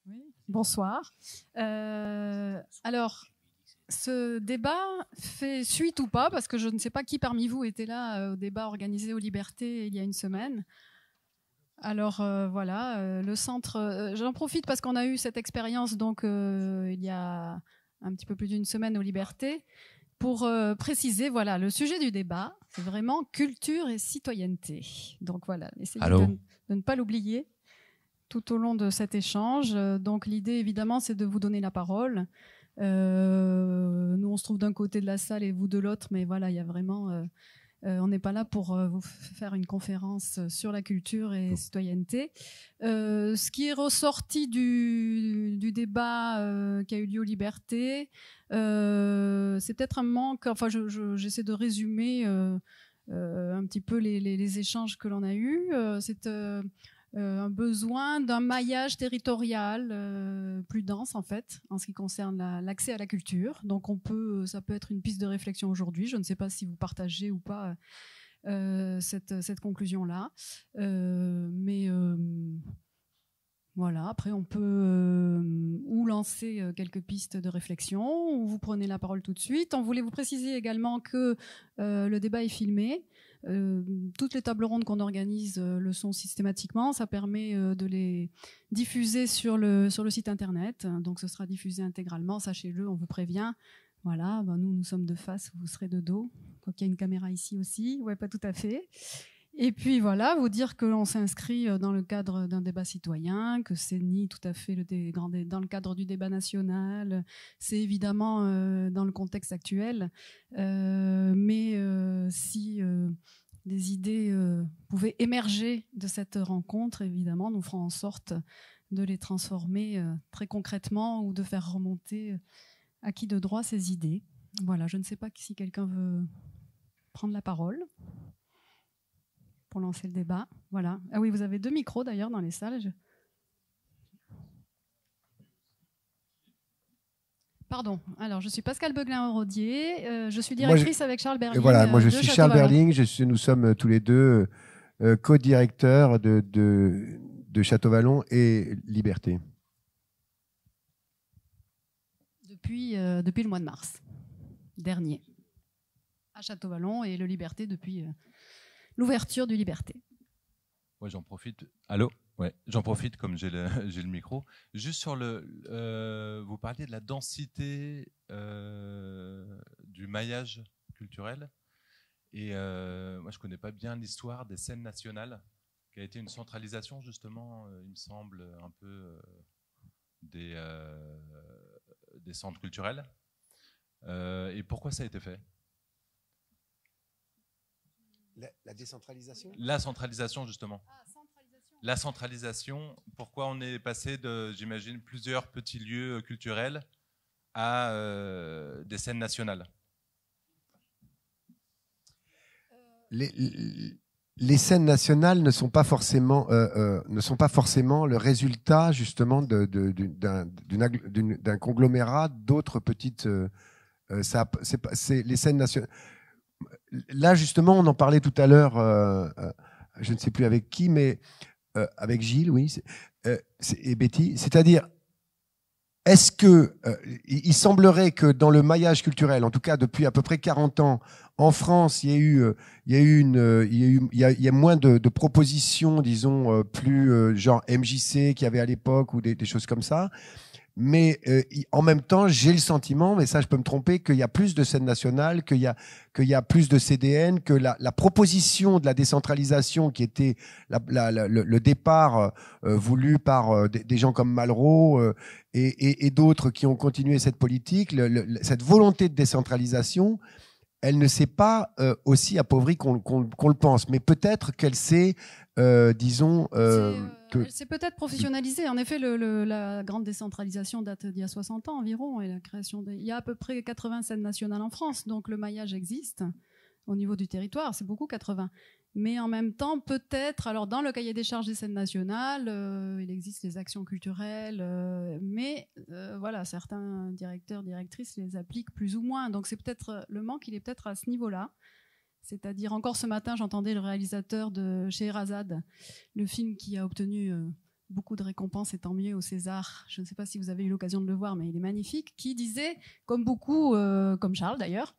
Oui, bonsoir. Alors, ce débat fait suite ou pas, parce que je ne sais pas qui parmi vous était là au débat organisé aux Libertés il y a une semaine. Alors voilà, le centre, j'en profite parce qu'on a eu cette expérience donc il y a un petit peu plus d'une semaine aux Libertés pour préciser, voilà, le sujet du débat, c'est vraiment culture et citoyenneté. Donc voilà, essayez de ne pas l'oublier tout au long de cet échange. Donc l'idée, évidemment, c'est de vous donner la parole. Nous, on se trouve d'un côté de la salle et vous de l'autre, mais voilà, il y a vraiment... on n'est pas là pour vous faire une conférence sur la culture et citoyenneté. Ce qui est ressorti du débat qui a eu lieu aux Libertés, c'est peut-être un manque... Enfin, j'essaie de résumer un petit peu les échanges que l'on a eus. C'est... un besoin d'un maillage territorial plus dense en fait en ce qui concerne l'accès à la culture. Donc ça peut être une piste de réflexion aujourd'hui. Je ne sais pas si vous partagez ou pas cette conclusion-là, mais voilà. Après, on peut ou lancer quelques pistes de réflexion, ou vous prenez la parole tout de suite. On voulait vous préciser également que le débat est filmé. Toutes les tables rondes qu'on organise le sont systématiquement. Ça permet de les diffuser sur le site internet. Donc ce sera diffusé intégralement, sachez-le, on vous prévient. Voilà, ben nous sommes de face, vous serez de dos. Donc il y a une caméra ici aussi. Ouais, pas tout à fait. Et puis voilà, vous dire que l'on s'inscrit dans le cadre d'un débat citoyen, que c'est ni tout à fait dans le cadre du débat national, c'est évidemment dans le contexte actuel, mais si des idées pouvaient émerger de cette rencontre, évidemment, nous ferons en sorte de les transformer très concrètement ou de faire remonter à qui de droit ces idées. Voilà, je ne sais pas si quelqu'un veut prendre la parole pour lancer le débat. Voilà. Ah oui, vous avez 2 micros d'ailleurs dans les salles. Pardon. Alors, je suis Pascale Beuglin-Rodier. Je suis directrice avec Charles Berling. Voilà, moi je suis Charles Berling. Nous sommes tous les deux co-directeurs de Château-Vallon et Liberté. Depuis le mois de mars dernier, à Château-Vallon, et le Liberté depuis l'ouverture du Liberté. Ouais, j'en profite. Allô ? Ouais, j'en profite comme j'ai le micro. Juste sur vous parliez de la densité du maillage culturel. Et moi, je connais pas bien l'histoire des scènes nationales, qui a été une centralisation justement, il me semble, un peu des centres culturels. Et pourquoi ça a été fait ? La décentralisation ? La centralisation, justement. La centralisation, pourquoi on est passé de, j'imagine, plusieurs petits lieux culturels à des scènes nationales ? Les scènes nationales ne sont pas forcément le résultat justement d'un conglomérat d'autres petites. Les scènes nationales. Là justement, on en parlait tout à l'heure. Je ne sais plus avec qui, mais avec Gilles, oui, et Betty. C'est-à-dire, est-ce que il semblerait que dans le maillage culturel, en tout cas depuis à peu près 40 ans, en France, il y a moins de propositions, disons, plus genre MJC qu'il y avait à l'époque ou des choses comme ça. Mais en même temps, j'ai le sentiment, mais ça je peux me tromper, qu'il y a plus de scènes nationales, qu'il y a plus de CDN, que la proposition de la décentralisation qui était le départ voulu par des gens comme Malraux et d'autres qui ont continué cette politique, cette volonté de décentralisation, elle ne s'est pas aussi appauvrie qu'on le pense. Mais peut-être qu'elle s'est, disons... Elle s'est peut-être professionnalisée. En effet, la grande décentralisation date d'il y a 60 ans environ. Et la création il y a à peu près 80 scènes nationales en France. Donc le maillage existe au niveau du territoire. C'est beaucoup, 80. Mais en même temps, peut-être, alors dans le cahier des charges des scènes nationales, il existe les actions culturelles, mais voilà, certains directeurs, directrices les appliquent plus ou moins. Donc c'est peut-être le manque, il est peut-être à ce niveau-là. C'est-à-dire, encore ce matin, j'entendais le réalisateur de Scheherazade, le film qui a obtenu beaucoup de récompenses et tant mieux au César. Je ne sais pas si vous avez eu l'occasion de le voir, mais il est magnifique. Qui disait, comme beaucoup, comme Charles d'ailleurs,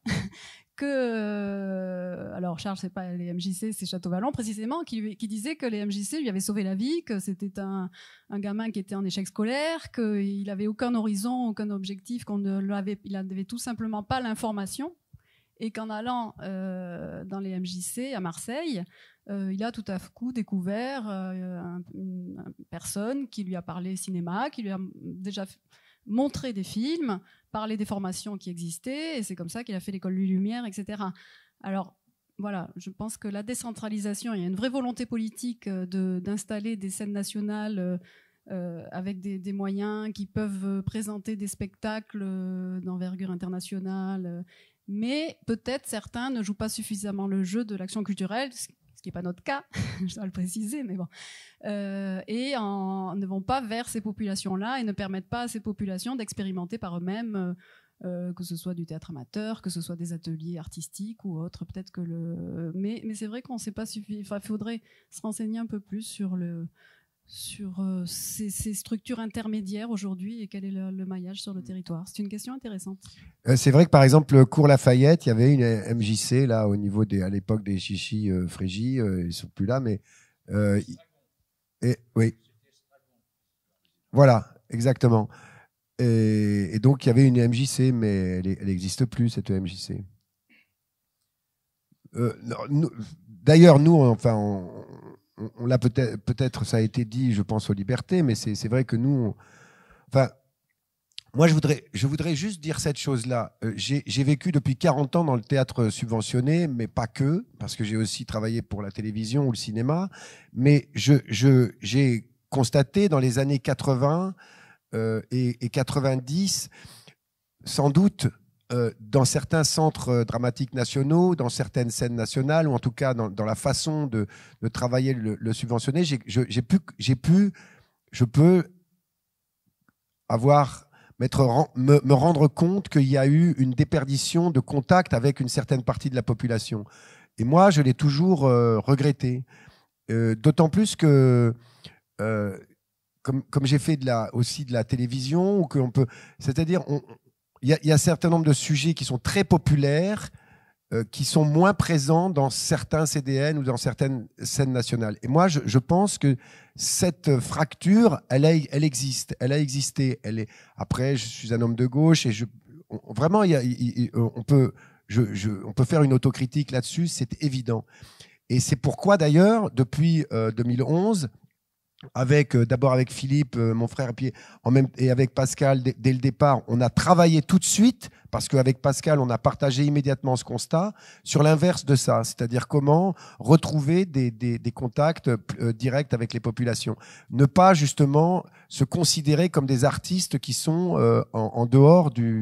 que alors Charles, c'est pas les MJC, c'est Château Vallon précisément, qui disait que les MJC lui avaient sauvé la vie, que c'était un gamin qui était en échec scolaire, qu'il avait aucun horizon, aucun objectif, il avait tout simplement pas l'information, et qu'en allant dans les MJC à Marseille, il a tout à coup découvert une personne qui lui a parlé cinéma, qui lui a déjà montré des films, parlé des formations qui existaient, et c'est comme ça qu'il a fait l'école Lumière, etc. Alors voilà, je pense que la décentralisation, il y a une vraie volonté politique d'installer des scènes nationales avec des moyens qui peuvent présenter des spectacles d'envergure internationale, mais peut-être certains ne jouent pas suffisamment le jeu de l'action culturelle, ce qui n'est pas notre cas, je dois le préciser, mais bon, et ne vont pas vers ces populations-là et ne permettent pas à ces populations d'expérimenter par eux-mêmes, que ce soit du théâtre amateur, que ce soit des ateliers artistiques ou autres. Peut-être que mais c'est vrai qu'on ne sait pas suffisamment. Enfin, il faudrait se renseigner un peu plus sur ces structures intermédiaires aujourd'hui et quel est le maillage sur le territoire. C'est une question intéressante. C'est vrai que par exemple, Cours Lafayette, il y avait une MJC là au niveau à l'époque des Chichis Frégy, ils sont plus là, mais oui, voilà, exactement. Et donc il y avait une MJC, mais elle n'existe plus cette MJC. D'ailleurs, nous, enfin, on l'a peut-être, ça a été dit, je pense aux libertés, mais c'est vrai que nous, enfin, moi, je voudrais juste dire cette chose-là. J'ai vécu depuis 40 ans dans le théâtre subventionné, mais pas que, parce que j'ai aussi travaillé pour la télévision ou le cinéma. Mais j'ai constaté dans les années 80 et 90, sans doute, dans certains centres dramatiques nationaux, dans certaines scènes nationales, ou en tout cas dans la façon de travailler le subventionné, je peux me rendre compte qu'il y a eu une déperdition de contact avec une certaine partie de la population. Et moi, je l'ai toujours regretté. D'autant plus que, comme j'ai fait aussi de la télévision, ou qu'on peut, c'est-à-dire, il y a un certain nombre de sujets qui sont très populaires, qui sont moins présents dans certains CDN ou dans certaines scènes nationales. Et moi, je pense que cette fracture, elle existe, elle a existé. Après, je suis un homme de gauche et vraiment, on peut faire une autocritique là-dessus, c'est évident. Et c'est pourquoi, d'ailleurs, depuis 2011, d'abord avec Philippe, mon frère, et avec Pascal, dès le départ, on a travaillé tout de suite, parce qu'avec Pascal, on a partagé immédiatement ce constat, sur l'inverse de ça, c'est-à-dire comment retrouver des contacts directs avec les populations. Ne pas justement se considérer comme des artistes qui sont en dehors de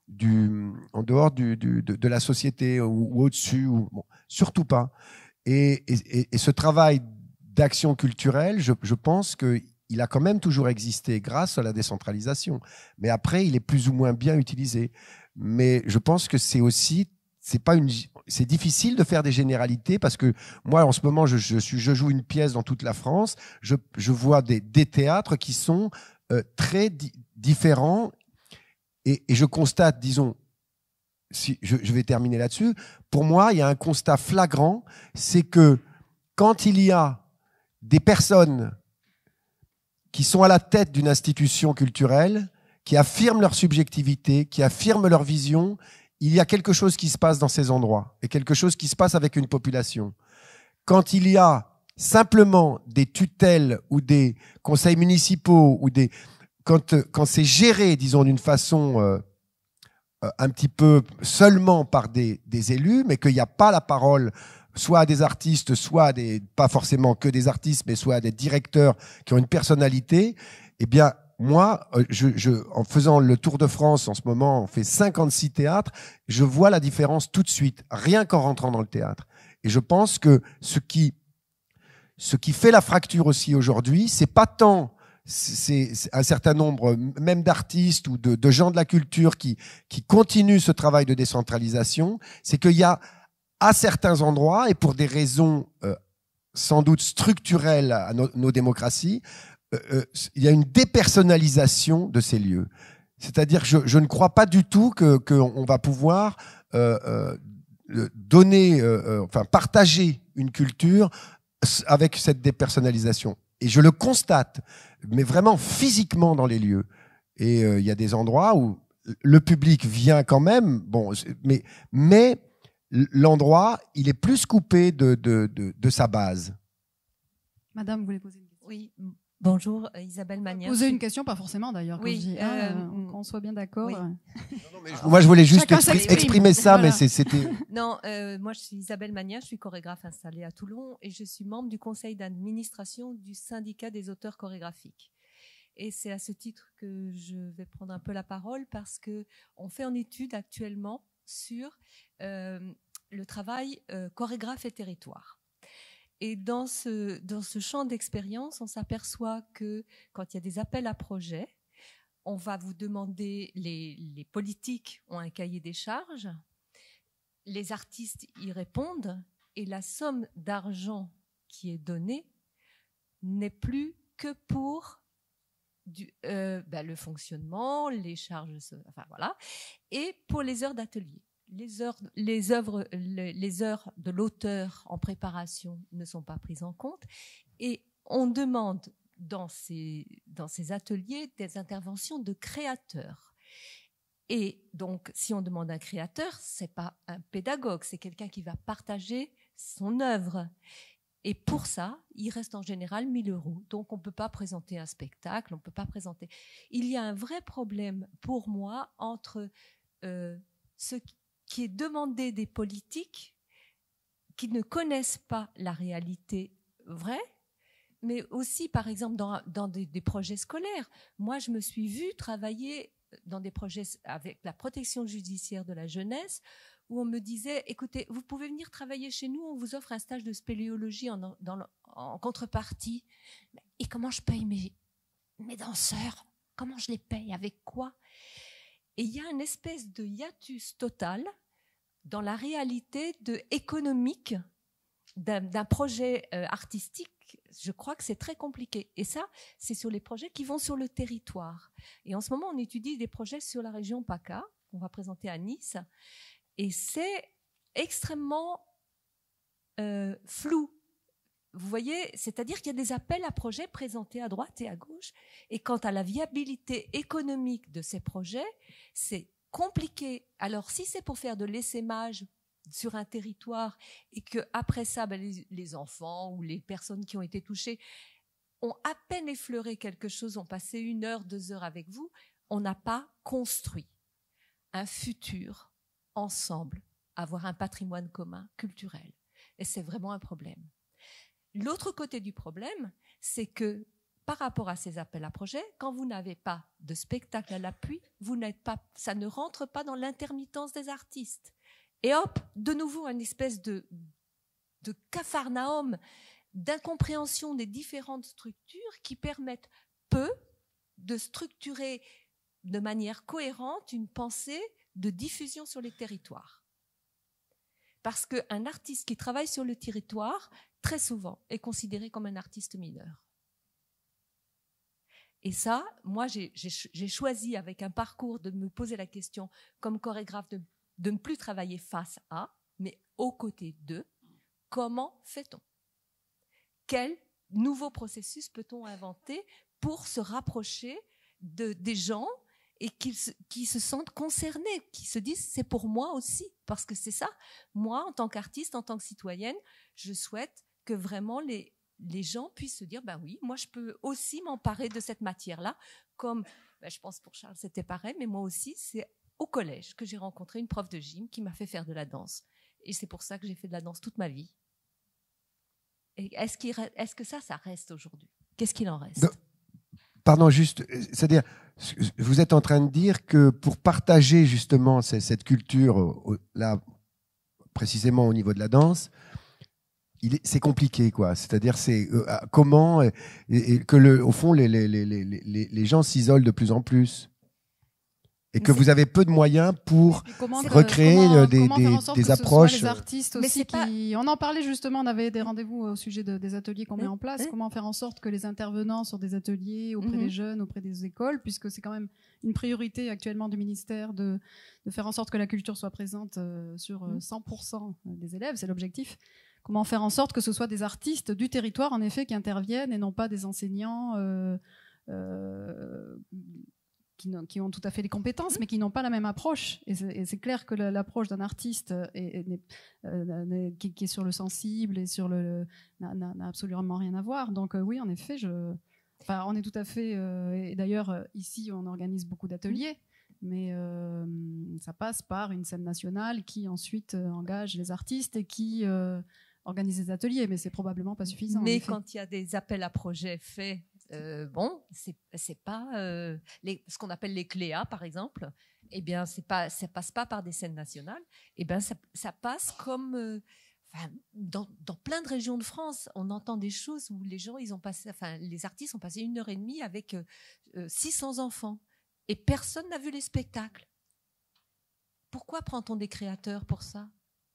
la société ou au-dessus, bon, surtout pas. Et ce travail d'action culturelle, je pense qu'il a quand même toujours existé grâce à la décentralisation. Mais après, il est plus ou moins bien utilisé. Mais je pense que c'est difficile de faire des généralités parce que moi, en ce moment, je joue une pièce dans toute la France. Je vois des théâtres qui sont très différents et je constate, disons, si je vais terminer là-dessus, pour moi, il y a un constat flagrant, c'est que quand il y a des personnes qui sont à la tête d'une institution culturelle, qui affirment leur subjectivité, qui affirment leur vision, il y a quelque chose qui se passe dans ces endroits et quelque chose qui se passe avec une population. Quand il y a simplement des tutelles ou des conseils municipaux ou quand c'est géré, disons, d'une façon un petit peu seulement par des élus, mais qu'il n'y a pas la parole soit à des artistes, soit pas forcément que des artistes, mais soit à des directeurs qui ont une personnalité, eh bien, moi, en faisant le Tour de France, en ce moment, on fait 56 théâtres, je vois la différence tout de suite, rien qu'en rentrant dans le théâtre. Et je pense que ce qui fait la fracture aussi aujourd'hui, c'est pas tant c'est un certain nombre même d'artistes ou de gens de la culture qui continuent ce travail de décentralisation, c'est qu'il y a à certains endroits, et pour des raisons sans doute structurelles à nos démocraties, il y a une dépersonnalisation de ces lieux. C'est-à-dire que je ne crois pas du tout qu'on va pouvoir donner, enfin partager une culture avec cette dépersonnalisation. Et je le constate, mais vraiment physiquement dans les lieux. Et il y a des endroits où le public vient quand même, bon, mais l'endroit, il est plus coupé de sa base. Madame, vous voulez poser une question? Oui, bonjour, Isabelle Magnin. Poser une question, pas forcément d'ailleurs. Oui, qu'on soit bien d'accord. oui. Moi, je voulais juste Chacun s'exprime. exprimer ça, Voilà. mais c'était... Non, moi je suis Isabelle Magnin, je suis chorégraphe installée à Toulon et je suis membre du conseil d'administration du syndicat des auteurs chorégraphiques. Et c'est à ce titre que je vais prendre un peu la parole parce que on fait une étude actuellement sur le travail chorégraphe et territoire. Et dans ce champ d'expérience, on s'aperçoit que quand il y a des appels à projets, on va vous demander, les politiques ont un cahier des charges, les artistes y répondent, et la somme d'argent qui est donnée n'est plus que pour le fonctionnement, les charges, enfin voilà, et pour les heures d'atelier. Les heures de l'auteur en préparation ne sont pas prises en compte, et on demande dans ces ateliers des interventions de créateurs. Et donc, si on demande un créateur, c'est pas un pédagogue, c'est quelqu'un qui va partager son œuvre. Et pour ça, il reste en général 1 000 €. Donc, on ne peut pas présenter un spectacle, on ne peut pas présenter. Il y a un vrai problème pour moi entre ce qui est demandé des politiques qui ne connaissent pas la réalité vraie, mais aussi, par exemple, dans des projets scolaires. Moi, je me suis vue travailler dans des projets avec la protection judiciaire de la jeunesse, où on me disait, écoutez, vous pouvez venir travailler chez nous, on vous offre un stage de spéléologie en contrepartie. Et comment je paye mes danseurs? Comment je les paye? Avec quoi? Et il y a une espèce de hiatus total dans la réalité économique d'un projet artistique. Je crois que c'est très compliqué. Et ça, c'est sur les projets qui vont sur le territoire. Et en ce moment, on étudie des projets sur la région PACA, qu'on va présenter à Nice. Et c'est extrêmement flou. Vous voyez, c'est-à-dire qu'il y a des appels à projets présentés à droite et à gauche. Et quant à la viabilité économique de ces projets, c'est compliqué. Alors, si c'est pour faire de l'essaimage sur un territoire et qu'après ça, les enfants ou les personnes qui ont été touchées ont à peine effleuré quelque chose, ont passé 1 heure, 2 heures avec vous, on n'a pas construit un futur ensemble, avoir un patrimoine commun culturel. Et c'est vraiment un problème. L'autre côté du problème, c'est que par rapport à ces appels à projets, quand vous n'avez pas de spectacle à l'appui, ça ne rentre pas dans l'intermittence des artistes. Et hop, de nouveau, une espèce de capharnaüm, d'incompréhension des différentes structures qui permettent peu de structurer de manière cohérente une pensée de diffusion sur les territoires. Parce qu'un artiste qui travaille sur le territoire, très souvent, est considéré comme un artiste mineur. Et ça, moi, j'ai choisi avec un parcours de me poser la question, comme chorégraphe, de ne plus travailler face à, mais aux côtés de, comment fait-on? Quel nouveau processus peut-on inventer pour se rapprocher des gens et qui se sentent concernés, qui se disent c'est pour moi aussi, parce que c'est ça. Moi, en tant qu'artiste, en tant que citoyenne, je souhaite que vraiment les gens puissent se dire ben oui, moi je peux aussi m'emparer de cette matière-là, comme je pense pour Charles c'était pareil, mais moi aussi c'est au collège que j'ai rencontré une prof de gym qui m'a fait faire de la danse, et c'est pour ça que j'ai fait de la danse toute ma vie. Et est-ce que ça reste aujourd'hui? Qu'est-ce qu'il en reste? Pardon, juste, c'est-à-dire, vous êtes en train de dire que pour partager justement cette culture, là, précisément au niveau de la danse, c'est compliqué, quoi. C'est-à-dire, c'est comment, et que au fond, les gens s'isolent de plus en plus. Et que vous avez peu de moyens pour Comment recréer faire des en sorte que ce soit approches. les artistes Mais aussi c'est pas- On en parlait justement, on avait des rendez-vous au sujet des ateliers qu'on met en place. Oui. Comment faire en sorte que les intervenants sur des ateliers auprès des jeunes, auprès des écoles, puisque c'est quand même une priorité actuellement du ministère de faire en sorte que la culture soit présente sur 100% des élèves, c'est l'objectif. Comment faire en sorte que ce soit des artistes du territoire, en effet, qui interviennent et non pas des enseignants qui ont tout à fait les compétences, mais qui n'ont pas la même approche. Et c'est clair que l'approche d'un artiste qui est sur le sensible et sur n'a absolument rien à voir. Donc oui, en effet, on est tout à fait... et d'ailleurs, ici, on organise beaucoup d'ateliers, mais ça passe par une scène nationale qui ensuite engage les artistes et qui organise des ateliers, mais c'est probablement pas suffisant. Mais quand il y a des appels à projets faits, c'est pas ce qu'on appelle les CLEA, par exemple. Eh bien, ça passe pas par des scènes nationales. Eh bien, ça passe comme dans plein de régions de France. On entend des choses où les artistes ont passé 1h30 avec 600 enfants et personne n'a vu les spectacles. Pourquoi prend-on des créateurs pour ça?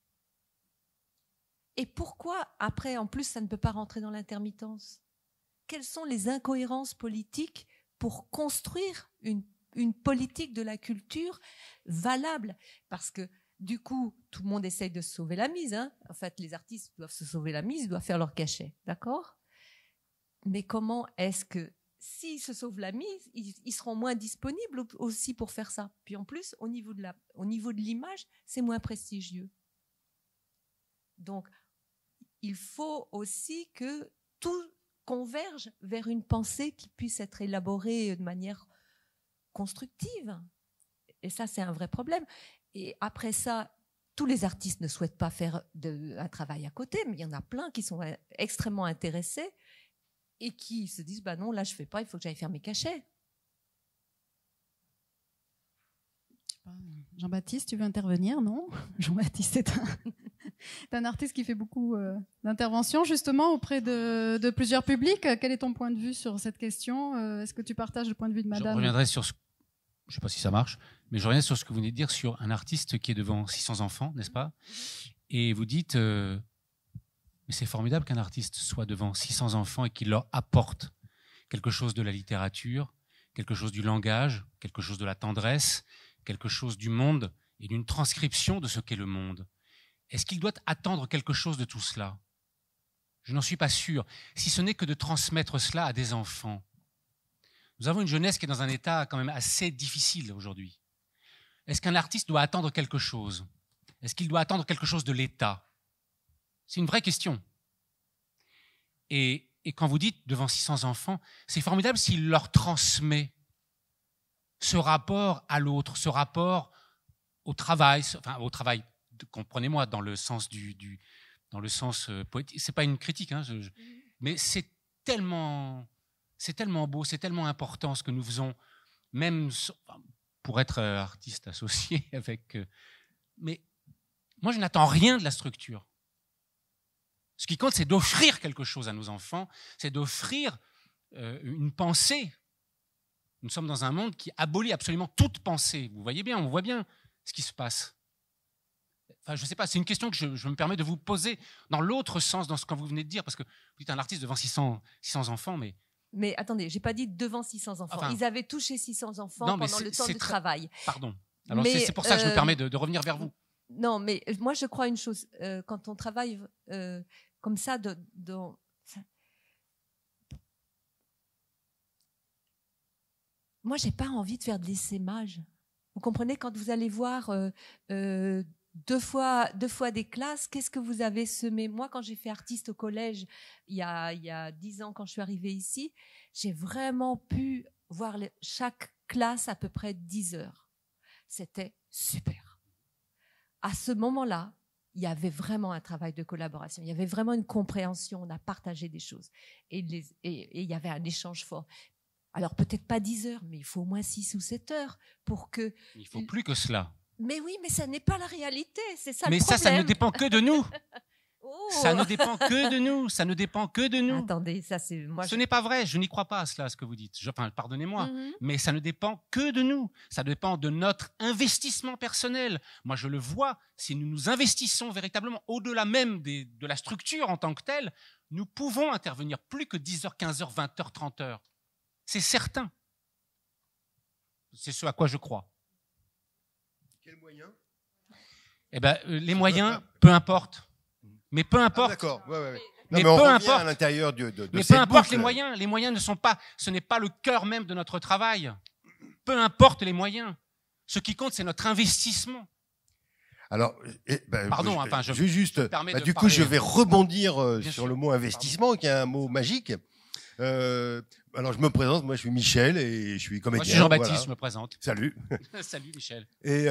Et pourquoi après, en plus, ça ne peut pas rentrer dans l'intermittence? Quelles sont les incohérences politiques pour construire une politique de la culture valable? Parce que du coup, tout le monde essaye de se sauver la mise. Hein. En fait, les artistes doivent se sauver la mise, ils doivent faire leur cachet, d'accord? Mais comment est-ce que, s'ils se sauvent la mise, ils seront moins disponibles aussi pour faire ça? Puis en plus, au niveau de l'image, c'est moins prestigieux. Donc, il faut aussi que tout converge vers une pensée qui puisse être élaborée de manière constructive. Et ça, c'est un vrai problème. Et après ça, tous les artistes ne souhaitent pas faire un travail à côté, mais il y en a plein qui sont extrêmement intéressés et qui se disent bah non, là, je ne fais pas, il faut que j'aille faire mes cachets. Jean-Baptiste, tu veux intervenir? Non? Jean-Baptiste est un artiste qui fait beaucoup d'interventions justement auprès de plusieurs publics. Quel est ton point de vue sur cette question? Est-ce que tu partages le point de vue de madame? Je reviendrai sur je ne sais pas si ça marche, mais je reviens sur ce que vous venez de dire sur un artiste qui est devant 600 enfants, n'est-ce pas? Et vous dites, mais c'est formidable qu'un artiste soit devant 600 enfants et qu'il leur apporte quelque chose de la littérature, quelque chose du langage, quelque chose de la tendresse, quelque chose du monde et d'une transcription de ce qu'est le monde. Est-ce qu'il doit attendre quelque chose de tout cela? Je n'en suis pas sûr, si ce n'est que de transmettre cela à des enfants. Nous avons une jeunesse qui est dans un état quand même assez difficile aujourd'hui. Est-ce qu'un artiste doit attendre quelque chose? Est-ce qu'il doit attendre quelque chose de l'État? C'est une vraie question. Et quand vous dites devant 600 enfants, c'est formidable s'il leur transmet ce rapport à l'autre, ce rapport au travail, comprenez-moi, dans le sens poétique. C'est pas une critique, hein, mais c'est tellement beau, c'est tellement important ce que nous faisons, même pour être artiste associé avec. Mais moi, je n'attends rien de la structure. Ce qui compte, c'est d'offrir quelque chose à nos enfants, c'est d'offrir une pensée. Nous sommes dans un monde qui abolit absolument toute pensée. Vous voyez bien, on voit bien ce qui se passe. Enfin, je ne sais pas, c'est une question que je me permets de vous poser dans l'autre sens, dans ce que vous venez de dire, parce que vous dites un artiste devant 600 enfants, Mais attendez, je n'ai pas dit devant 600 enfants. Enfin, ils avaient touché 600 enfants pendant le temps de travail. Pardon. Alors c'est pour ça que je me permets de revenir vers vous. Non, mais moi je crois une chose. Quand on travaille comme ça, moi, j'ai pas envie de faire de l'essaimage. Vous comprenez, quand vous allez voir deux fois des classes, qu'est-ce que vous avez semé? Moi, quand j'ai fait artiste au collège, il y a 10 ans, quand je suis arrivée ici, j'ai vraiment pu voir chaque classe à peu près 10 heures. C'était super. À ce moment-là, il y avait vraiment un travail de collaboration. Il y avait vraiment une compréhension. On a partagé des choses. Et il y avait un échange fort. Alors, peut-être pas 10 heures, mais il faut au moins 6 ou 7 heures pour que... Il ne faut plus que cela. Mais oui, mais ça n'est pas la réalité, c'est ça mais le problème. Mais ça ne dépend que de nous. Ça ne dépend que de nous. Ça ne dépend que de nous. Attendez, ça c'est moi. Ce n'est pas vrai. Je n'y crois pas à cela, ce que vous dites. Pardonnez-moi, mais ça ne dépend que de nous. Ça dépend de notre investissement personnel. Moi, je le vois. Si nous nous investissons véritablement au-delà même de la structure en tant que telle, nous pouvons intervenir plus que 10h, 15h, 20h, 30h. C'est certain. C'est ce à quoi je crois. Quels moyens? Eh ben, les moyens, peu importe. Mais peu importe. D'accord. Ouais. Mais on peu revient importe. à l'intérieur de Mais cette peu importe boucle. les moyens. Les moyens ne sont pas. Ce n'est pas le cœur même de notre travail. Peu importe les moyens. Ce qui compte, c'est notre investissement. Alors, Pardon, du coup, je vais rebondir sur le mot investissement, qui est un mot magique. Alors, je me présente. Moi, je suis Michel et je suis comédien. Moi, je suis Jean-Baptiste. Voilà. Je me présente. Salut. Salut, Michel. Et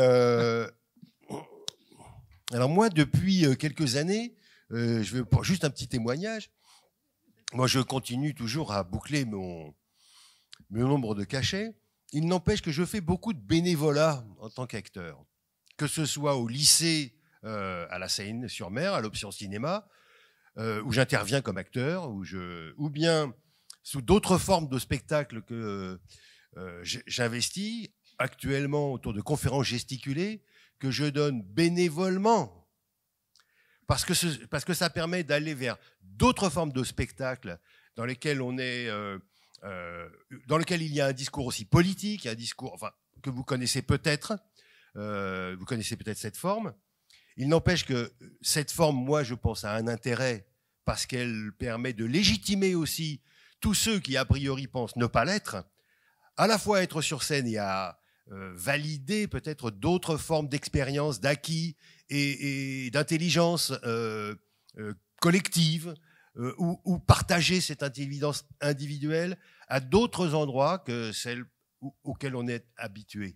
alors moi, depuis quelques années, je vais pour juste un petit témoignage. Moi, je continue toujours à boucler mon nombre de cachets. Il n'empêche que je fais beaucoup de bénévolat en tant qu'acteur, que ce soit au lycée à la Seine-sur-Mer, à l'Option Cinéma, où j'interviens comme acteur, ou bien sous d'autres formes de spectacles que j'investis actuellement autour de conférences gesticulées que je donne bénévolement, parce que ça permet d'aller vers d'autres formes de spectacles dans lesquels dans lesquels il y a un discours aussi politique, un discours que vous connaissez peut-être cette forme. Il n'empêche que cette forme, moi, je pense, a un intérêt parce qu'elle permet de légitimer aussi tous ceux qui, a priori, pensent ne pas l'être, à la fois être sur scène et à valider peut-être d'autres formes d'expérience, d'acquis et d'intelligence collective, ou partager cette intelligence individuelle à d'autres endroits que celles auxquels on est habitué.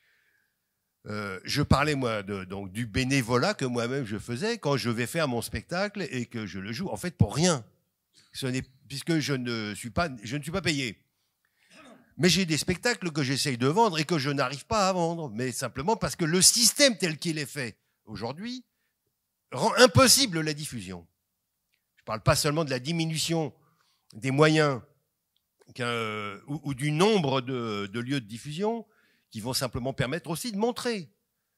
Je parlais, moi, donc, du bénévolat que moi-même je faisais quand je vais faire mon spectacle et que je le joue, en fait, pour rien. Puisque je ne suis pas payé. Mais j'ai des spectacles que j'essaye de vendre et que je n'arrive pas à vendre, mais simplement parce que le système tel qu'il est fait aujourd'hui rend impossible la diffusion. Je ne parle pas seulement de la diminution des moyens ou du nombre de lieux de diffusion qui vont simplement permettre aussi de montrer.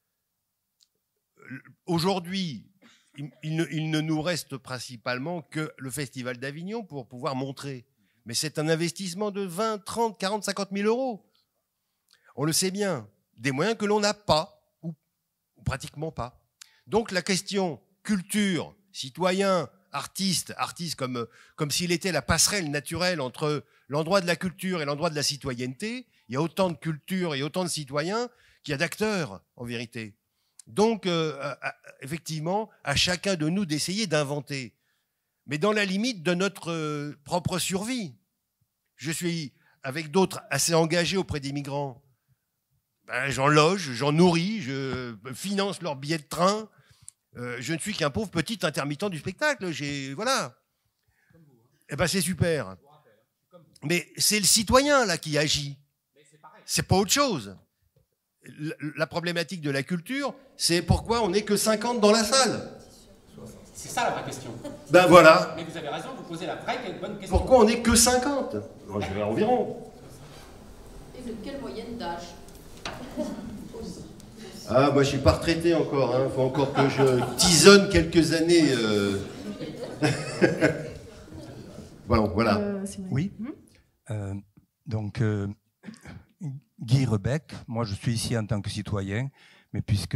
Aujourd'hui, il ne nous reste principalement que le Festival d'Avignon pour pouvoir montrer. Mais c'est un investissement de 20, 30, 40, 50 000 euros. On le sait bien. Des moyens que l'on n'a pas, ou pratiquement pas. Donc la question culture, citoyen, artiste comme s'il était la passerelle naturelle entre l'endroit de la culture et l'endroit de la citoyenneté. Il y a autant de culture et autant de citoyens qu'il y a d'acteurs, en vérité. Donc, effectivement, à chacun de nous d'essayer d'inventer. Mais dans la limite de notre propre survie. Je suis, avec d'autres, assez engagé auprès des migrants. J'en loge, j'en nourris, je finance leurs billets de train. Je ne suis qu'un pauvre petit intermittent du spectacle. Voilà. Eh ben, c'est super. Mais c'est le citoyen, là, qui agit. C'est pas autre chose. La problématique de la culture, c'est pourquoi on n'est que 50 dans la salle. C'est ça la vraie question. Ben voilà. Mais vous avez raison, vous posez la vraie bonne question. Pourquoi on n'est que 50 ? Je vais environ. Et de quelle moyenne d'âge ? Ah, moi je suis pas retraité encore. Il faut encore que je tisonne quelques années. Voilà. Oui. Donc, Guy Rebec, moi je suis ici en tant que citoyen, mais puisque,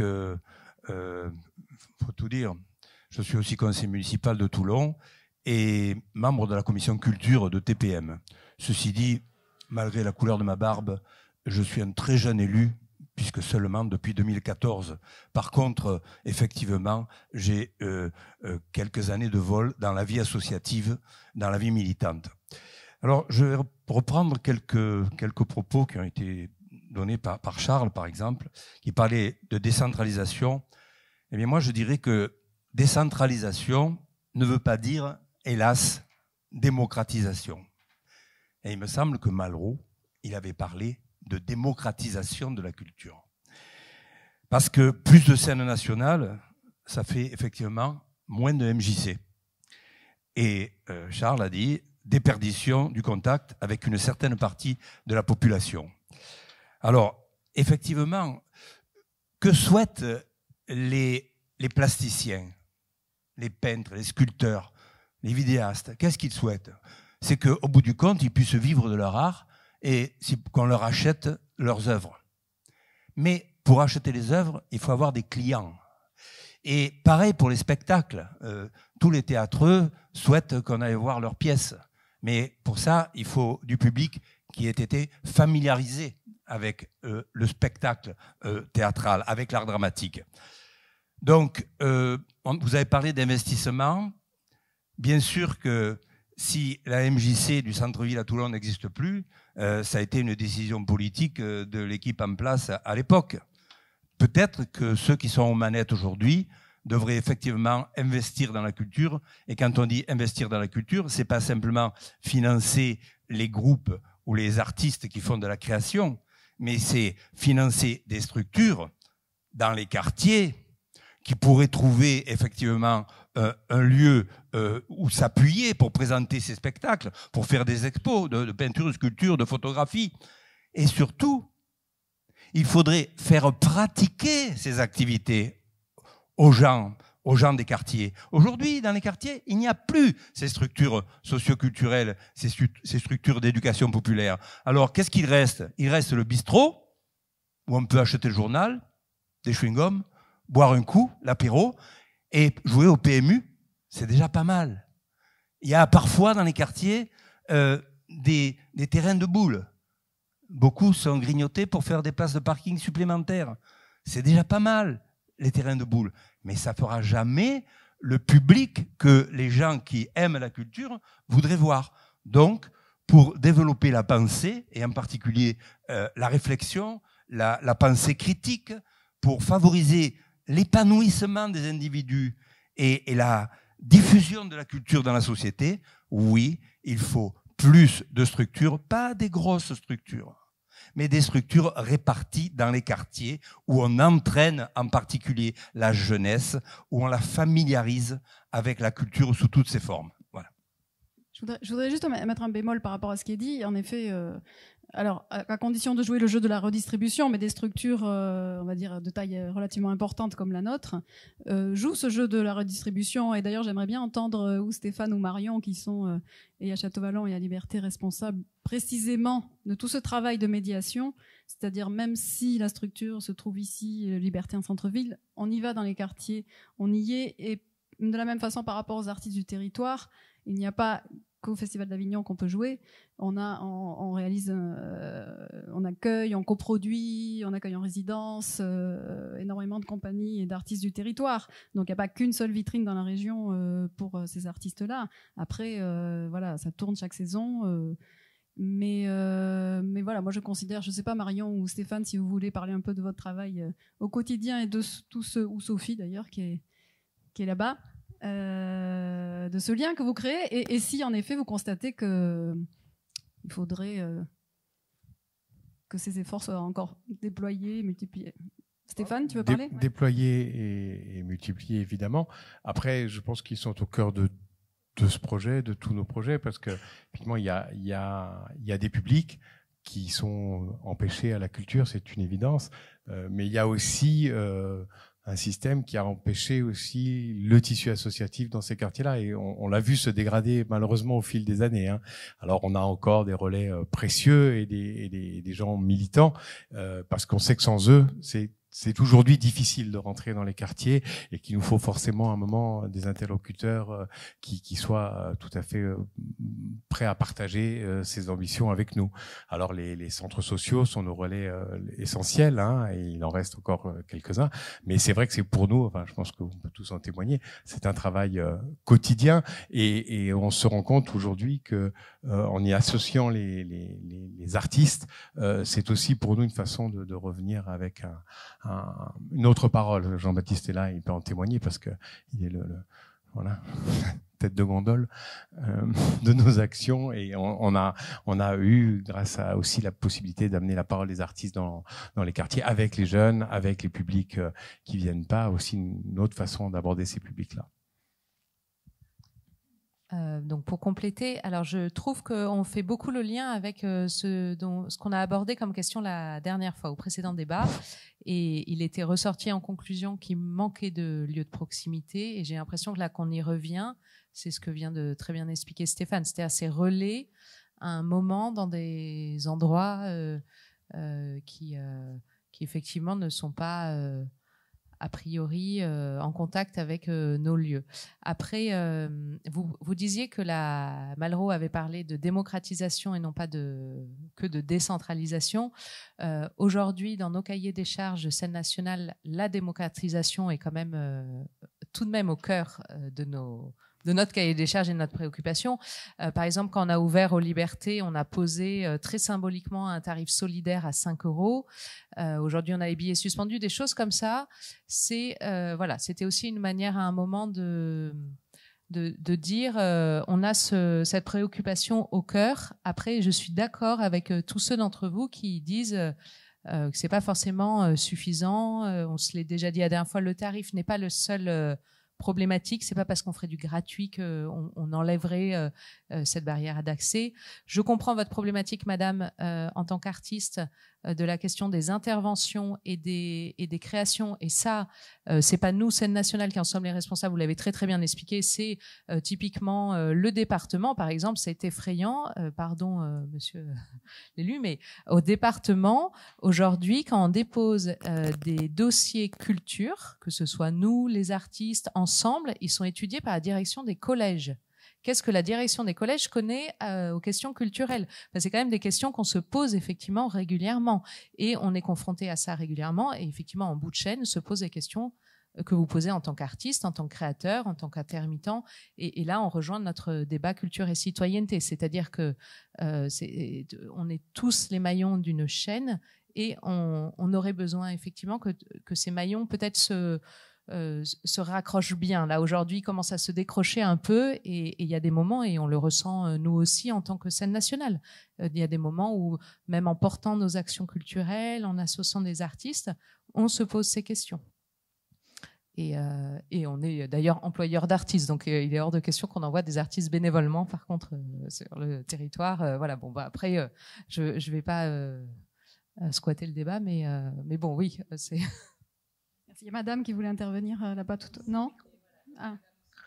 faut tout dire, je suis aussi conseiller municipal de Toulon et membre de la commission culture de TPM. Ceci dit, malgré la couleur de ma barbe, je suis un très jeune élu, puisque seulement depuis 2014. Par contre, effectivement, j'ai quelques années de vol dans la vie associative, dans la vie militante. Alors, je vais reprendre quelques propos qui ont été donnés par Charles, par exemple, qui parlait de décentralisation. Eh bien, moi, je dirais que décentralisation ne veut pas dire, hélas, démocratisation. Et il me semble que Malraux, il avait parlé de démocratisation de la culture. Parce que plus de scènes nationales, ça fait effectivement moins de MJC. Et Charles a dit déperdition du contact avec une certaine partie de la population. Alors, effectivement, que souhaitent les plasticiens, les peintres, les sculpteurs, les vidéastes? Qu'est-ce qu'ils souhaitent? C'est qu'au bout du compte, ils puissent vivre de leur art et qu'on leur achète leurs œuvres. Mais pour acheter les œuvres, il faut avoir des clients. Et pareil pour les spectacles. Tous les théâtreux souhaitent qu'on aille voir leurs pièces. Mais pour ça, il faut du public qui ait été familiarisé avec le spectacle théâtral, avec l'art dramatique. Donc, vous avez parlé d'investissement. Bien sûr que si la MJC du centre-ville à Toulon n'existe plus, ça a été une décision politique de l'équipe en place à l'époque. Peut-être que ceux qui sont aux manettes aujourd'hui devraient effectivement investir dans la culture. Et quand on dit investir dans la culture, c'est pas simplement financer les groupes ou les artistes qui font de la création, mais c'est financer des structures dans les quartiers qui pourraient trouver effectivement un lieu où s'appuyer pour présenter ces spectacles, pour faire des expos de peinture, de sculpture, de photographie. Et surtout, il faudrait faire pratiquer ces activités aux gens des quartiers. Aujourd'hui, dans les quartiers, il n'y a plus ces structures socioculturelles, ces structures d'éducation populaire. Alors, qu'est-ce qu'il reste? Il reste le bistrot, où on peut acheter le journal, des chewing-gums, boire un coup, l'apéro, et jouer au PMU, c'est déjà pas mal. Il y a parfois dans les quartiers des terrains de boules. Beaucoup sont grignotés pour faire des places de parking supplémentaires. C'est déjà pas mal, les terrains de boules. Mais ça fera jamais le public que les gens qui aiment la culture voudraient voir. Donc, pour développer la pensée, et en particulier la réflexion, la pensée critique, pour favoriser l'épanouissement des individus et la diffusion de la culture dans la société, oui, il faut plus de structures, pas des grosses structures, mais des structures réparties dans les quartiers où on entraîne en particulier la jeunesse, où on la familiarise avec la culture sous toutes ses formes. Voilà. Je voudrais juste mettre un bémol par rapport à ce qui est dit. En effet, alors à condition de jouer le jeu de la redistribution, mais des structures, on va dire, de taille relativement importante comme la nôtre, jouent ce jeu de la redistribution. Et d'ailleurs, j'aimerais bien entendre ou Stéphane ou Marion, qui sont et à Château-Vallon et à Liberté responsables précisément de tout ce travail de médiation. C'est-à-dire, même si la structure se trouve ici, Liberté en centre-ville, on y va dans les quartiers, on y est. Et de la même façon, par rapport aux artistes du territoire, il n'y a pas qu'au Festival d'Avignon qu'on peut jouer. On réalise, on accueille, on coproduit, on accueille en résidence énormément de compagnies et d'artistes du territoire. Donc il n'y a pas qu'une seule vitrine dans la région pour ces artistes-là. Après, voilà, ça tourne chaque saison. Mais voilà, moi je considère, je ne sais pas Marion ou Stéphane, si vous voulez parler un peu de votre travail au quotidien et de tous ceux, ou Sophie d'ailleurs qui est là-bas. De ce lien que vous créez et si en effet vous constatez que il faudrait que ces efforts soient encore déployés, multipliés. Stéphane, tu veux parler? Déployés et multipliés, évidemment. Après, je pense qu'ils sont au cœur de ce projet, de tous nos projets, parce que effectivement, il y a des publics qui sont empêchés à la culture, c'est une évidence, mais il y a aussi un système qui a empêché aussi le tissu associatif dans ces quartiers-là, et on l'a vu se dégrader malheureusement au fil des années. Hein. Alors on a encore des relais précieux et des gens militants, parce qu'on sait que sans eux, c'est aujourd'hui difficile de rentrer dans les quartiers et qu'il nous faut forcément à un moment des interlocuteurs qui soient tout à fait prêts à partager ces ambitions avec nous. Alors les centres sociaux sont nos relais essentiels, hein, et il en reste encore quelques-uns, mais c'est vrai que c'est pour nous, enfin je pense que vous pouvez tous en témoigner, c'est un travail quotidien et on se rend compte aujourd'hui que en y associant les artistes, c'est aussi pour nous une façon de revenir avec une autre parole. Jean-Baptiste est là, il peut en témoigner parce que il est voilà, tête de gondole de nos actions, et on a eu, grâce à aussi la possibilité d'amener la parole des artistes dans les quartiers, avec les jeunes, avec les publics qui viennent pas, aussi une autre façon d'aborder ces publics-là. Donc pour compléter, alors je trouve qu'on fait beaucoup le lien avec ce qu'on a abordé comme question la dernière fois au précédent débat, et il était ressorti en conclusion qu'il manquait de lieux de proximité, et j'ai l'impression que là qu'on y revient, c'est ce que vient de très bien expliquer Stéphane, c'est-à-dire ces relais à un moment dans des endroits qui effectivement ne sont pas a priori en contact avec nos lieux. Après, vous disiez que Malraux avait parlé de démocratisation et non pas que de décentralisation. Aujourd'hui, dans nos cahiers des charges de scène nationale, la démocratisation est quand même tout de même au cœur de notre cahier des charges et de notre préoccupation. Par exemple, quand on a ouvert aux Libertés, on a posé très symboliquement un tarif solidaire à 5 €. Aujourd'hui, on a les billets suspendus, des choses comme ça. Voilà, c'était aussi une manière à un moment de dire on a cette préoccupation au cœur. Après, je suis d'accord avec tous ceux d'entre vous qui disent que c'est pas forcément suffisant. On se l'est déjà dit la dernière fois, le tarif n'est pas le seul problématique, c'est pas parce qu'on ferait du gratuit qu'on enlèverait cette barrière d'accès. Je comprends votre problématique, madame, en tant qu'artiste, de la question des interventions et des créations, et ça, c'est pas nous, Scène Nationale, qui en sommes les responsables, vous l'avez très très bien expliqué, c'est typiquement le département, par exemple, c'est effrayant, pardon monsieur l'élu, mais au département, aujourd'hui, quand on dépose des dossiers culture, que ce soit nous, les artistes, ensemble, ils sont étudiés par la direction des collèges. Qu'est-ce que la direction des collèges connaît aux questions culturelles? C'est quand même des questions qu'on se pose effectivement régulièrement. Et on est confronté à ça régulièrement. Et effectivement, en bout de chaîne, se posent des questions que vous posez en tant qu'artiste, en tant que créateur, en tant qu'intermittent. Et là, on rejoint notre débat culture et citoyenneté. C'est-à-dire que on est tous les maillons d'une chaîne, et on aurait besoin effectivement que ces maillons peut-être se raccroche bien. Là, aujourd'hui, il commence à se décrocher un peu, et il y a des moments, et on le ressent nous aussi en tant que scène nationale, il y a des moments où, même en portant nos actions culturelles, en associant des artistes, on se pose ces questions. Et on est d'ailleurs employeur d'artistes, donc il est hors de question qu'on envoie des artistes bénévolement, par contre, sur le territoire. Voilà, bon, après, je vais pas squatter le débat, mais bon, oui, c'est... Il y a madame qui voulait intervenir là-bas tout. Non? Ah.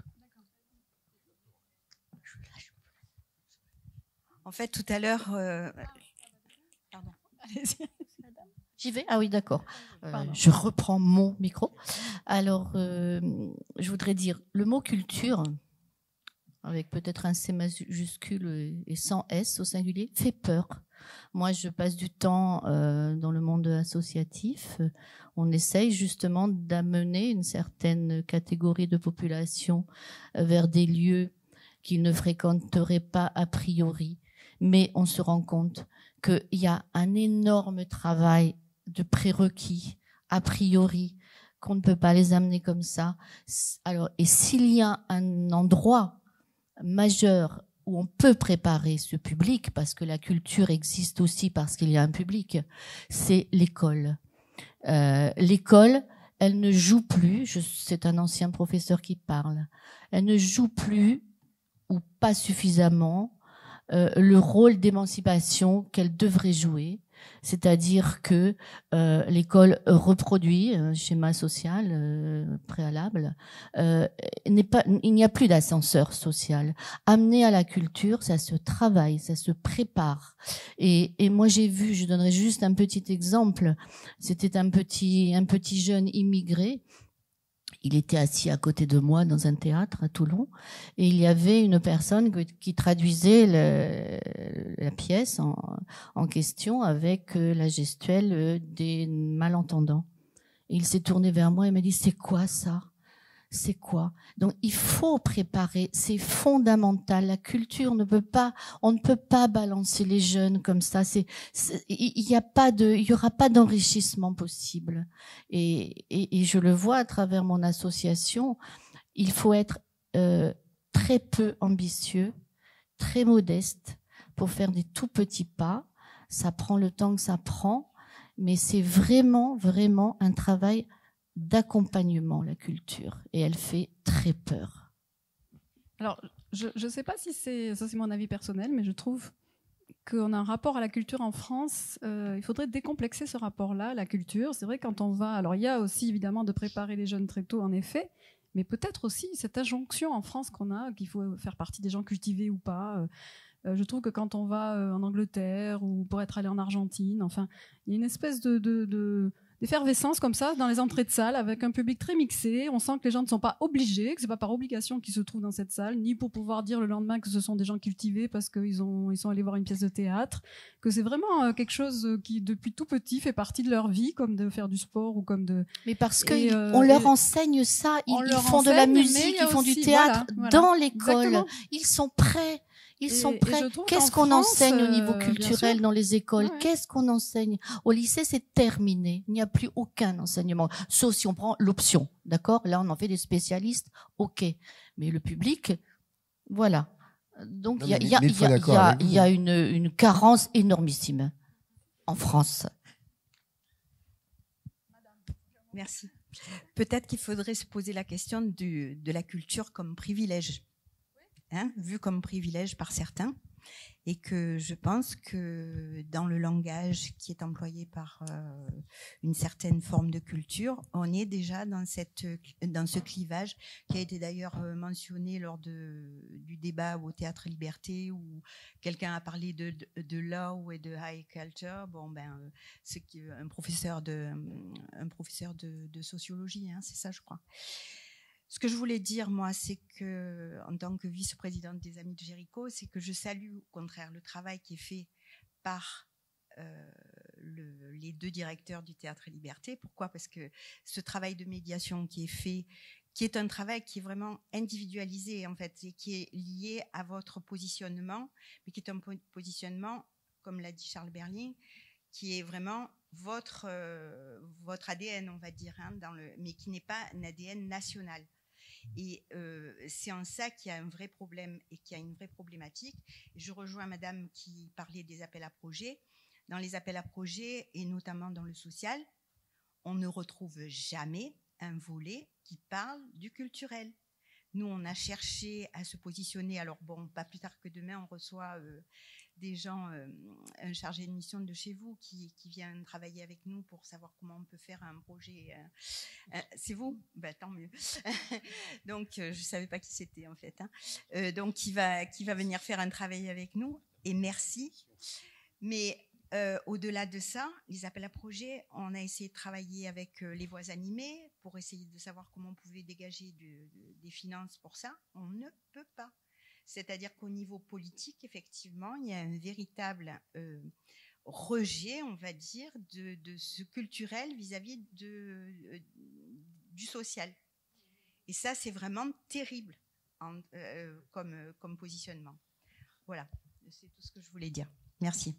En fait, tout à l'heure. Pardon. Allez-y. J'y vais? Ah oui, d'accord. Je reprends mon micro. Alors, je voudrais dire, le mot culture, avec peut-être un C majuscule et sans S au singulier, fait peur. Moi, je passe du temps dans le monde associatif. On essaye justement d'amener une certaine catégorie de population vers des lieux qu'ils ne fréquenteraient pas a priori. Mais on se rend compte qu'il y a un énorme travail de prérequis a priori, qu'on ne peut pas les amener comme ça. Alors, et s'il y a un endroit majeur où on peut préparer ce public, parce que la culture existe aussi parce qu'il y a un public, c'est l'école. L'école, elle ne joue plus, c'est un ancien professeur qui parle, elle ne joue plus, ou pas suffisamment, le rôle d'émancipation qu'elle devrait jouer. C'est-à-dire que l'école reproduit un schéma social préalable. Il n'y a plus d'ascenseur social. Amener à la culture, ça se travaille, ça se prépare. Et moi j'ai vu, je donnerai juste un petit exemple. C'était un petit jeune immigré. Il était assis à côté de moi dans un théâtre à Toulon, et il y avait une personne qui traduisait la pièce en question avec la gestuelle des malentendants. Et il s'est tourné vers moi et m'a dit: c'est quoi ça? C'est quoi? Donc il faut préparer, c'est fondamental. La culture on ne peut pas balancer les jeunes comme ça. Il y aura pas d'enrichissement possible. Et je le vois à travers mon association. Il faut être très peu ambitieux, très modeste pour faire des tout petits pas. Ça prend le temps que ça prend, mais c'est vraiment, vraiment un travail d'accompagnement, la culture, et elle fait très peur. Alors, je ne sais pas si ça c'est mon avis personnel, mais je trouve qu'on a un rapport à la culture en France. Il faudrait décomplexer ce rapport-là, la culture. C'est vrai, quand on va... Alors, il y a aussi, évidemment, de préparer les jeunes très tôt, en effet, mais peut-être aussi cette injonction en France qu'on a, qu'il faut faire partie des gens cultivés ou pas. Je trouve que quand on va en Angleterre ou pour être allé en Argentine, enfin, il y a une espèce d'effervescence comme ça dans les entrées de salle avec un public très mixé. On sent que les gens ne sont pas obligés, que c'est pas par obligation qu'ils se trouvent dans cette salle, ni pour pouvoir dire le lendemain que ce sont des gens cultivés parce qu'ils sont allés voir une pièce de théâtre, que c'est vraiment quelque chose qui depuis tout petit fait partie de leur vie, comme de faire du sport ou comme de... Mais parce qu'on leur enseigne ça, ils font de la musique, ils font du théâtre dans l'école, exactement. Ils sont prêts. Ils sont prêts. Qu'est-ce qu'on enseigne au niveau culturel dans les écoles? Qu'est-ce qu'on enseigne? Au lycée, c'est terminé. Il n'y a plus aucun enseignement. Sauf si on prend l'option. D'accord? Là, on en fait des spécialistes. OK. Mais le public, voilà. Donc, il y a une carence énormissime en France. Merci. Peut-être qu'il faudrait se poser la question de la culture comme privilège. Vu comme privilège par certains, et que je pense que dans le langage qui est employé par une certaine forme de culture, on est déjà dans ce clivage qui a été d'ailleurs mentionné lors du débat au Théâtre Liberté, où quelqu'un a parlé de law et de high culture. Bon, c'est un professeur de sociologie, c'est ça, je crois. Ce que je voulais dire, moi, c'est que, en tant que vice-présidente des Amis de Jéricho, c'est que je salue, au contraire, le travail qui est fait par les deux directeurs du Théâtre Liberté. Pourquoi? Parce que ce travail de médiation qui est fait, qui est un travail qui est vraiment individualisé, en fait, et qui est lié à votre positionnement, mais qui est un positionnement, comme l'a dit Charles Berling, qui est vraiment votre ADN, on va dire, mais qui n'est pas un ADN national. Et c'est en ça qu'il y a un vrai problème et qu'il y a une vraie problématique. Et je rejoins madame qui parlait des appels à projets. Dans les appels à projets, et notamment dans le social, on ne retrouve jamais un volet qui parle du culturel. Nous, on a cherché à se positionner. Alors bon, pas plus tard que demain, on reçoit des gens, un chargé de mission de chez vous qui vient travailler avec nous pour savoir comment on peut faire un projet. C'est vous? Tant mieux. Donc, je ne savais pas qui c'était en fait. Donc, qui va venir faire un travail avec nous. Et merci. Mais au-delà de ça, les appels à projets, on a essayé de travailler avec les voix animées pour essayer de savoir comment on pouvait dégager des finances pour ça. On ne peut pas. C'est-à-dire qu'au niveau politique, effectivement, il y a un véritable rejet, on va dire, de ce culturel vis-à-vis du social. Et ça, c'est vraiment terrible comme positionnement. Voilà, c'est tout ce que je voulais dire. Merci.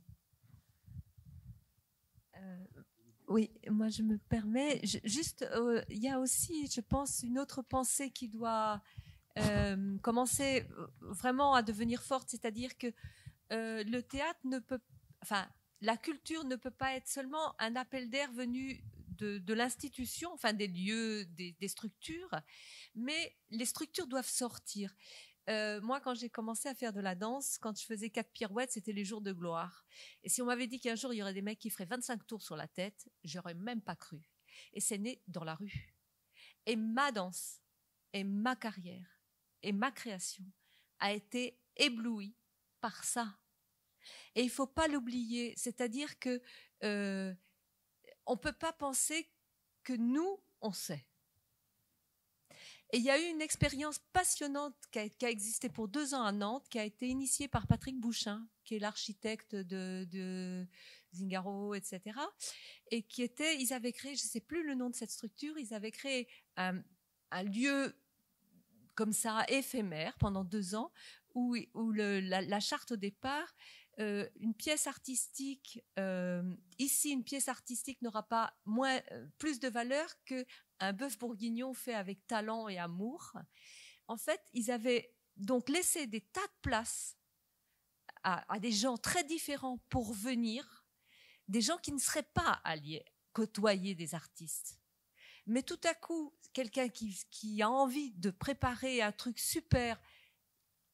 Oui, moi je me permets. Juste, il y a aussi, je pense, une autre pensée qui doit commencer vraiment à devenir forte, c'est-à-dire que le théâtre la culture ne peut pas être seulement un appel d'air venu de l'institution, enfin des lieux, des structures, mais les structures doivent sortir. Moi, quand j'ai commencé à faire de la danse, quand je faisais 4 pirouettes, c'était les jours de gloire. Et si on m'avait dit qu'un jour, il y aurait des mecs qui feraient 25 tours sur la tête, j'aurais même pas cru. Et c'est né dans la rue. Et ma danse, et ma carrière, et ma création a été éblouie par ça. Et il ne faut pas l'oublier. C'est-à-dire que on ne peut pas penser que nous, on sait. Et il y a eu une expérience passionnante qui a existé pour 2 ans à Nantes, qui a été initiée par Patrick Bouchin, qui est l'architecte de Zingaro, etc. Et ils avaient créé, je ne sais plus le nom de cette structure, ils avaient créé un lieu comme ça, éphémère, pendant 2 ans, où la charte au départ, une pièce artistique, ici, une pièce artistique n'aura pas plus de valeur qu'un bœuf bourguignon fait avec talent et amour. En fait, ils avaient donc laissé des tas de places à des gens très différents pour venir, des gens qui ne seraient pas allés côtoyer des artistes. Mais tout à coup, quelqu'un qui a envie de préparer un truc super,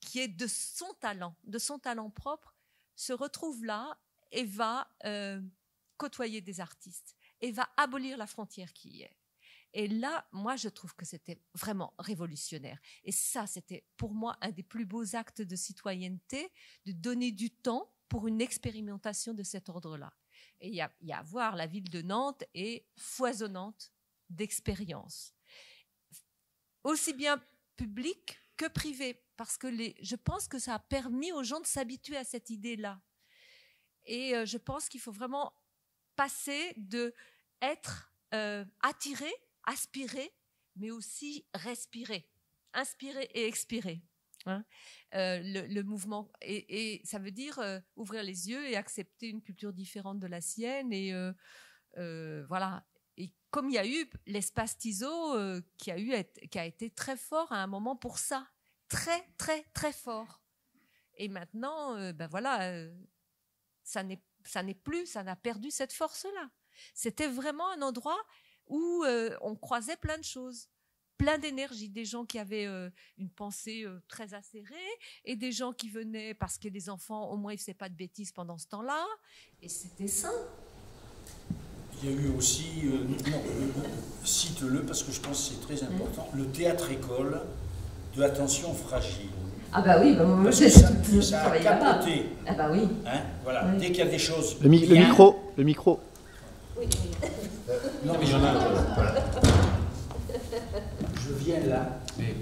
qui est de son talent propre, se retrouve là et va côtoyer des artistes et va abolir la frontière qui y est. Et là, moi, je trouve que c'était vraiment révolutionnaire. Et ça, c'était pour moi un des plus beaux actes de citoyenneté, de donner du temps pour une expérimentation de cet ordre-là. Et il y a à voir, la ville de Nantes est foisonnante d'expériences, aussi bien publiques que privées, parce que je pense que ça a permis aux gens de s'habituer à cette idée-là. Et je pense qu'il faut vraiment passer de être attiré, aspirer, mais aussi respirer, inspirer et expirer. Hein, le mouvement, et ça veut dire ouvrir les yeux et accepter une culture différente de la sienne, et voilà. Et comme il y a eu l'espace Tizot qui a été très fort à un moment pour ça, très très très fort. Et maintenant, voilà, ça n'a perdu cette force-là. C'était vraiment un endroit où on croisait plein de choses, plein d'énergie, des gens qui avaient une pensée très acérée, et des gens qui venaient parce que les enfants, au moins, ils ne faisaient pas de bêtises pendant ce temps-là, et c'était ça. Il y a eu aussi, cite-le parce que je pense que c'est très important, le théâtre-école de l'attention fragile. Ah bah oui, moi ça a capoté. Ah bah oui. Hein, voilà, oui. Dès qu'il y a des choses... Le micro. Oui. Non, mais il y en a. Voilà. Je viens là.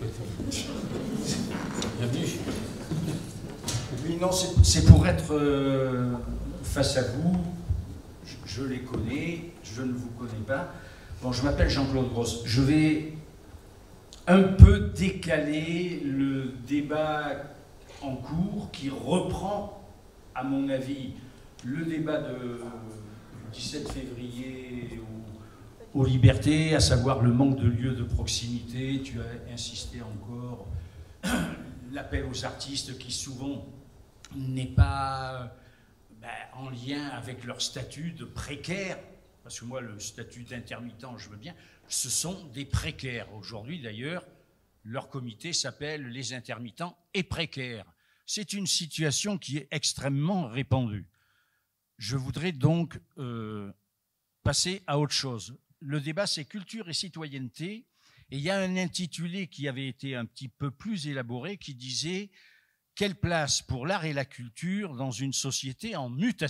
Bienvenue. Oui, non, c'est pour être face à vous. Je les connais, je ne vous connais pas. Bon, je m'appelle Jean-Claude Gross. Je vais un peu décaler le débat en cours qui reprend, à mon avis, le débat du 17 février aux libertés, à savoir le manque de lieux de proximité. Tu as insisté encore, l'appel aux artistes qui souvent n'est pas en lien avec leur statut de précaire, parce que moi le statut d'intermittent je veux bien, ce sont des précaires. Aujourd'hui d'ailleurs, leur comité s'appelle les intermittents et précaires. C'est une situation qui est extrêmement répandue. Je voudrais donc passer à autre chose. Le débat, c'est culture et citoyenneté, et il y a un intitulé qui avait été un petit peu plus élaboré qui disait « Quelle place pour l'art et la culture dans une société en mutation ?»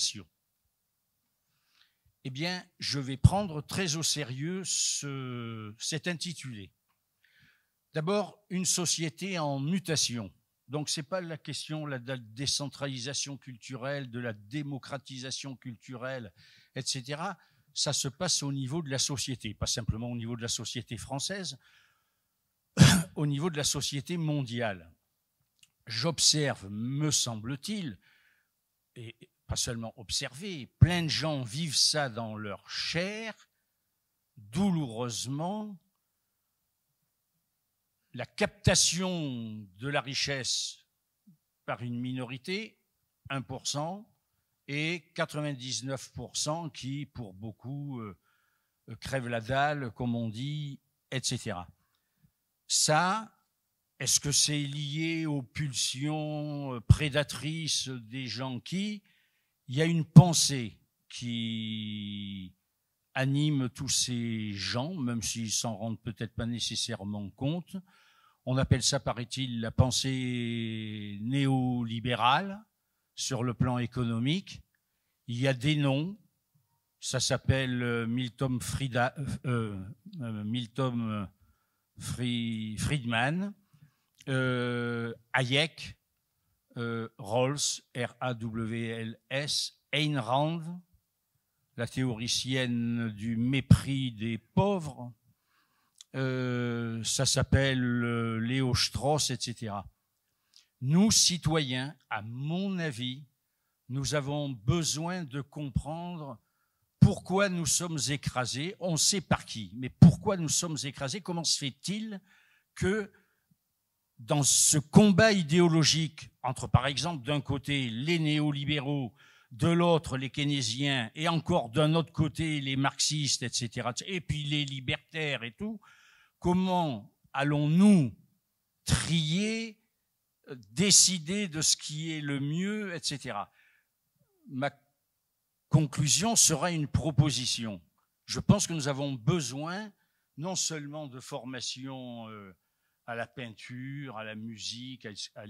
Eh bien, je vais prendre très au sérieux cet intitulé. D'abord, une société en mutation. Donc, ce n'est pas la question de la décentralisation culturelle, de la démocratisation culturelle, etc. Ça se passe au niveau de la société, pas simplement au niveau de la société française, au niveau de la société mondiale. J'observe, me semble-t-il, et pas seulement observer, plein de gens vivent ça dans leur chair, douloureusement, la captation de la richesse par une minorité, 1%, et 99% qui, pour beaucoup, crèvent la dalle, comme on dit, etc. Ça, est-ce que c'est lié aux pulsions prédatrices des gens qui... Il y a une pensée qui anime tous ces gens, même s'ils s'en rendent peut-être pas nécessairement compte. On appelle ça, paraît-il, la pensée néolibérale sur le plan économique. Il y a des noms. Ça s'appelle Milton Friedman, Hayek, Rawls, R-A-W-L-S, Ayn Rand, la théoricienne du mépris des pauvres, ça s'appelle Léo Strauss, etc. Nous, citoyens, à mon avis, nous avons besoin de comprendre pourquoi nous sommes écrasés. On sait par qui, mais pourquoi nous sommes écrasés? Comment se fait-il que dans ce combat idéologique entre, par exemple, d'un côté, les néolibéraux, de l'autre, les keynésiens, et encore d'un autre côté, les marxistes, etc., et puis les libertaires et tout, comment allons-nous trier décider de ce qui est le mieux, etc. Ma conclusion sera une proposition. Je pense que nous avons besoin non seulement de formation à la peinture, à la musique,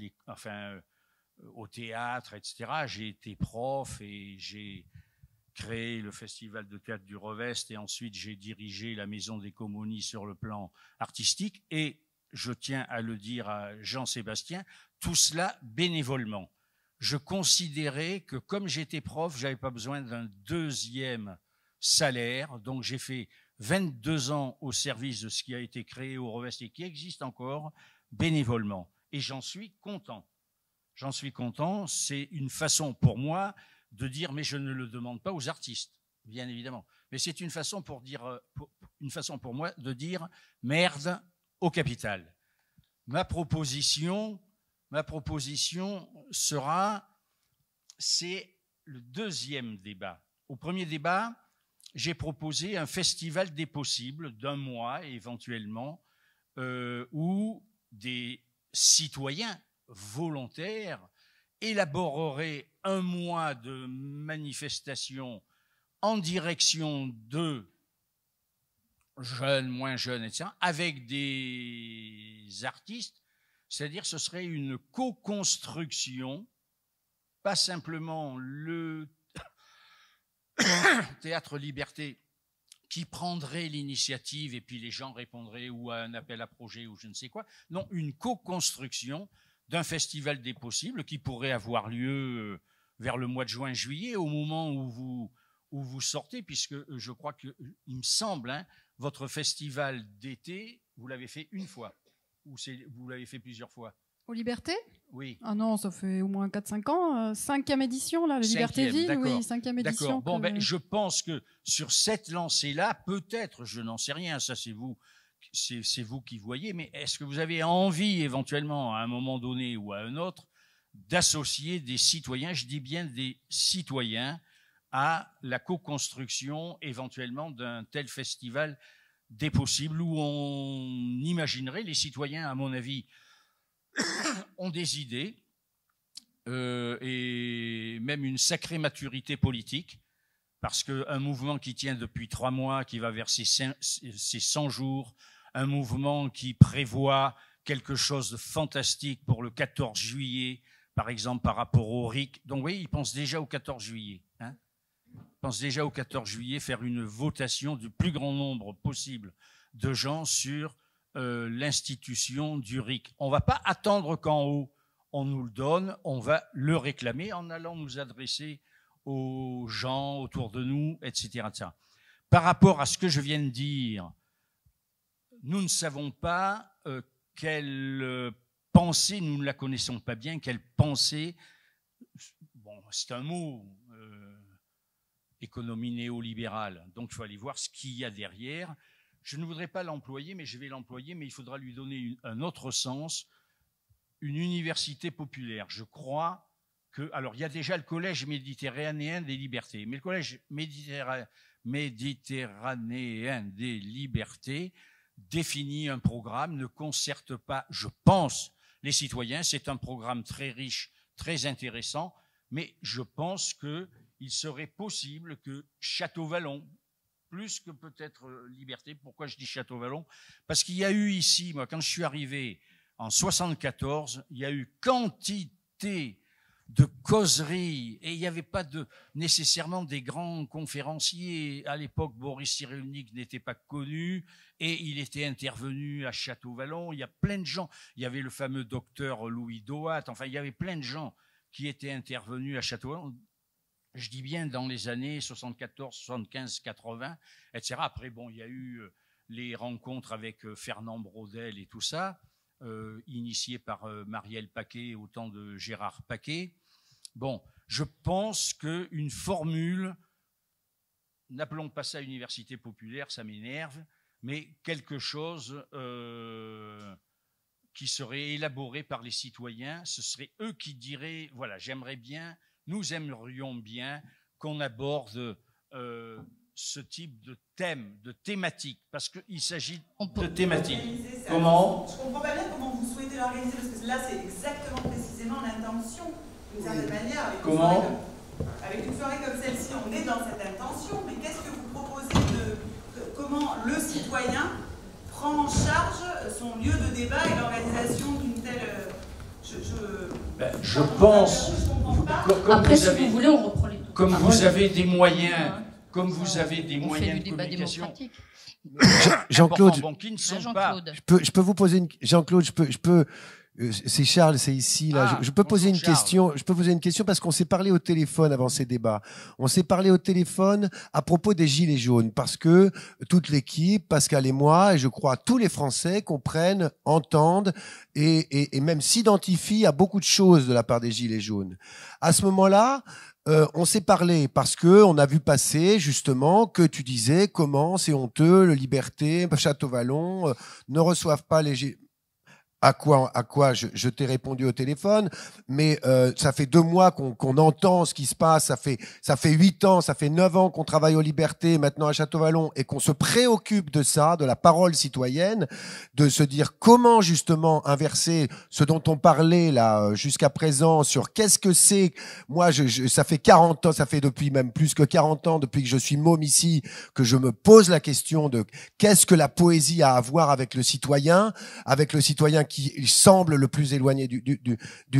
au théâtre, etc. J'ai été prof et j'ai créé le Festival de théâtre du Revest et ensuite j'ai dirigé la Maison des Comonies sur le plan artistique et je tiens à le dire à Jean-Sébastien, tout cela bénévolement. Je considérais que comme j'étais prof, j'avais pas besoin d'un deuxième salaire, donc j'ai fait 22 ans au service de ce qui a été créé au Revest et qui existe encore bénévolement. Et j'en suis content. J'en suis content. C'est une façon pour moi de dire, mais je ne le demande pas aux artistes, bien évidemment. Mais c'est une façon pour moi de dire merde au capital. Ma proposition sera, c'est le deuxième débat. Au premier débat, j'ai proposé un festival des possibles d'1 mois éventuellement, où des citoyens volontaires élaboreraient 1 mois de manifestation en direction de jeunes, moins jeunes, etc., avec des artistes, c'est-à-dire ce serait une co-construction, pas simplement le Théâtre Liberté qui prendrait l'initiative et puis les gens répondraient ou à un appel à projet ou je ne sais quoi. Non, une co-construction d'un festival des possibles qui pourrait avoir lieu vers le mois de juin-juillet, au moment où vous sortez, puisque je crois que, il me semble, hein, votre festival d'été, vous l'avez fait une fois, ou vous l'avez fait plusieurs fois. Aux Libertés ? Oui. Ah non, ça fait au moins 4-5 ans. 5e édition, là, le Libertéville, oui, 5e édition. D'accord. Bon, ben, je pense que sur cette lancée-là, peut-être, je n'en sais rien, ça c'est vous qui voyez, mais est-ce que vous avez envie, éventuellement, à un moment donné ou à un autre, d'associer des citoyens, je dis bien des citoyens, à la co-construction, éventuellement, d'un tel festival des possibles, où on imaginerait, les citoyens, à mon avis, ont des idées et même une sacrée maturité politique, parce qu'un mouvement qui tient depuis 3 mois, qui va vers ses 100 jours, un mouvement qui prévoit quelque chose de fantastique pour le 14 juillet, par exemple par rapport au RIC. Donc oui, ils pensent déjà au 14 juillet. Hein, ils pensent déjà au 14 juillet faire une votation du plus grand nombre possible de gens sur l'institution du RIC. On ne va pas attendre qu'en haut on nous le donne, on va le réclamer en allant nous adresser aux gens autour de nous, etc., etc. Par rapport à ce que je viens de dire, nous ne savons pas quelle pensée, nous ne la connaissons pas bien, quelle pensée, bon, c'est un mot, économie néolibérale, donc il faut aller voir ce qu'il y a derrière. Je ne voudrais pas l'employer, mais je vais l'employer, mais il faudra lui donner un autre sens, une université populaire. Je crois que, alors il y a déjà le Collège méditerranéen des libertés, mais le Collège méditerranéen des libertés définit un programme, ne concerte pas, je pense, les citoyens. C'est un programme très riche, très intéressant, mais je pense qu'il serait possible que Château-Vallon, plus que peut-être Liberté. Pourquoi je dis Château-Vallon? Parce qu'il y a eu ici, moi, quand je suis arrivé en 74, il y a eu quantité de causeries et il n'y avait pas nécessairement des grands conférenciers. À l'époque, Boris Cyrulnik n'était pas connu et il était intervenu à Château-Vallon. Il y a plein de gens. Il y avait le fameux docteur Louis Doat. Enfin, il y avait plein de gens qui étaient intervenus à Château-Vallon. Je dis bien dans les années 74, 75, 80, etc. Après, bon, il y a eu les rencontres avec Fernand Braudel et tout ça, initiées par Marielle Paquet au temps de Gérard Paquet. Bon, je pense qu'une formule, n'appelons pas ça université populaire, ça m'énerve, mais quelque chose qui serait élaboré par les citoyens, ce serait eux qui diraient, voilà, j'aimerais bien, nous aimerions bien qu'on aborde ce type de thème, de thématique, parce qu'il s'agit de thématique. thématique. Comment? Je comprends pas bien comment vous souhaitez l'organiser, parce que là, c'est exactement précisément l'intention, d'une certaine manière. Avec une soirée comme celle-ci, on est dans cette intention, mais qu'est-ce que vous proposez comment le citoyen prend en charge son lieu de débat et l'organisation d'une telle... Je pense... Après, si vous voulez, on reprend les... Comme vous avez des moyens, comme vous avez des moyens de communication... Jean-Claude, bon, qui ne sont pas... je peux vous poser une... Jean-Claude, je peux c'est Charles, c'est ici là. Je peux poser une question. Je peux poser une question parce qu'on s'est parlé au téléphone avant ces débats. On s'est parlé au téléphone à propos des gilets jaunes parce que toute l'équipe, Pascal et moi, et je crois tous les Français comprennent, entendent et même s'identifient à beaucoup de choses de la part des gilets jaunes. À ce moment-là, on s'est parlé parce que on a vu passer justement que tu disais comment c'est honteux, le Liberté, Château-Vallon ne reçoivent pas les... À quoi je t'ai répondu au téléphone, mais ça fait 2 mois qu'on entend ce qui se passe, ça fait 8 ans, ça fait 9 ans qu'on travaille aux Libertés, maintenant à Château-Vallon, et qu'on se préoccupe de ça, de la parole citoyenne, de se dire comment justement inverser ce dont on parlait là jusqu'à présent sur qu'est-ce que c'est. Moi, ça fait 40 ans, ça fait depuis même plus que 40 ans, depuis que je suis môme ici, que je me pose la question de qu'est-ce que la poésie a à voir avec le citoyen qui semble le plus éloigné de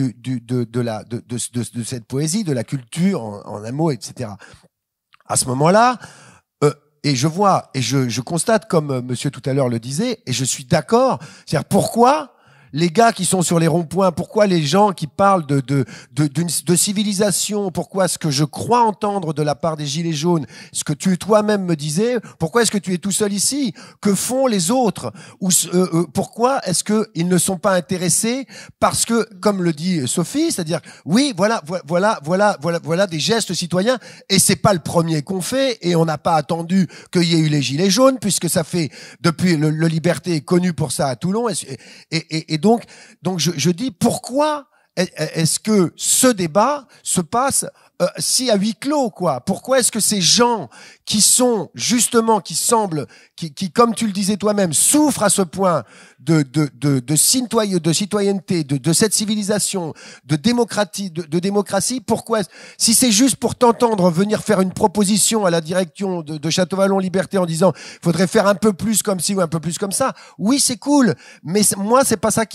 cette poésie, de la culture, en un mot, etc. À ce moment-là, et je vois, et je constate, comme monsieur tout à l'heure le disait, et je suis d'accord, c'est-à-dire pourquoi les gars qui sont sur les ronds-points, pourquoi les gens qui parlent de civilisation, pourquoi ce que je crois entendre de la part des Gilets jaunes, ce que tu toi-même me disais, pourquoi est-ce que tu es tout seul ici? Que font les autres? Pourquoi est-ce qu'ils ne sont pas intéressés? Parce que, comme le dit Sophie, c'est-à-dire, oui, voilà des gestes citoyens, et c'est pas le premier qu'on fait, et on n'a pas attendu qu'il y ait eu les Gilets jaunes, puisque ça fait, depuis le Liberté est connu pour ça à Toulon, et donc je dis pourquoi est-ce que ce débat se passe si à huis clos, quoi? Pourquoi est-ce que ces gens qui sont justement, qui semblent, qui comme tu le disais toi-même, souffrent à ce point de citoyenneté, de cette civilisation, de démocratie, pourquoi si c'est juste pour t'entendre venir faire une proposition à la direction de Château-Vallon Liberté en disant faudrait faire un peu plus comme ci ou un peu plus comme ça, oui c'est cool, mais moi c'est pas ça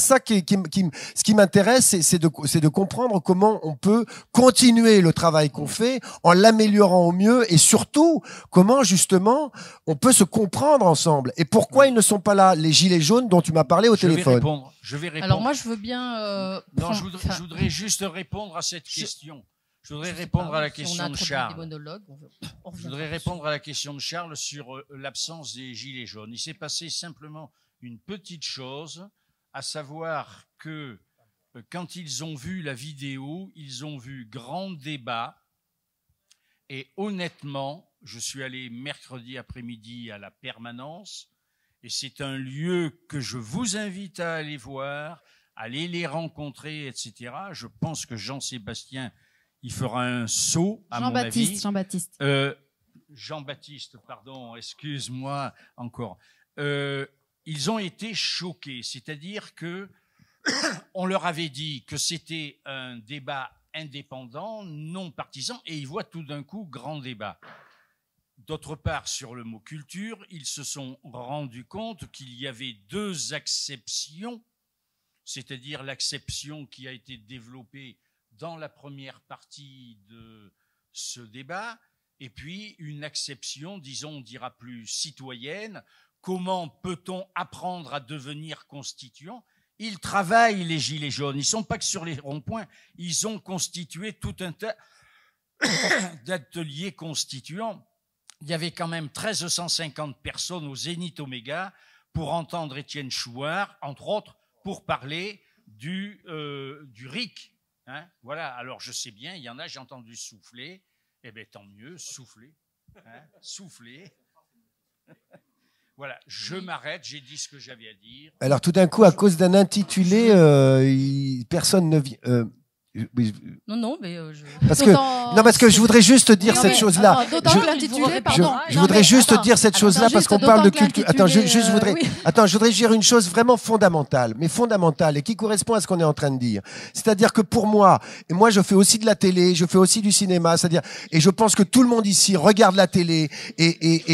ce qui m'intéresse, c'est de comprendre comment on peut continuer le travail qu'on fait en l'améliorant au mieux, et surtout comment justement on peut se comprendre ensemble, et pourquoi ils ne sont pas là, les gilets jaunes dont tu m'as parlé au téléphone. Je vais répondre. Alors moi je veux bien... non, je voudrais juste répondre à cette question. Je voudrais répondre à la question de Charles. Je voudrais répondre à la question de Charles sur l'absence des gilets jaunes. Il s'est passé simplement une petite chose, à savoir que quand ils ont vu la vidéo, ils ont vu grand débat, et honnêtement, je suis allé mercredi après-midi à la permanence, et c'est un lieu que je vous invite à aller voir, aller les rencontrer, etc. Je pense que Jean-Sébastien, il fera un saut, à mon avis. Jean-Baptiste, pardon, excuse-moi encore. Ils ont été choqués, c'est-à-dire que on leur avait dit que c'était un débat indépendant, non partisan, et ils voient tout d'un coup grand débat. D'autre part, sur le mot culture, ils se sont rendus compte qu'il y avait 2 acceptions, c'est-à-dire l'acception qui a été développée dans la première partie de ce débat, et puis une acception, disons, on dira plus citoyenne. Comment peut-on apprendre à devenir constituant? Ils travaillent, les gilets jaunes, ils ne sont pas que sur les ronds-points, ils ont constitué tout un tas d'ateliers constituants. Il y avait quand même 1350 personnes au Zénith Oméga pour entendre Étienne Chouard, entre autres, pour parler du RIC. Hein, voilà, alors je sais bien, il y en a, j'ai entendu souffler, eh bien tant mieux, souffler. Hein, souffler. Voilà, je m'arrête, j'ai dit ce que j'avais à dire. Alors tout d'un coup, à cause d'un intitulé, personne ne vient. Oui. Non, mais parce que je voudrais juste dire cette chose-là. Je voudrais juste dire cette chose-là parce qu'on parle de culture. Attends, je voudrais dire une chose vraiment fondamentale, et qui correspond à ce qu'on est en train de dire. C'est-à-dire que pour moi, et moi je fais aussi de la télé, je fais aussi du cinéma, c'est-à-dire, et je pense que tout le monde ici regarde la télé et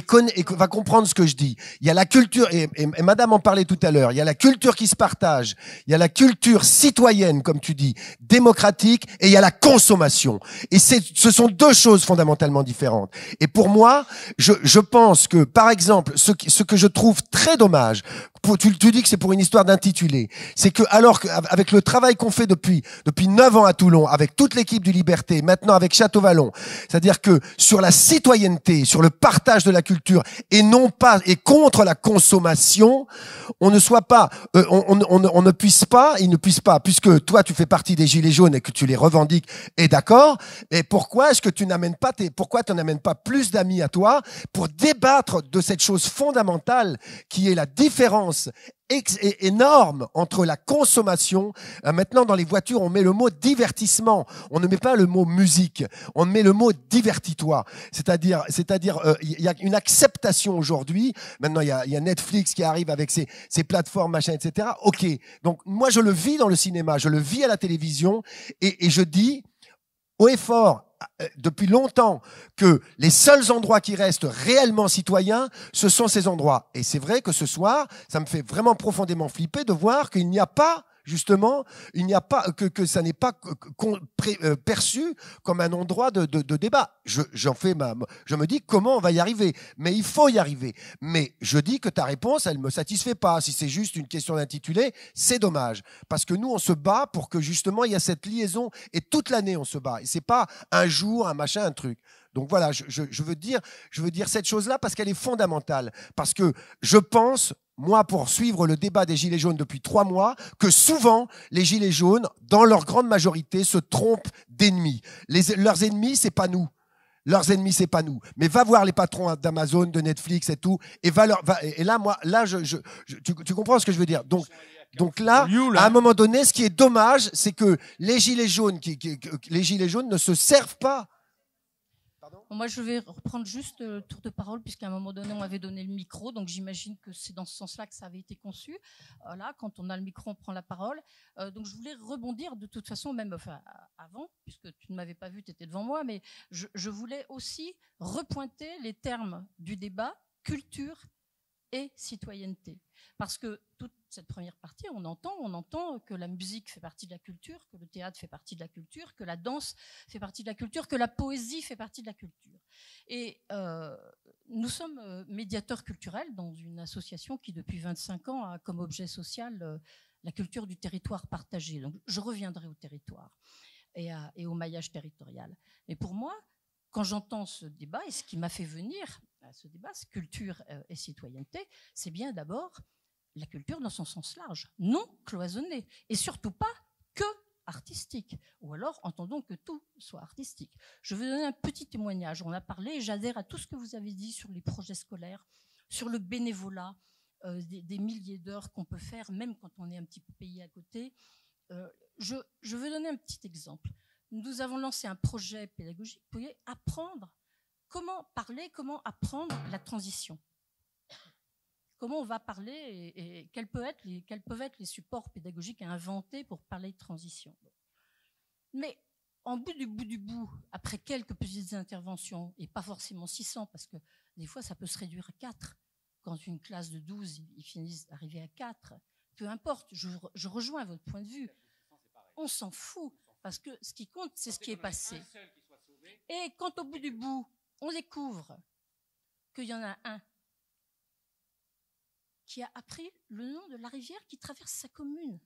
va comprendre ce que je dis. Il y a la culture, et Madame en parlait tout à l'heure. Il y a la culture qui se partage. Il y a la culture citoyenne, comme tu dis, démocratique, et il y a la consommation. Et ce sont deux choses fondamentalement différentes. Et pour moi, je pense que, par exemple, ce que je trouve très dommage, tu dis que c'est pour une histoire d'intitulé, c'est que alors qu'avec le travail qu'on fait depuis 9 ans à Toulon, avec toute l'équipe du Liberté, maintenant avec Château-Vallon, c'est-à-dire que sur la citoyenneté, sur le partage de la culture, et non pas, et contre la consommation, on ne soit pas, on ne puisse pas, il ne puisse pas, puisque toi tu fais partie des Gilets jaunes et que tu les revendiques, et d'accord, et pourquoi est-ce que tu n'amènes pas plus d'amis à toi pour débattre de cette chose fondamentale qui est la différence énorme entre la consommation. Maintenant, dans les voitures, on met le mot divertissement. On ne met pas le mot musique. On met le mot divertis-toi. C'est-à-dire, il y a une acceptation aujourd'hui. Maintenant, il y a Netflix qui arrive avec ses plateformes, machin, etc. OK. Donc, moi, je le vis dans le cinéma. Je le vis à la télévision. Et je dis haut et fort, depuis longtemps, que les seuls endroits qui restent réellement citoyens, ce sont ces endroits. Et c'est vrai que ce soir, ça me fait vraiment profondément flipper de voir qu'il n'y a pas, justement, que ça n'est pas perçu comme un endroit de débat. Je me dis comment on va y arriver. Mais il faut y arriver. Mais je dis que ta réponse, elle me satisfait pas. Si c'est juste une question d'intitulé, c'est dommage. Parce que nous, on se bat pour que justement, il y a cette liaison. Et toute l'année, on se bat. Et c'est pas un jour, un machin, un truc. Donc voilà, je veux dire cette chose-là parce qu'elle est fondamentale. Parce que je pense, moi, pour suivre le débat des Gilets jaunes depuis 3 mois, que souvent, les Gilets jaunes, dans leur grande majorité, se trompent d'ennemis. Leurs ennemis, c'est pas nous. Leurs ennemis, c'est pas nous. Mais va voir les patrons d'Amazon, de Netflix et tout, et tu comprends ce que je veux dire. Donc là, à un moment donné, ce qui est dommage, c'est que les Gilets jaunes, les Gilets jaunes ne se servent pas. Moi, je vais reprendre juste le tour de parole, puisqu'à un moment donné, on m'avait donné le micro, donc j'imagine que c'est dans ce sens-là que ça avait été conçu. Là, quand on a le micro, on prend la parole. Donc, je voulais rebondir de toute façon, même avant, puisque tu ne m'avais pas vu, tu étais devant moi, mais je voulais aussi repointer les termes du débat, culture et citoyenneté. Parce que toute cette première partie, on entend que la musique fait partie de la culture, que le théâtre fait partie de la culture, que la danse fait partie de la culture, que la poésie fait partie de la culture. Et nous sommes médiateurs culturels dans une association qui, depuis 25 ans, a comme objet social la culture du territoire partagé. Donc, je reviendrai au territoire et au maillage territorial. Mais pour moi, quand j'entends ce débat, et ce qui m'a fait venir à ce débat, culture et citoyenneté, c'est bien d'abord la culture dans son sens large, non cloisonnée, et surtout pas que artistique, ou alors entendons que tout soit artistique. Je vais donner un petit témoignage. On a parlé, et j'adhère à tout ce que vous avez dit sur les projets scolaires, sur le bénévolat, des milliers d'heures qu'on peut faire, même quand on est un petit peu payé à côté. Je veux donner un petit exemple. Nous avons lancé un projet pédagogique pour apprendre comment parler, comment apprendre la transition. Comment on va parler et quels peuvent être les supports pédagogiques à inventer pour parler de transition. Mais en bout du bout, après quelques petites interventions, et pas forcément 600, parce que des fois ça peut se réduire à 4, quand une classe de 12, ils finissent d'arriver à 4, peu importe, je rejoins votre point de vue. On s'en fout, parce que ce qui compte, c'est ce qui est passé. Et quand au bout du bout, on découvre qu'il y en a un qui a appris le nom de la rivière qui traverse sa commune.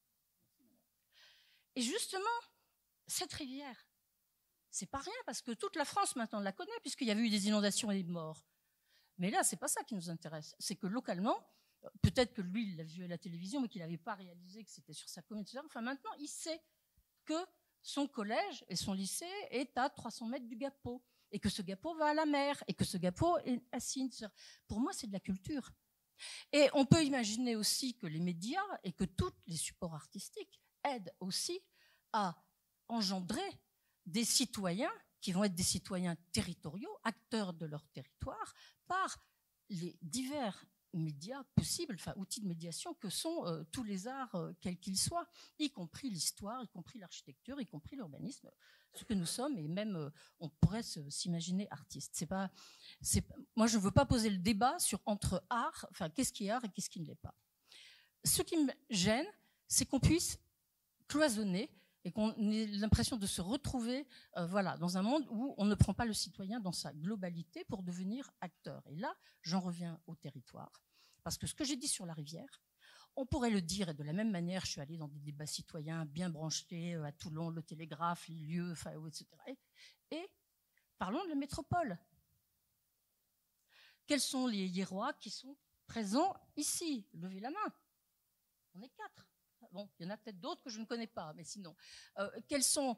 Et justement, cette rivière, c'est pas rien, parce que toute la France maintenant la connaît, puisqu'il y avait eu des inondations et des morts. Mais là, c'est pas ça qui nous intéresse. C'est que localement, peut-être que lui, il l'a vu à la télévision, mais qu'il n'avait pas réalisé que c'était sur sa commune, etc. Enfin, maintenant, il sait que son collège et son lycée est à 300 mètres du Gapeau, et que ce Gapeau va à la mer, et que ce Gapeau est à Sines. Pour moi, c'est de la culture. Et on peut imaginer aussi que les médias et que tous les supports artistiques aident aussi à engendrer des citoyens qui vont être des citoyens territoriaux, acteurs de leur territoire, par les divers médias possibles, enfin outils de médiation que sont tous les arts, quels qu'ils soient, y compris l'histoire, y compris l'architecture, y compris l'urbanisme, ce que nous sommes, et même on pourrait s'imaginer artistes. Moi, je ne veux pas poser le débat entre art, enfin qu'est-ce qui est art et qu'est-ce qui ne l'est pas. Ce qui me gêne, c'est qu'on puisse cloisonner et qu'on ait l'impression de se retrouver dans un monde où on ne prend pas le citoyen dans sa globalité pour devenir acteur. Et là, j'en reviens au territoire. Parce que ce que j'ai dit sur la rivière, on pourrait le dire, et de la même manière, je suis allée dans des débats citoyens bien branchés à Toulon, le Télégraphe, les lieux, etc. Et parlons de la métropole. Quels sont les hiérois qui sont présents ici? Levez la main. On est 4. Bon, il y en a peut-être d'autres que je ne connais pas, mais sinon, quels sont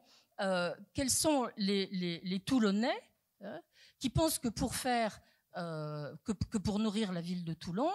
les Toulonnais qui pensent que pour nourrir la ville de Toulon,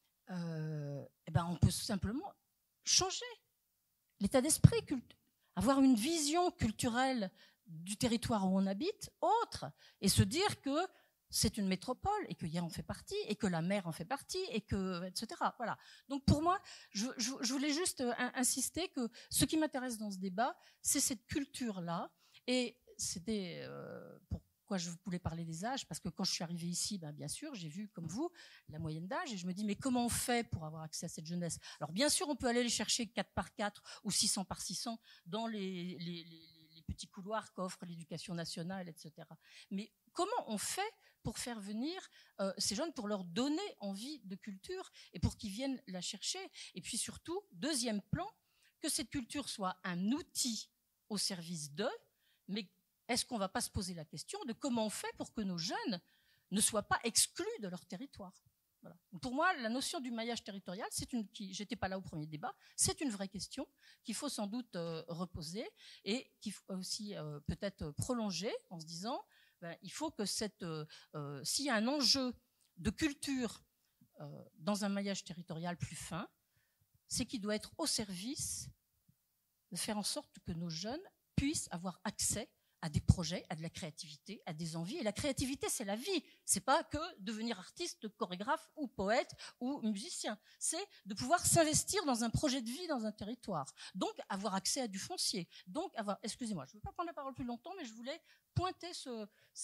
on peut simplement changer l'état d'esprit, avoir une vision culturelle du territoire où on habite autre, et se dire que c'est une métropole et que Hier en fait partie et que la mer en fait partie et que etc. Voilà. Donc pour moi, je voulais juste insister que ce qui m'intéresse dans ce débat, c'est cette culture-là. Et c'était pourquoi je voulais parler des âges, parce que quand je suis arrivée ici, bien sûr, j'ai vu comme vous la moyenne d'âge et je me dis mais comment on fait pour avoir accès à cette jeunesse? Alors bien sûr, on peut aller les chercher 4x4 ou 600 par 600 dans les petits couloirs qu'offre l'éducation nationale, etc. Mais comment on fait pour faire venir ces jeunes, pour leur donner envie de culture et pour qu'ils viennent la chercher? Et puis surtout, deuxième plan, que cette culture soit un outil au service d'eux, mais est-ce qu'on ne va pas se poser la question de comment on fait pour que nos jeunes ne soient pas exclus de leur territoire? Voilà. Pour moi, la notion du maillage territorial, j'étais pas là au premier débat, c'est une vraie question qu'il faut sans doute reposer et qu'il faut aussi peut-être prolonger en se disant il faut que s'il y a un enjeu de culture dans un maillage territorial plus fin, c'est qu'il doit être au service de faire en sorte que nos jeunes puissent avoir accès à des projets, à de la créativité, à des envies. Et la créativité, c'est la vie. C'est pas que devenir artiste, chorégraphe ou poète ou musicien. C'est de pouvoir s'investir dans un projet de vie dans un territoire. Donc, avoir accès à du foncier. Donc, excusez-moi, je ne veux pas prendre la parole plus longtemps, mais je voulais pointer ce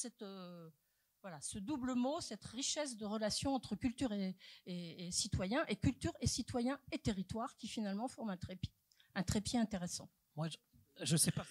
double mot, cette richesse de relations entre culture et citoyen, et culture et citoyen et territoire, qui finalement forment un trépied intéressant. Moi, je ne sais pas.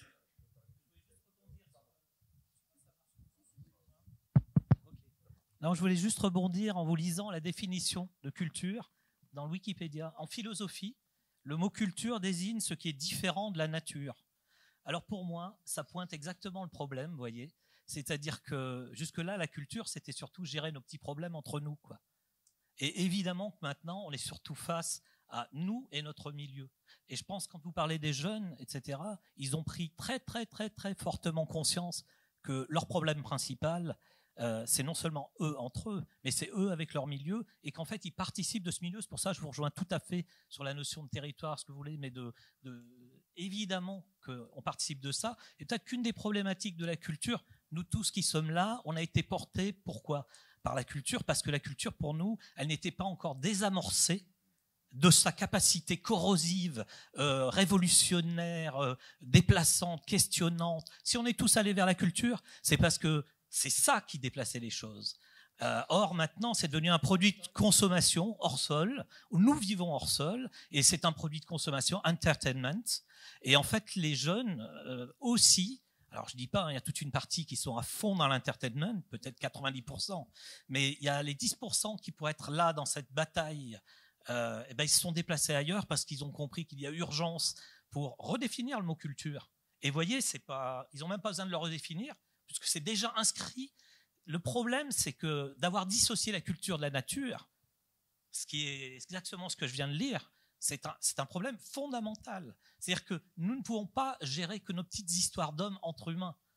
Non, je voulais juste rebondir en vous lisant la définition de culture dans le Wikipédia. En philosophie, le mot culture désigne ce qui est différent de la nature. Alors pour moi, ça pointe exactement le problème, vous voyez. C'est-à-dire que jusque-là, la culture, c'était surtout gérer nos petits problèmes entre nous, quoi. Et évidemment que maintenant, on est surtout face à nous et notre milieu. Et je pense, quand vous parlez des jeunes, etc., ils ont pris très, très, très, très fortement conscience que leur problème principal, c'est non seulement eux entre eux, mais c'est eux avec leur milieu, et qu'en fait, ils participent de ce milieu. C'est pour ça que je vous rejoins tout à fait sur la notion de territoire, ce que vous voulez, mais évidemment qu'on participe de ça. Et peut-être qu'une des problématiques de la culture, nous tous qui sommes là, on a été portés, pourquoi ? Par la culture, parce que la culture, pour nous, elle n'était pas encore désamorcée de sa capacité corrosive, révolutionnaire, déplaçante, questionnante. Si on est tous allés vers la culture, c'est parce que c'est ça qui déplaçait les choses. Or, maintenant, c'est devenu un produit de consommation hors sol, où nous vivons hors sol, et c'est un produit de consommation entertainment. Et en fait, les jeunes aussi, alors je dis pas, il y a toute une partie qui sont à fond dans l'entertainment, peut-être 90%, mais il y a les 10% qui pourraient être là dans cette bataille. Ils se sont déplacés ailleurs parce qu'ils ont compris qu'il y a urgence pour redéfinir le mot culture. Et vous voyez, ils n'ont même pas besoin de le redéfinir, puisque c'est déjà inscrit. Le problème, c'est que d'avoir dissocié la culture de la nature, ce qui est exactement ce que je viens de lire, c'est un problème fondamental. C'est-à-dire que nous ne pouvons pas gérer que nos petites histoires d'hommes entre humains.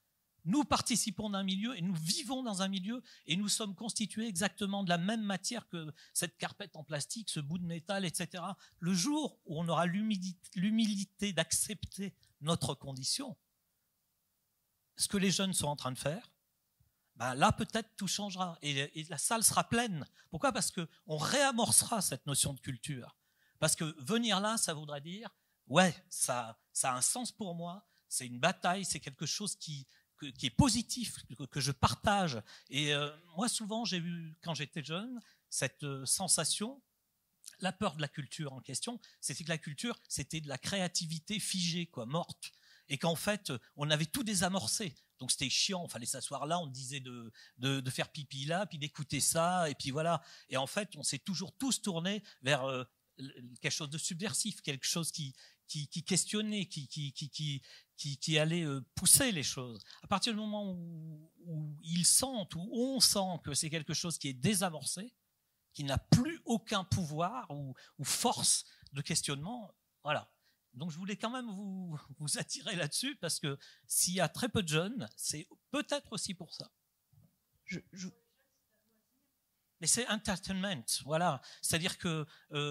Nous participons d'un milieu et nous vivons dans un milieu et nous sommes constitués exactement de la même matière que cette carpette en plastique, ce bout de métal, etc. Le jour où on aura l'humilité d'accepter notre condition, ce que les jeunes sont en train de faire, ben là peut-être tout changera et la salle sera pleine. Pourquoi ? Parce qu'on réamorcera cette notion de culture. Parce que venir là, ça voudrait dire, ouais, ça a un sens pour moi, c'est une bataille, c'est quelque chose qui est positif, que je partage. Et moi, souvent, j'ai eu, quand j'étais jeune, cette sensation, la peur de la culture en question, c'était que la culture, c'était de la créativité figée, quoi, morte. Et qu'en fait, on avait tout désamorcé. Donc c'était chiant, il fallait s'asseoir là, on disait de faire pipi là, puis d'écouter ça, et puis voilà. Et en fait, on s'est toujours tous tournés vers quelque chose de subversif, quelque chose qui questionnait, qui allait pousser les choses. À partir du moment où ils sentent, où on sent que c'est quelque chose qui est désamorcé, qui n'a plus aucun pouvoir ou force de questionnement, voilà. Donc je voulais quand même vous attirer là-dessus, parce que s'il y a très peu de jeunes, c'est peut-être aussi pour ça. Mais c'est entertainment, voilà. C'est-à-dire que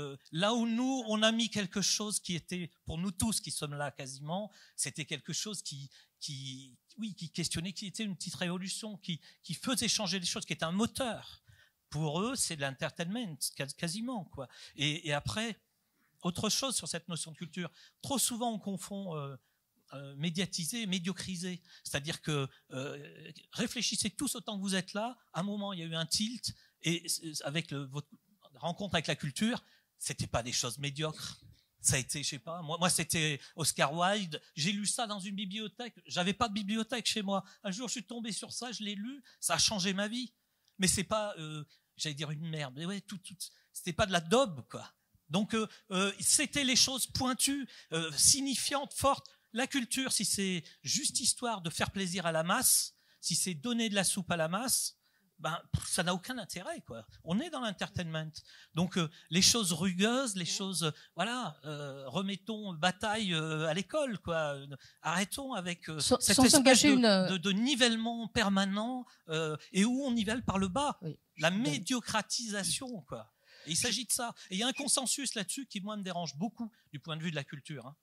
là où nous, on a mis quelque chose qui était, pour nous tous qui sommes là quasiment, c'était quelque chose qui questionnait, qui était une petite révolution, qui faisait changer les choses, qui était un moteur. Pour eux, c'est de l'entertainment, quasiment, quoi. Et après, autre chose sur cette notion de culture. Trop souvent, on confond médiatiser et médiocriser. C'est-à-dire que réfléchissez tous autant que vous êtes là. À un moment, il y a eu un tilt, et avec votre rencontre avec la culture, c'était pas des choses médiocres. Ça a été, je sais pas, moi c'était Oscar Wilde. J'ai lu ça dans une bibliothèque. J'avais pas de bibliothèque chez moi. Un jour, je suis tombé sur ça, je l'ai lu. Ça a changé ma vie. Mais c'est pas, j'allais dire une merde. Mais ouais, c'était pas de la daube, quoi. Donc, c'était les choses pointues, signifiantes, fortes. La culture, si c'est juste histoire de faire plaisir à la masse, si c'est donner de la soupe à la masse, ben, ça n'a aucun intérêt, quoi. On est dans l'entertainment. Donc, les choses rugueuses, les choses, voilà, remettons bataille à l'école, quoi. Arrêtons avec cette espèce de nivellement permanent et où on nivelle par le bas. Oui, la médiocratisation, quoi. Et il s'agit de ça. Et il y a un consensus là-dessus qui, moi, me dérange beaucoup du point de vue de la culture. Hein.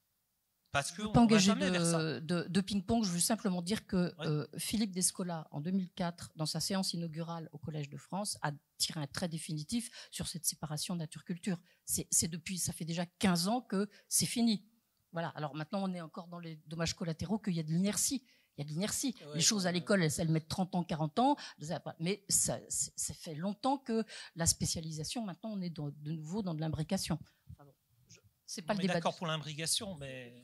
Parce que pas engagé de ping-pong, je veux simplement dire que Philippe Descola, en 2004, dans sa séance inaugurale au Collège de France, a tiré un trait définitif sur cette séparation nature-culture. C'est depuis, ça fait déjà 15 ans que c'est fini. Voilà. Alors maintenant, on est encore dans les dommages collatéraux qu'il y a de l'inertie. Il y a de l'inertie. Les choses à l'école, elles mettent 30 ans, 40 ans. Mais ça fait longtemps que la spécialisation, maintenant, on est de nouveau dans de l'imbrication. Enfin bon, c'est pas le débat. D'accord pour l'imbrication, mais...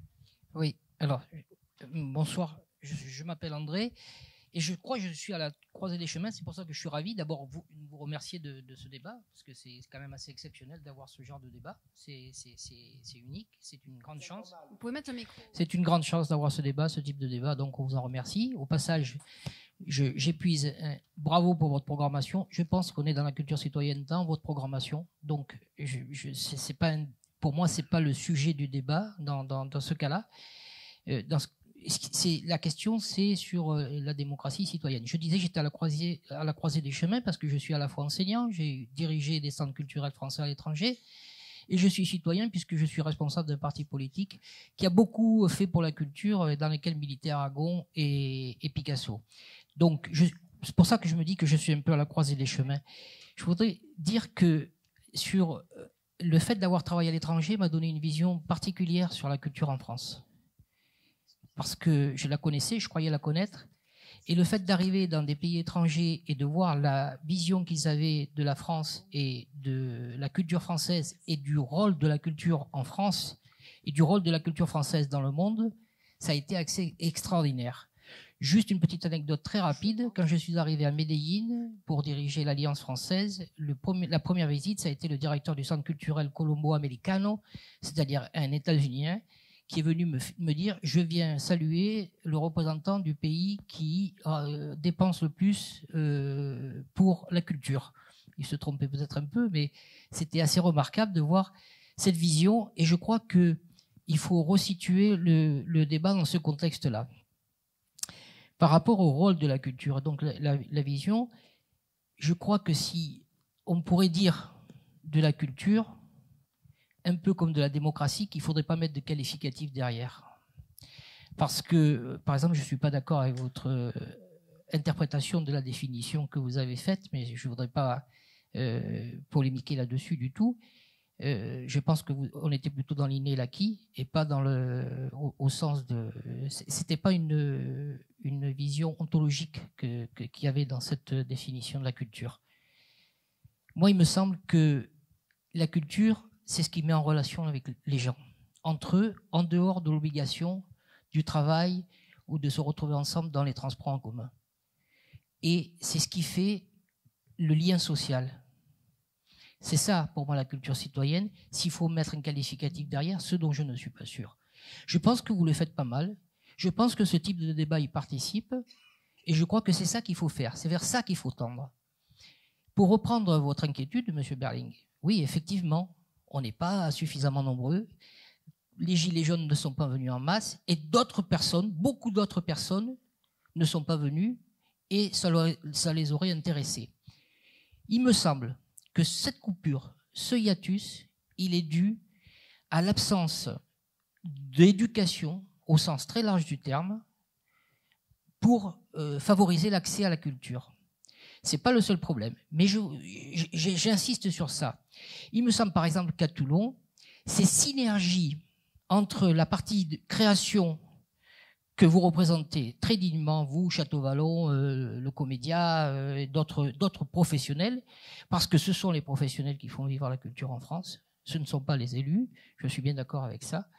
Oui, alors, bonsoir. Je m'appelle André. Et je crois que je suis à la croisée des chemins. C'est pour ça que je suis ravi. D'abord, vous remercier de ce débat, parce que c'est quand même assez exceptionnel d'avoir ce genre de débat. C'est unique. C'est une grande chance. Vous pouvez mettre le micro. C'est une grande chance d'avoir ce débat, ce type de débat. Donc, on vous en remercie. Au passage, j'épuise. Bravo pour votre programmation. Je pense qu'on est dans la culture citoyenne dans votre programmation. Donc, c'est pas pour moi, c'est pas le sujet du débat dans ce cas-là. La question, c'est sur la démocratie citoyenne. Je disais, j'étais à la croisée des chemins parce que je suis à la fois enseignant, j'ai dirigé des centres culturels français à l'étranger, et je suis citoyen puisque je suis responsable d'un parti politique qui a beaucoup fait pour la culture, dans lequel militaient Aragon et Picasso. Donc, c'est pour ça que je me dis que je suis un peu à la croisée des chemins. Je voudrais dire que sur le fait d'avoir travaillé à l'étranger m'a donné une vision particulière sur la culture en France. Parce que je la connaissais, je croyais la connaître. Et le fait d'arriver dans des pays étrangers et de voir la vision qu'ils avaient de la France et de la culture française et du rôle de la culture en France et du rôle de la culture française dans le monde, ça a été assez extraordinaire. Juste une petite anecdote très rapide. Quand je suis arrivé à Medellín pour diriger l'Alliance française, la première visite, ça a été le directeur du centre culturel Colombo Americano, c'est-à-dire un États-Unien, qui est venu me dire « Je viens saluer le représentant du pays qui dépense le plus pour la culture. » Il se trompait peut-être un peu, mais c'était assez remarquable de voir cette vision. Et je crois qu'il faut resituer le débat dans ce contexte-là. Par rapport au rôle de la culture, donc la vision, je crois que si on pourrait dire de la culture, un peu comme de la démocratie, qu'il ne faudrait pas mettre de qualificatif derrière. Parce que, par exemple, je ne suis pas d'accord avec votre interprétation de la définition que vous avez faite, mais je ne voudrais pas polémiquer là-dessus du tout. Je pense qu'on était plutôt dans l'inné et l'acquis et pas dans au sens de... C'était pas une vision ontologique qu'il y avait dans cette définition de la culture. Moi, il me semble que la culture, c'est ce qui met en relation avec les gens, entre eux, en dehors de l'obligation du travail ou de se retrouver ensemble dans les transports en commun. Et c'est ce qui fait le lien social. C'est ça, pour moi, la culture citoyenne. S'il faut mettre un qualificatif derrière, ce dont je ne suis pas sûr. Je pense que vous le faites pas mal. Je pense que ce type de débat y participe. Et je crois que c'est ça qu'il faut faire. C'est vers ça qu'il faut tendre. Pour reprendre votre inquiétude, M. Berling, oui, effectivement, on n'est pas suffisamment nombreux. Les gilets jaunes ne sont pas venus en masse. Et d'autres personnes, beaucoup d'autres personnes, ne sont pas venues. Et ça les aurait intéressés. Il me semble que cette coupure, ce hiatus, il est dû à l'absence d'éducation, au sens très large du terme, pour favoriser l'accès à la culture. Ce n'est pas le seul problème, mais j'insiste sur ça. Il me semble par exemple qu'à Toulon, ces synergies entre la partie de création que vous représentez très dignement, vous, Château-Vallon, le Comédia, et d'autres professionnels, parce que ce sont les professionnels qui font vivre la culture en France, ce ne sont pas les élus, je suis bien d'accord avec ça.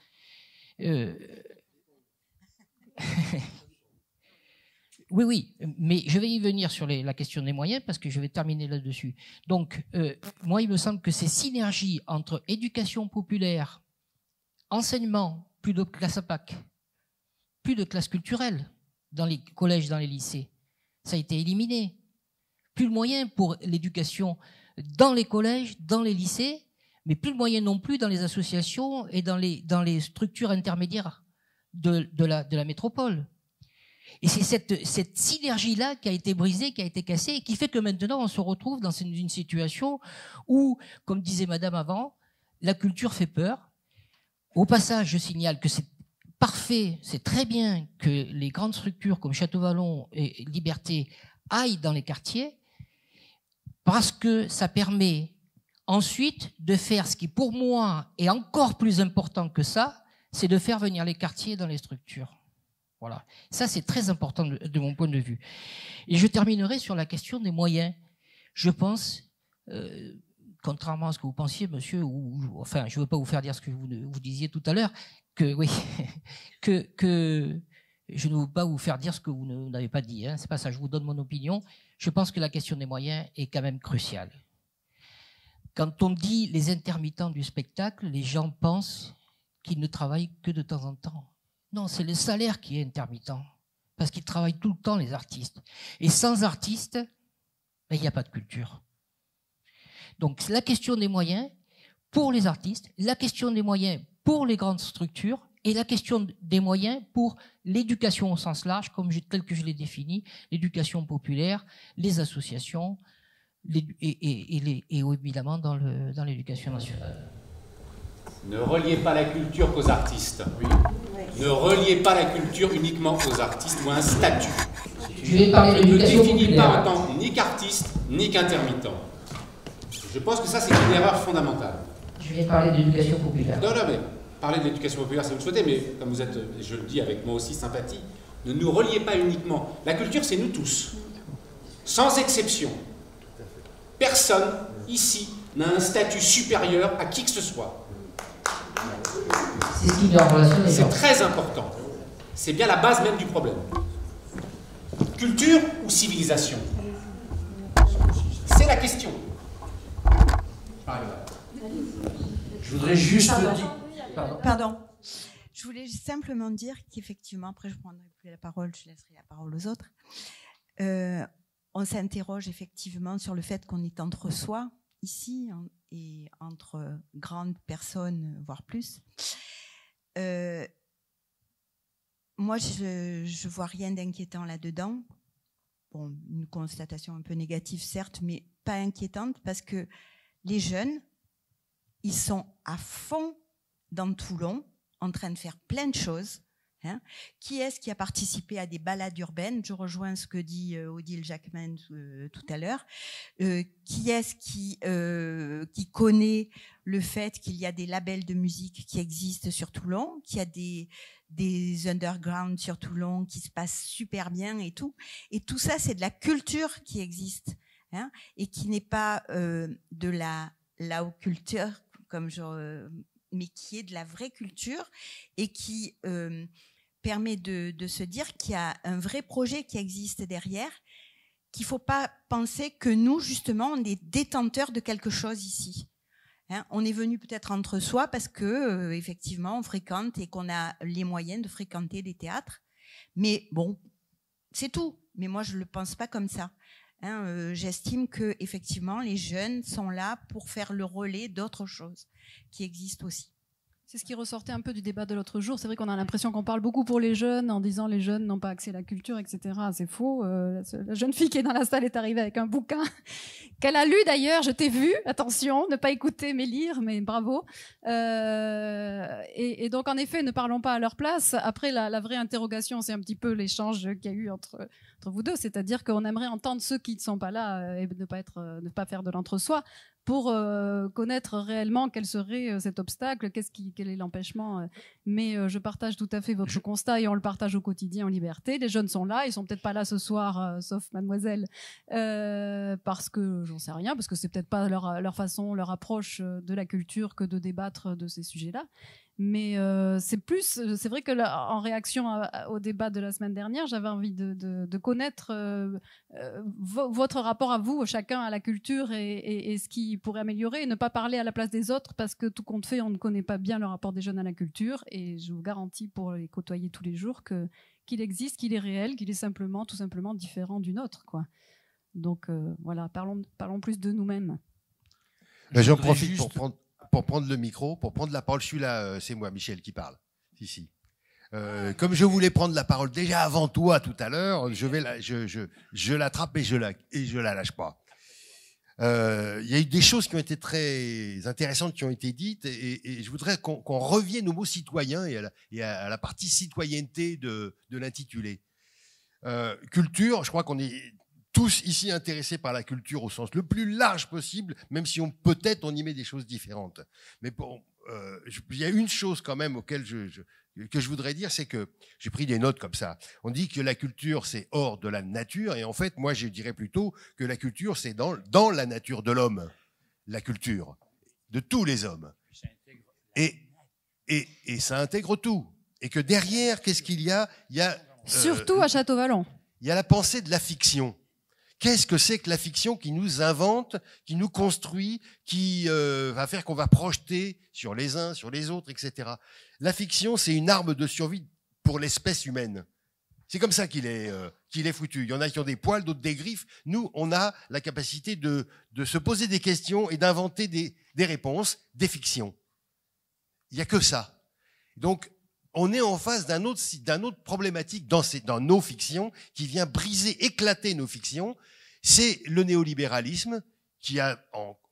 Oui, mais je vais y venir sur la question des moyens, parce que je vais terminer là-dessus. Donc, moi, il me semble que ces synergies entre éducation populaire, enseignement, plus de classe à PAC, plus de classes culturelles dans les collèges, dans les lycées. Ça a été éliminé. Plus de moyens pour l'éducation dans les collèges, dans les lycées, mais plus de moyens non plus dans les associations et dans les structures intermédiaires de la métropole. Et c'est cette synergie-là qui a été brisée, qui a été cassée, et qui fait que maintenant on se retrouve dans une situation où, comme disait Madame avant, la culture fait peur. Au passage, je signale que c'est parfait, c'est très bien que les grandes structures comme Château-Vallon et Liberté aillent dans les quartiers, parce que ça permet ensuite de faire ce qui, pour moi, est encore plus important que ça, c'est de faire venir les quartiers dans les structures. Voilà. Ça, c'est très important de mon point de vue. Et je terminerai sur la question des moyens. Je pense, contrairement à ce que vous pensiez, monsieur, enfin, je ne veux pas vous faire dire ce que vous disiez tout à l'heure, que oui, que je ne veux pas vous faire dire ce que vous n'avez pas dit. Hein. C'est pas ça. Je vous donne mon opinion. Je pense que la question des moyens est quand même cruciale. Quand on dit les intermittents du spectacle, les gens pensent qu'ils ne travaillent que de temps en temps. Non, c'est le salaire qui est intermittent, parce qu'ils travaillent tout le temps, les artistes. Et sans artistes, ben, il n'y a pas de culture. Donc la question des moyens pour les artistes, la question des moyens pour les grandes structures, et la question des moyens pour l'éducation au sens large, tel que je l'ai défini, l'éducation populaire, les associations, et évidemment dans l'éducation nationale. Ne reliez pas la culture qu'aux artistes. Oui. Ne reliez pas la culture uniquement aux artistes ou à un statut. Je vais parler de l'éducation populaire. Ne définis pas en tant ni qu'artiste, ni qu'intermittent. Je pense que ça, c'est une erreur fondamentale. Je vais parler d'éducation populaire. Non, mais parler de l'éducation populaire, si vous le souhaitez, mais comme vous êtes, je le dis avec moi aussi, sympathie, ne nous reliez pas uniquement. La culture, c'est nous tous. Sans exception. Personne, ici, n'a un statut supérieur à qui que ce soit. C'est très important. C'est bien la base même du problème. Culture ou civilisation? C'est la question. Je voudrais juste dire... Pardon. Je voulais simplement dire qu'effectivement, après je ne prendrai plus la parole, je laisserai la parole aux autres. On s'interroge effectivement sur le fait qu'on est entre soi, ici, et entre grandes personnes, voire plus. moi, je vois rien d'inquiétant là-dedans. Bon, une constatation un peu négative, certes, mais pas inquiétante, parce que les jeunes, ils sont à fond dans Toulon, en train de faire plein de choses. Hein. Qui est-ce qui a participé à des balades urbaines? Je rejoins ce que dit Odile Jacquemin tout à l'heure. Qui est-ce qui connaît le fait qu'il y a des labels de musique qui existent sur Toulon, qu'il y a des underground sur Toulon qui se passent super bien et tout. Et tout ça, c'est de la culture qui existe, hein, et qui n'est pas de la haute culture, mais qui est de la vraie culture et qui permet de se dire qu'il y a un vrai projet qui existe derrière, qu'il ne faut pas penser que nous, justement, on est détenteurs de quelque chose ici. Hein, on est venu peut-être entre soi parce que effectivement on fréquente et qu'on a les moyens de fréquenter des théâtres, mais bon, c'est tout. Mais moi je le pense pas comme ça. Hein, j'estime que effectivement les jeunes sont là pour faire le relais d'autres choses qui existent aussi. C'est ce qui ressortait un peu du débat de l'autre jour. C'est vrai qu'on a l'impression qu'on parle beaucoup pour les jeunes en disant les jeunes n'ont pas accès à la culture, etc. C'est faux. La jeune fille qui est dans la salle est arrivée avec un bouquin qu'elle a lu d'ailleurs. Je t'ai vu. Attention, ne pas écouter mais lire, mais bravo. Et donc en effet, ne parlons pas à leur place. Après, la vraie interrogation, c'est un petit peu l'échange qu'il y a eu entre vous deux. C'est-à-dire qu'on aimerait entendre ceux qui ne sont pas là et ne pas faire de l'entre-soi, pour connaître réellement quel serait cet obstacle, quel est l'empêchement. Mais je partage tout à fait votre constat et on le partage au quotidien en liberté. Les jeunes sont là, ils sont peut-être pas là ce soir, sauf mademoiselle, parce que j'en sais rien, parce que c'est peut-être pas leur façon, leur approche de la culture que de débattre de ces sujets-là. Mais c'est vrai que là, en réaction au débat de la semaine dernière, j'avais envie de connaître votre rapport à vous, chacun à la culture et ce qui pourrait améliorer, et ne pas parler à la place des autres, parce que tout compte fait, on ne connaît pas bien le rapport des jeunes à la culture, et je vous garantis, pour les côtoyer tous les jours, qu'il existe, qu'il est réel, qu'il est tout simplement différent du nôtre, quoi. Donc voilà, parlons plus de nous-mêmes. J'en profite pour prendre le micro, pour prendre la parole. Je suis là, c'est moi, Michel, qui parle. Ici. Comme je voulais prendre la parole déjà avant toi tout à l'heure, je l'attrape et je la lâche pas. Il y a eu des choses qui ont été très intéressantes qui ont été dites, et je voudrais qu'on revienne au mot citoyen et à la partie citoyenneté de l'intitulé. Culture, je crois qu'on est tous ici intéressés par la culture au sens le plus large possible, même si peut-être on y met des choses différentes. Mais bon, il y a une chose quand même que je voudrais dire, c'est que j'ai pris des notes comme ça. On dit que la culture, c'est hors de la nature, et en fait, moi, je dirais plutôt que la culture, c'est dans la nature de l'homme. La culture, de tous les hommes. Et ça intègre tout. Et que derrière, qu'est-ce qu'il y a? Surtout à Château-Vallon. Il y a la pensée de la fiction. Qu'est-ce que c'est que la fiction qui nous invente, qui nous construit, qui va faire qu'on va projeter sur les uns, sur les autres, etc. La fiction, c'est une arme de survie pour l'espèce humaine. C'est comme ça qu'il est foutu. Il y en a qui ont des poils, d'autres des griffes. Nous, on a la capacité de se poser des questions et d'inventer des réponses, des fictions. Il n'y a que ça. Donc, on est en face d'un autre problématique dans nos fictions qui vient briser, éclater nos fictions. C'est le néolibéralisme qui a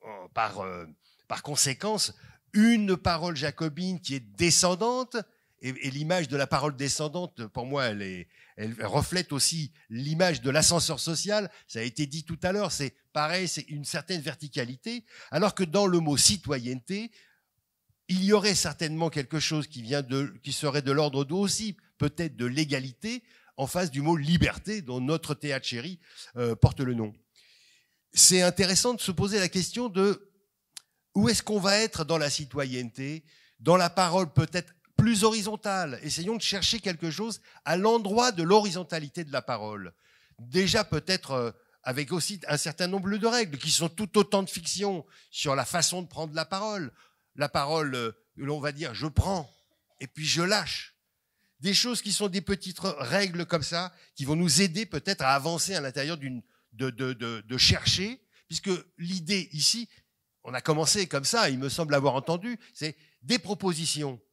par conséquence une parole jacobine qui est descendante, et l'image de la parole descendante, pour moi, elle reflète aussi l'image de l'ascenseur social. Ça a été dit tout à l'heure, c'est pareil, c'est une certaine verticalité, alors que dans le mot citoyenneté, il y aurait certainement quelque chose qui serait de l'ordre aussi, peut-être de l'égalité, en face du mot liberté, dont notre théâtre chéri porte le nom. C'est intéressant de se poser la question de où est-ce qu'on va être dans la citoyenneté, dans la parole peut-être plus horizontale. Essayons de chercher quelque chose à l'endroit de l'horizontalité de la parole. Déjà peut-être avec aussi un certain nombre de règles, qui sont tout autant de fictions sur la façon de prendre la parole. La parole, on va dire, je prends et puis je lâche. Des choses qui sont des petites règles comme ça, qui vont nous aider peut-être à avancer à l'intérieur de chercher, puisque l'idée ici, on a commencé comme ça, il me semble avoir entendu, c'est des propositions.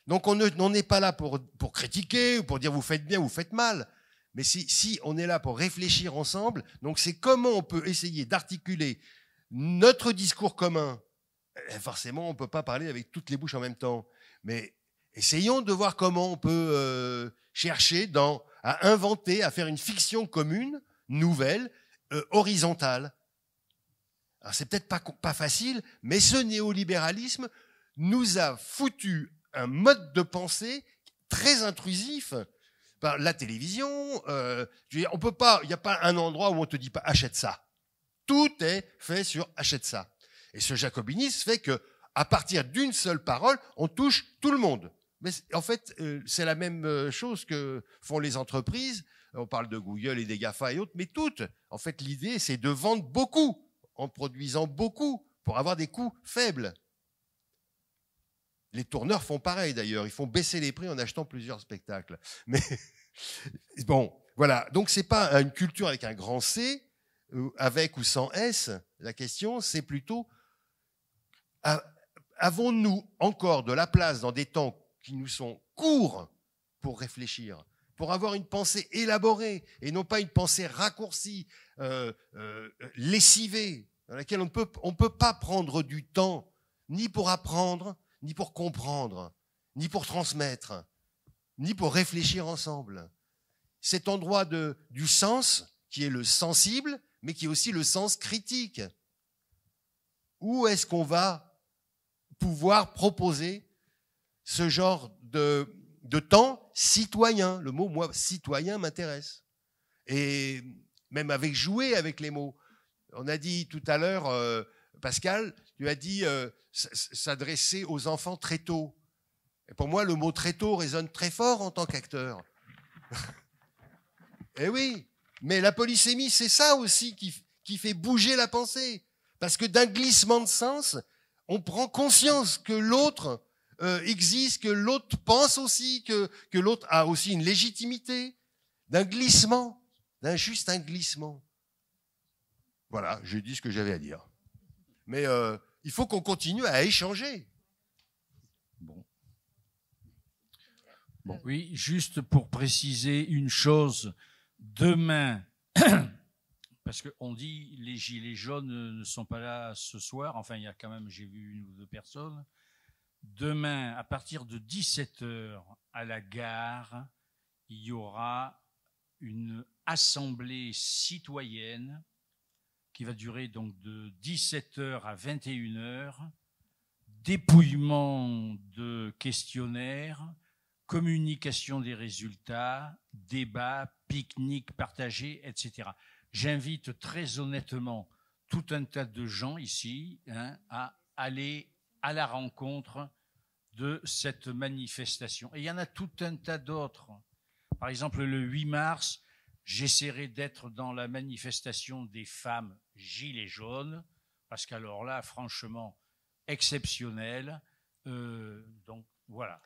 Donc on n'est pas là pour critiquer ou pour dire vous faites bien, vous faites mal. Mais si on est là pour réfléchir ensemble, donc c'est comment on peut essayer d'articuler notre discours commun. Forcément, on ne peut pas parler avec toutes les bouches en même temps. Mais essayons de voir comment on peut chercher à inventer, à faire une fiction commune, nouvelle, horizontale. Alors c'est peut-être pas facile, mais ce néolibéralisme nous a foutu un mode de pensée très intrusif. La télévision, on peut pas, il n'y a pas un endroit où on te dit pas achète ça. Tout est fait sur achète ça. Et ce jacobinisme fait que, à partir d'une seule parole, on touche tout le monde. Mais en fait, c'est la même chose que font les entreprises. On parle de Google et des GAFA et autres, mais toutes. En fait, l'idée, c'est de vendre beaucoup, en produisant beaucoup, pour avoir des coûts faibles. Les tourneurs font pareil d'ailleurs, ils font baisser les prix en achetant plusieurs spectacles. Mais bon, voilà. Donc c'est pas une culture avec un grand C, avec ou sans S. La question, c'est plutôt avons-nous encore de la place dans des temps qui nous sont courts pour réfléchir, pour avoir une pensée élaborée et non pas une pensée raccourcie, lessivée, dans laquelle on peut pas prendre du temps ni pour apprendre, ni pour comprendre, ni pour transmettre, ni pour réfléchir ensemble. Cet endroit du sens, qui est le sensible, mais qui est aussi le sens critique. Où est-ce qu'on va pouvoir proposer ce genre de temps citoyen? Le mot, moi, citoyen m'intéresse. Et même jouer avec les mots. On a dit tout à l'heure, Pascal, tu as dit s'adresser aux enfants très tôt. Et pour moi, le mot très tôt résonne très fort en tant qu'acteur. Eh oui, mais la polysémie, c'est ça aussi qui fait bouger la pensée. Parce que d'un glissement de sens, on prend conscience que l'autre existe, que l'autre pense aussi, que l'autre a aussi une légitimité. D'un glissement, juste un glissement. Voilà, j'ai dit ce que j'avais à dire. Mais il faut qu'on continue à échanger. Bon. Oui, juste pour préciser une chose, demain, parce qu'on dit les gilets jaunes ne sont pas là ce soir, enfin il y a quand même, j'ai vu une ou deux personnes. Demain, à partir de 17h à la gare, il y aura une assemblée citoyenne qui va durer donc de 17h à 21h, dépouillement de questionnaires, communication des résultats, débat, pique-nique partagé, etc. J'invite très honnêtement tout un tas de gens ici à aller à la rencontre de cette manifestation. Et il y en a tout un tas d'autres. Par exemple, le 8 mars, j'essaierai d'être dans la manifestation des femmes gilets jaunes, parce qu'alors là, franchement, exceptionnel. Donc, voilà.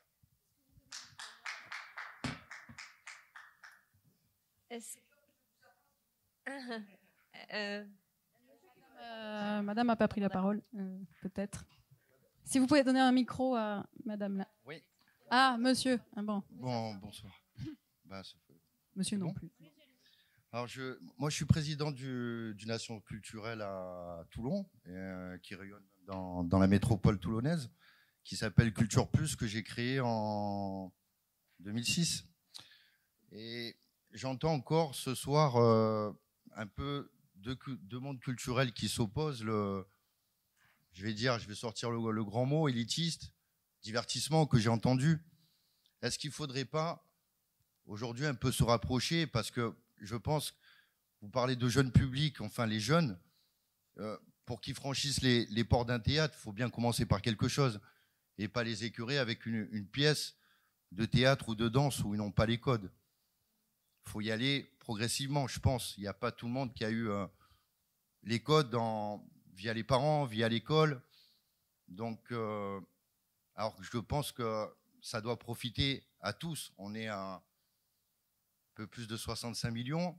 Madame n'a pas pris la parole, peut-être. Si vous pouvez donner un micro à madame là. Oui. Ah, monsieur. Ah, bon. Bon, bonsoir. Monsieur non plus. Alors moi, je suis président d'une nation culturelle à Toulon, qui rayonne dans la métropole toulonnaise, qui s'appelle Culture Plus, que j'ai créée en 2006. Et j'entends encore ce soir un peu deux mondes culturels qui s'opposent. Je vais sortir le grand mot, élitiste, divertissement, que j'ai entendu. Est-ce qu'il ne faudrait pas aujourd'hui un peu se rapprocher, parce que je pense, vous parlez de jeunes publics, enfin les jeunes, pour qu'ils franchissent les portes d'un théâtre, il faut bien commencer par quelque chose et pas les écœurer avec une pièce de théâtre ou de danse où ils n'ont pas les codes. Il faut y aller progressivement, je pense. Il n'y a pas tout le monde qui a eu les codes via les parents, via l'école. Donc, alors je pense que ça doit profiter à tous. On est à un peu plus de 65 millions.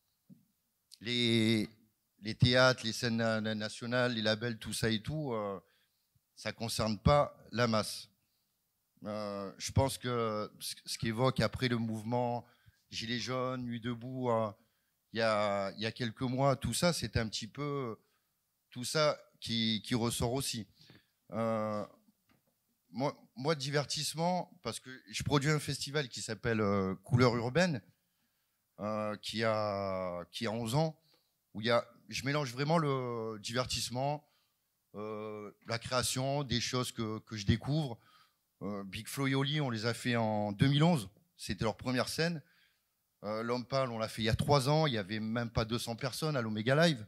Les théâtres, les scènes nationales, les labels, tout ça et tout, ça ne concerne pas la masse. Je pense que ce qu'évoque après le mouvement Gilets jaunes, Nuit debout, il y a quelques mois, tout ça, c'est un petit peu tout ça qui ressort aussi. Moi, divertissement, parce que je produis un festival qui s'appelle Couleurs urbaines, qui a 11 ans, où je mélange vraiment le divertissement, la création, des choses que je découvre. Big Flo et Oli, on les a fait en 2011, c'était leur première scène. L'Homme Pâle, on l'a fait il y a 3 ans, il n'y avait même pas 200 personnes à l'Omega Live,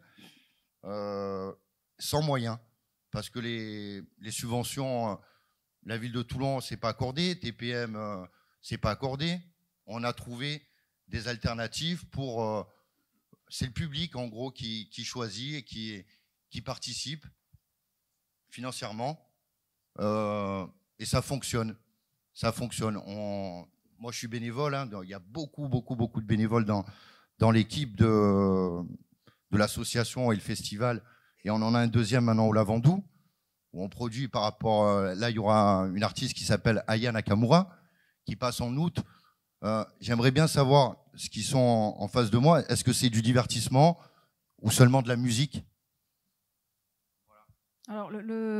sans moyens, parce que les subventions, la ville de Toulon, c'est pas accordé, TPM, c'est pas accordé. On a trouvé des alternatives pour... c'est le public, en gros, qui choisit et qui participe financièrement. Et ça fonctionne. Ça fonctionne. Moi, je suis bénévole. Hein, il y a beaucoup de bénévoles dans l'équipe de l'association et le festival. Et on en a un deuxième maintenant au Lavandou, où on produit par rapport... là, il y aura une artiste qui s'appelle Aya Nakamura, qui passe en août. J'aimerais bien savoir ce qui sont en face de moi. Est-ce que c'est du divertissement ou seulement de la musique? Alors,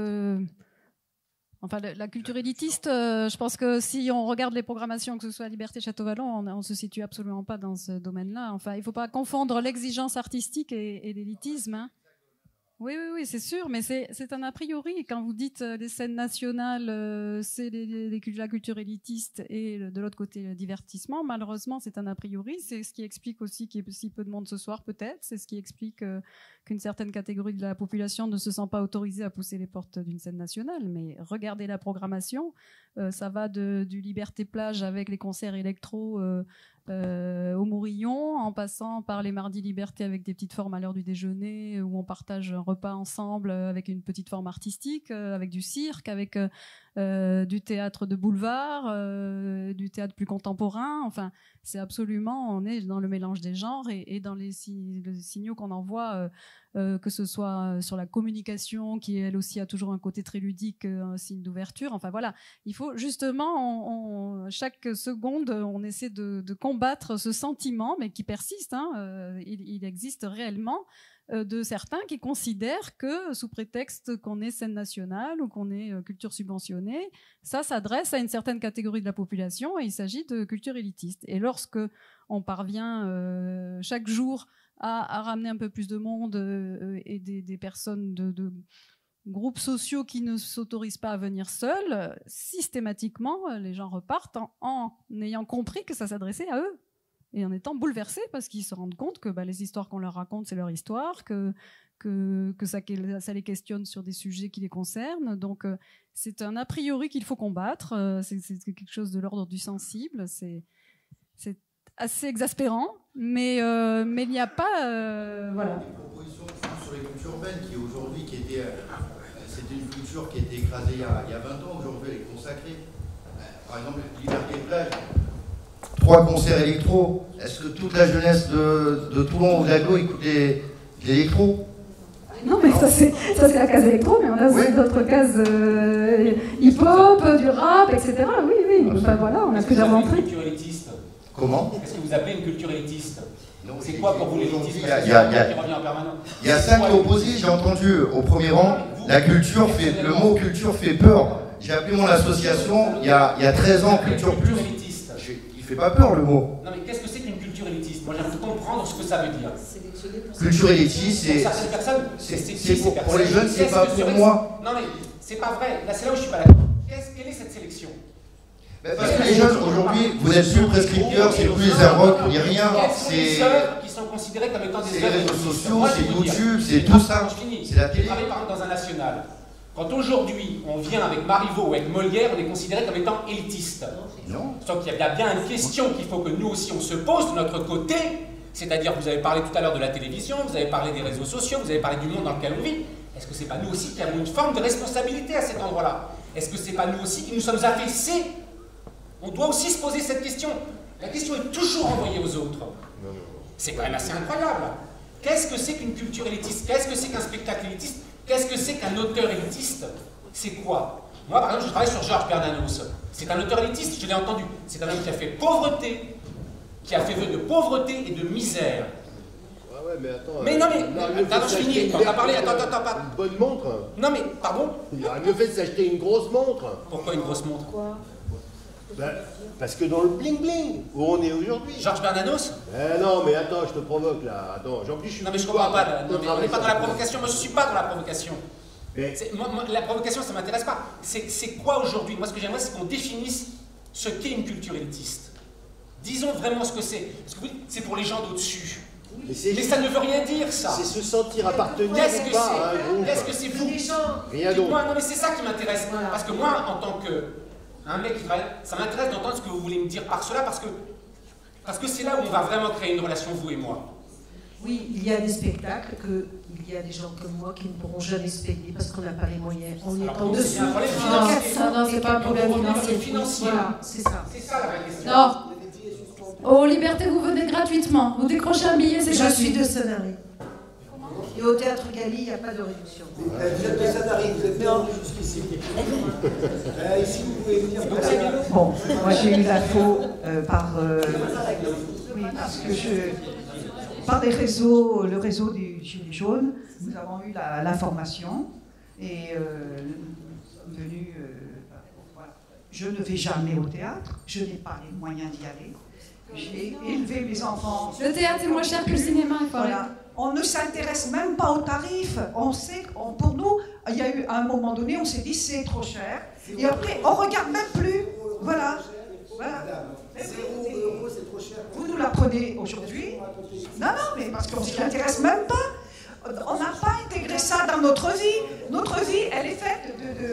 la culture élitiste, je pense que si on regarde les programmations, que ce soit à Liberté Château-Vallon, on ne se situe absolument pas dans ce domaine-là. Enfin, il ne faut pas confondre l'exigence artistique et l'élitisme. Hein. Oui, c'est sûr, mais c'est un a priori. Quand vous dites les scènes nationales, c'est la culture élitiste et de l'autre côté le divertissement, malheureusement, c'est un a priori. C'est ce qui explique aussi qu'il y ait si peu de monde ce soir, peut-être. C'est ce qui explique qu'une certaine catégorie de la population ne se sent pas autorisée à pousser les portes d'une scène nationale. Mais regardez la programmation, ça va du Liberté Plage avec les concerts électro au Mourillon, en passant par les Mardis Liberté avec des petites formes à l'heure du déjeuner où on partage un repas ensemble avec une petite forme artistique, avec du cirque, avec du théâtre de boulevard, du théâtre plus contemporain. Enfin, c'est absolument, on est dans le mélange des genres et dans les signaux qu'on envoie, que ce soit sur la communication qui elle aussi a toujours un côté très ludique, un signe d'ouverture. Enfin voilà, il faut justement, chaque seconde, on essaie de combattre ce sentiment, mais qui persiste. Hein, il existe réellement de certains qui considèrent que, sous prétexte qu'on est scène nationale ou qu'on est culture subventionnée, ça s'adresse à une certaine catégorie de la population et il s'agit de culture élitiste. Et lorsque on parvient chaque jour à ramener un peu plus de monde et des personnes de groupes sociaux qui ne s'autorisent pas à venir seuls, systématiquement, les gens repartent en ayant compris que ça s'adressait à eux. Et en étant bouleversés parce qu'ils se rendent compte que les histoires qu'on leur raconte, c'est leur histoire, que ça les questionne sur des sujets qui les concernent. Donc c'est un a priori qu'il faut combattre, c'est quelque chose de l'ordre du sensible, c'est assez exaspérant, mais il n'y a pas... voilà. Des propositions sur les cultures urbaines qui aujourd'hui, c'était une culture qui était écrasée il y a 20 ans, aujourd'hui elle est consacrée. Par exemple, Liberté Plage, 3 concerts électro. Est-ce que toute la jeunesse de Toulon ou d'Ago écoute l'électro? Non, mais ça c'est la case électro, mais on a aussi d'autres cases hip-hop, du rap, etc. Oui. Enfin voilà, on a plusieurs entrées. Culture élitiste. Comment? Qu'est-ce que vous appelez une culture élitiste? C'est quoi pour vous l'élitisme? Il y a 5 opposés, j'ai entendu au premier rang, le mot culture fait peur. J'ai appelé mon association il y a 13 ans, Culture Plus. Il fait pas peur le mot. Non mais qu'est-ce que c'est qu'une culture élitiste? Moi j'aimerais comprendre ce que ça veut dire. Culture élitiste, c'est pour les jeunes, c'est pas pour moi. Non mais c'est pas vrai, là c'est là où je suis pas d'accord. Quelle est cette sélection? Parce que les jeunes aujourd'hui, vous n'êtes plus prescripteurs, c'est plus les rock, ni rien. C'est les œuvres qui sont considérées comme étant des œuvres. C'est les réseaux sociaux, c'est YouTube, c'est tout ça. C'est la télé. Vous travaillez par exemple dans un national. Quand aujourd'hui on vient avec Marivaux ou avec Molière, on est considéré comme étant élitiste. Non. Sauf qu'il y a bien une question qu'il faut que nous aussi on se pose de notre côté. C'est-à-dire, vous avez parlé tout à l'heure de la télévision, vous avez parlé des réseaux sociaux, vous avez parlé du monde dans lequel on vit. Est-ce que c'est pas nous aussi qui avons une forme de responsabilité à cet endroit-là? Est-ce que c'est pas nous aussi qui nous sommes affaissés? On doit aussi se poser cette question. La question est toujours envoyée aux autres. C'est quand même assez incroyable. Qu'est-ce que c'est qu'une culture élitiste? Qu'est-ce que c'est qu'un spectacle élitiste? Qu'est-ce que c'est qu'un auteur élitiste? C'est quoi? Moi, par exemple, je travaille sur Georges Bernanos. C'est un auteur élitiste, je l'ai entendu. C'est un homme qui a fait pauvreté, qui a fait vœu de pauvreté et de misère. Ouais, mais attends. Mais non, mais attends, je finis. On a parlé, attends, pas. Une bonne montre. Non, mais, pardon. Il aurait mieux fait de s'acheter une grosse montre. Pourquoi une grosse montre? Quoi? Parce que dans le bling-bling, où on est aujourd'hui. Georges Bernanos? Non, mais attends, je te provoque là. Attends, en plus, je suis. Non, mais je comprends pas. Là. Non, mais on n'est pas dans la provocation. Moi, je suis pas dans la provocation. Moi, la provocation, ça m'intéresse pas. C'est quoi aujourd'hui? Moi, ce que j'aimerais, c'est qu'on définisse ce qu'est une culture élitiste. Disons vraiment ce que c'est. Parce que oui, c'est pour les gens d'au-dessus. Mais ça ne veut rien dire, ça. C'est se sentir appartenir Qu'est-ce ou pas à un groupe. Qu'est-ce que c'est vous? Rien d'autre. Non, mais c'est ça qui m'intéresse. Parce que moi, en tant qu'un mec qui travaille, ça m'intéresse d'entendre ce que vous voulez me dire par cela, parce que c'est là où on va vraiment créer une relation, vous et moi. Oui, il y a des spectacles il y a des gens comme moi qui ne pourront jamais se payer parce qu'on n'a pas les moyens. On est en dessous. Non, c'est pas un problème financier. Voilà, c'est ça. C'est ça la vraie question. Non. Aux Libertés, vous venez gratuitement. Vous décrochez un billet, c'est gratuit. Je suis de Sanary. Et au Théâtre Gali, il n'y a pas de réduction. Vous êtes de Sanary, vous êtes venu jusqu'ici. Ici, vous pouvez venir. Bon, moi j'ai eu l'info oui, parce que par des réseaux, le réseau des Gilets jaunes, nous avons eu l'information et venu. Voilà. Je ne vais jamais au théâtre, je n'ai pas les moyens d'y aller. J'ai élevé mes enfants. Le théâtre est moins cher que le cinéma, il faut voilà. On ne s'intéresse même pas aux tarifs. On sait, pour nous, il y a eu à un moment donné, on s'est dit c'est trop cher. Et après, on regarde même plus. Voilà. Voilà. 0 €, c'est trop cher. Vous nous l'apprenez aujourd'hui. Non, mais parce qu'on ne s'y intéresse même pas. On n'a pas intégré ça dans notre vie. Notre vie, elle est faite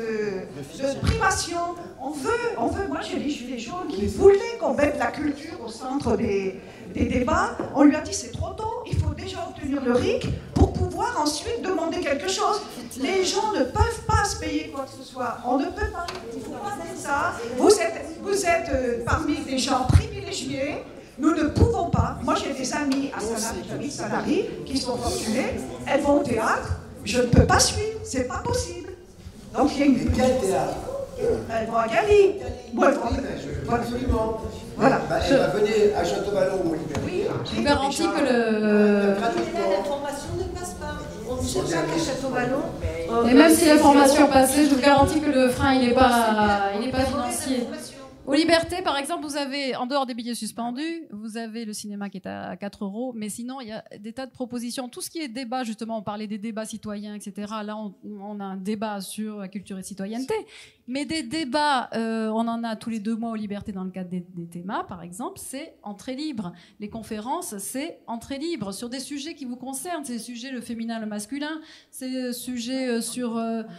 de privation. On veut. Moi, j'ai les Gilets jaunes qui voulaient qu'on mette la culture au centre des débats. On lui a dit c'est trop tôt. Il faut déjà obtenir le RIC pour pouvoir ensuite demander quelque chose. Les gens ne peuvent pas se payer quoi que ce soit. On ne peut pas. Il ne faut pas dire ça. Vous êtes parmi des gens privilégiés. Nous ne pouvons pas. Moi, j'ai des amis à Sanary qui sont fortunés. Elles vont au théâtre. Je ne peux pas suivre. C'est pas possible. Donc, il y a une. Quel théâtre? Elles vont à Gali. Moi, absolument. Voilà. Elle va venir à Château-Vallon ou Oui, je vous garantis que le. L'information ne passe pas. On ne cherche pas qu'à Château-Vallon. Et même si l'information passait, je vous garantis que le frein, il n'est pas financier. Aux Libertés, par exemple, vous avez, en dehors des billets suspendus, vous avez le cinéma qui est à 4 €, mais sinon, il y a des tas de propositions. Tout ce qui est débat, justement, on parlait des débats citoyens, etc. Là, on a un débat sur la culture et citoyenneté. Mais des débats, on en a tous les 2 mois aux Libertés dans le cadre des thémas, par exemple, c'est entrée libre. Les conférences, c'est entrée libre sur des sujets qui vous concernent. C'est des sujets, le féminin, le masculin. C'est des sujets sur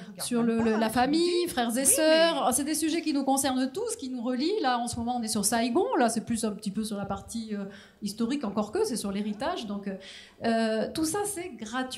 la famille, frères et sœurs. C'est des sujets qui nous concernent tous, qui nous relient. Là, en ce moment, on est sur Saigon. Là, c'est plus un petit peu sur la partie historique, encore que c'est sur l'héritage. Donc, tout ça, c'est gratuit.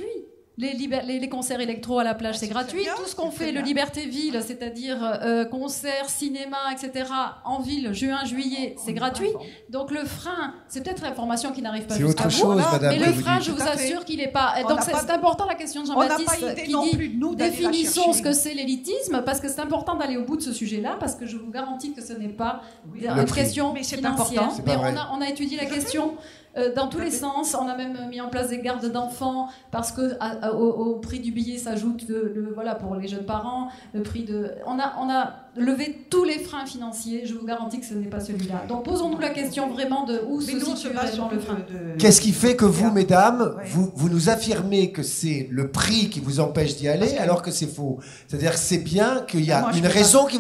Les concerts électro à la plage, c'est gratuit. Tout ce qu'on fait, le Liberté Ville, c'est-à-dire concerts, cinéma, etc., en ville, juin, juillet, c'est gratuit. Donc le frein, c'est peut-être l'information qui n'arrive pas jusqu'à vous. C'est autre chose, madame. Mais le frein, je vous assure qu'il n'est pas... Donc c'est important la question de Jean-Baptiste qui dit définissons ce que c'est l'élitisme, parce que c'est important d'aller au bout de ce sujet-là, parce que je vous garantis que ce n'est pas une question financière. Mais on a étudié la question dans tous les sens. On a même mis en place des gardes d'enfants parce que au prix du billet s'ajoute voilà, pour les jeunes parents, le prix de. On a levé tous les freins financiers. Je vous garantis que ce n'est pas celui-là. Donc posons-nous la question vraiment de où se situe réellement le frein. Qu'est-ce qui fait que vous, mesdames, vous nous affirmez que c'est le prix qui vous empêche d'y aller, alors que c'est faux? C'est-à-dire que c'est bien qu'il y a une raison qui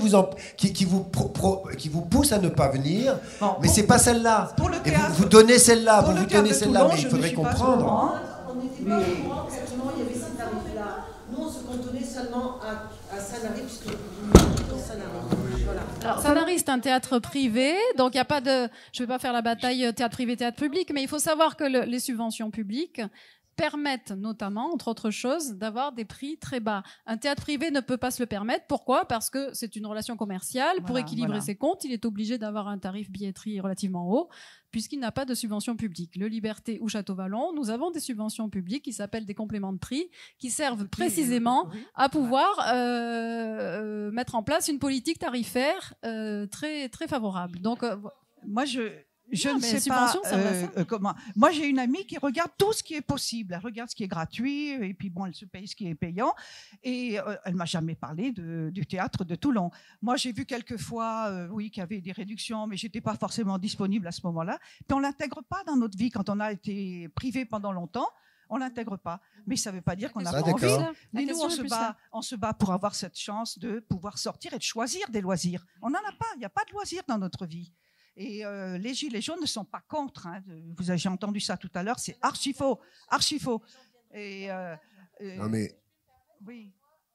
vous pousse à ne pas venir, mais c'est pas celle-là. Et vous donnez celle-là, vous donnez celle-là, mais il faudrait comprendre. On n'était pas au courant qu'effectivement il y avait ces tarifs-là. Nous, on se cantonnait seulement à Sanary, puisque nous Sanary. Voilà. Alors, Sanary, c'est un théâtre privé, donc il n'y a pas de. Je ne vais pas faire la bataille théâtre privé, théâtre public, mais il faut savoir que les subventions publiques permettent notamment, entre autres choses, d'avoir des prix très bas. Un théâtre privé ne peut pas se le permettre. Pourquoi ? Parce que c'est une relation commerciale. Pour équilibrer ses comptes, il est obligé d'avoir un tarif billetterie relativement haut, puisqu'il n'a pas de subvention publique. Le Liberté ou Château-Vallon, nous avons des subventions publiques qui s'appellent des compléments de prix, qui servent précisément à pouvoir mettre en place une politique tarifaire très, très favorable. Donc, moi, je ne sais pas comment. Moi, j'ai une amie qui regarde tout ce qui est possible. Elle regarde ce qui est gratuit et puis bon, elle se paye ce qui est payant. Et elle m'a jamais parlé du théâtre de Toulon. Moi, j'ai vu quelques fois, oui, qu'il y avait des réductions, mais j'étais pas forcément disponible à ce moment-là. Puis on l'intègre pas dans notre vie quand on a été privé pendant longtemps. On l'intègre pas, mais ça ne veut pas dire qu'on n'a pas envie. Mais nous, on se bat pour avoir cette chance de pouvoir sortir et de choisir des loisirs. On n'en a pas. Il n'y a pas de loisirs dans notre vie. Et les Gilets jaunes ne sont pas contre. Hein. J'ai entendu ça tout à l'heure. C'est archi faux. Archi faux. Et, non mais... Oui.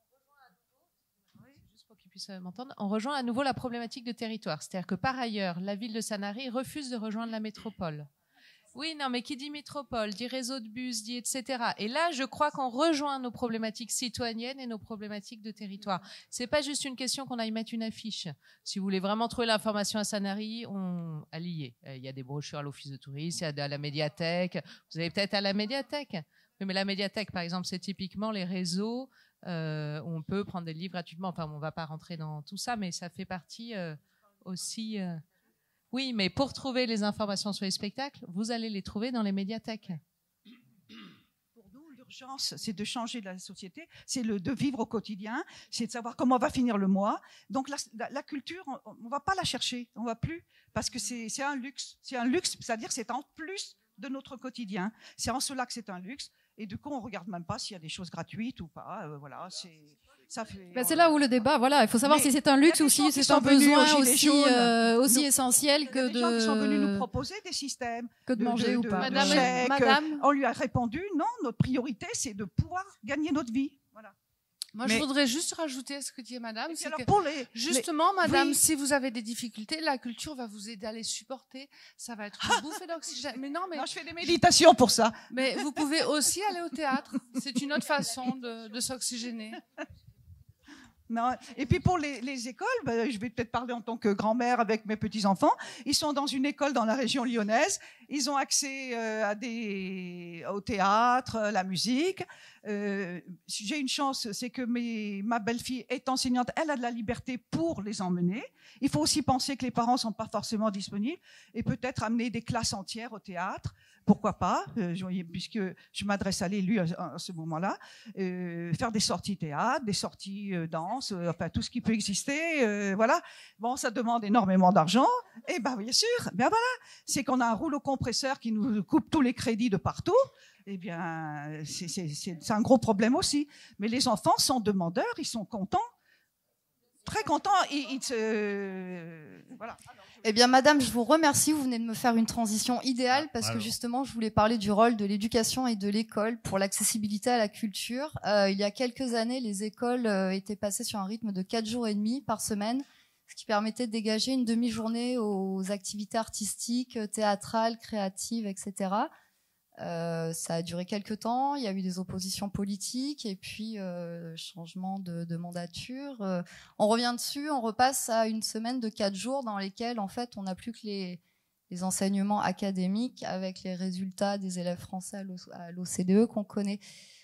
Juste pour qu'ils puissent m'entendre. On rejoint à nouveau la problématique de territoire. C'est-à-dire que par ailleurs, la ville de Sanary refuse de rejoindre la métropole. Oui, non, mais qui dit métropole, dit réseau de bus, dit etc. Et là, je crois qu'on rejoint nos problématiques citoyennes et nos problématiques de territoire. C'est pas juste une question qu'on aille mettre une affiche. Si vous voulez vraiment trouver l'information à Sanary, elle y est. Il y a des brochures à l'office de tourisme, il y a à la médiathèque. Vous allez peut-être à la médiathèque. Mais la médiathèque, par exemple, c'est typiquement les réseaux où on peut prendre des livres gratuitement. Enfin, on va pas rentrer dans tout ça, mais ça fait partie aussi... Oui, mais pour trouver les informations sur les spectacles, vous allez les trouver dans les médiathèques. Pour nous, l'urgence, c'est de changer la société, c'est de vivre au quotidien, c'est de savoir comment va finir le mois. Donc la culture, on ne va pas la chercher, on ne va plus, parce que c'est un luxe. C'est un luxe, c'est-à-dire que c'est en plus de notre quotidien. C'est en cela que c'est un luxe. Et du coup, on ne regarde même pas s'il y a des choses gratuites ou pas. Voilà, c'est là où le débat, voilà, il faut savoir si c'est un luxe ou si c'est un besoin aussi essentiel que de... Il y a des gens qui sont venus nous proposer des systèmes. Que de manger ou pas. Madame. On lui a répondu, non, notre priorité, c'est de pouvoir gagner notre vie. Voilà. Moi, je voudrais juste rajouter à ce que dit Madame. C'est que justement, Madame, oui. Si vous avez des difficultés, la culture va vous aider à les supporter. Ça va être une bouffée d'oxygène. Mais non, je fais des méditations pour ça. Mais vous pouvez aussi aller au théâtre. C'est une autre façon de s'oxygéner. Non. Et puis pour les écoles, je vais peut-être parler en tant que grand-mère avec mes petits-enfants. Ils sont dans une école dans la région lyonnaise. Ils ont accès au théâtre, la musique. J'ai une chance, c'est que ma belle-fille est enseignante. Elle a de la liberté pour les emmener. Il faut aussi penser que les parents ne sont pas forcément disponibles et peut-être amener des classes entières au théâtre. Pourquoi pas, puisque je m'adresse à l'élu à ce moment-là, faire des sorties théâtre, des sorties danse, enfin tout ce qui peut exister, voilà. Bon, ça demande énormément d'argent, et bien sûr, voilà, c'est qu'on a un rouleau compresseur qui nous coupe tous les crédits de partout. Eh bien, c'est un gros problème aussi. Mais les enfants sont demandeurs, ils sont contents, très contents. Voilà. Eh bien, Madame, je vous remercie. Vous venez de me faire une transition idéale parce que justement, je voulais parler du rôle de l'éducation et de l'école pour l'accessibilité à la culture. Il y a quelques années, les écoles étaient passées sur un rythme de 4 jours et demi par semaine, ce qui permettait de dégager une demi-journée aux activités artistiques, théâtrales, créatives, etc. Ça a duré quelques temps, il y a eu des oppositions politiques et puis changement de mandature. On revient dessus, on repasse à une semaine de 4 jours dans lesquels en fait on n'a plus que les enseignements académiques avec les résultats des élèves français à l'OCDE qu'on connaît.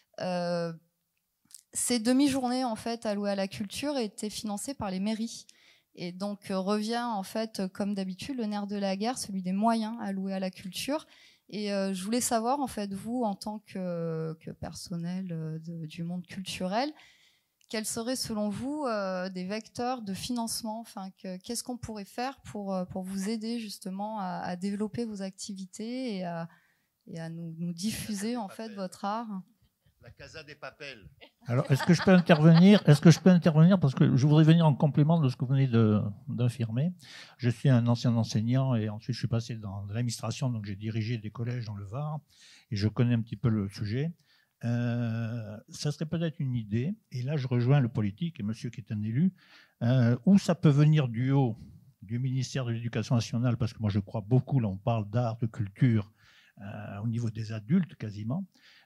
Ces demi-journées en fait allouées à la culture étaient financées par les mairies. Et donc revient en fait comme d'habitude le nerf de la guerre, celui des moyens alloués à la culture. Et je voulais savoir, en fait, vous, en tant que personnel du monde culturel, quels seraient, selon vous, des vecteurs de financement, enfin, qu'est-ce qu'on pourrait faire pour vous aider, justement, à développer vos activités et à nous diffuser, en fait, votre art? La Casa des Papels. Alors, est-ce que je peux intervenir? Parce que je voudrais venir en complément de ce que vous venez d'affirmer. Je suis un ancien enseignant et ensuite je suis passé dans l'administration, donc j'ai dirigé des collèges dans le Var et je connais un petit peu le sujet. Ça serait peut-être une idée, et là je rejoins le politique et monsieur qui est un élu, où ça peut venir du haut du ministère de l'Éducation nationale, parce que moi je crois beaucoup, là on parle d'art, de culture, au niveau des adultes quasiment,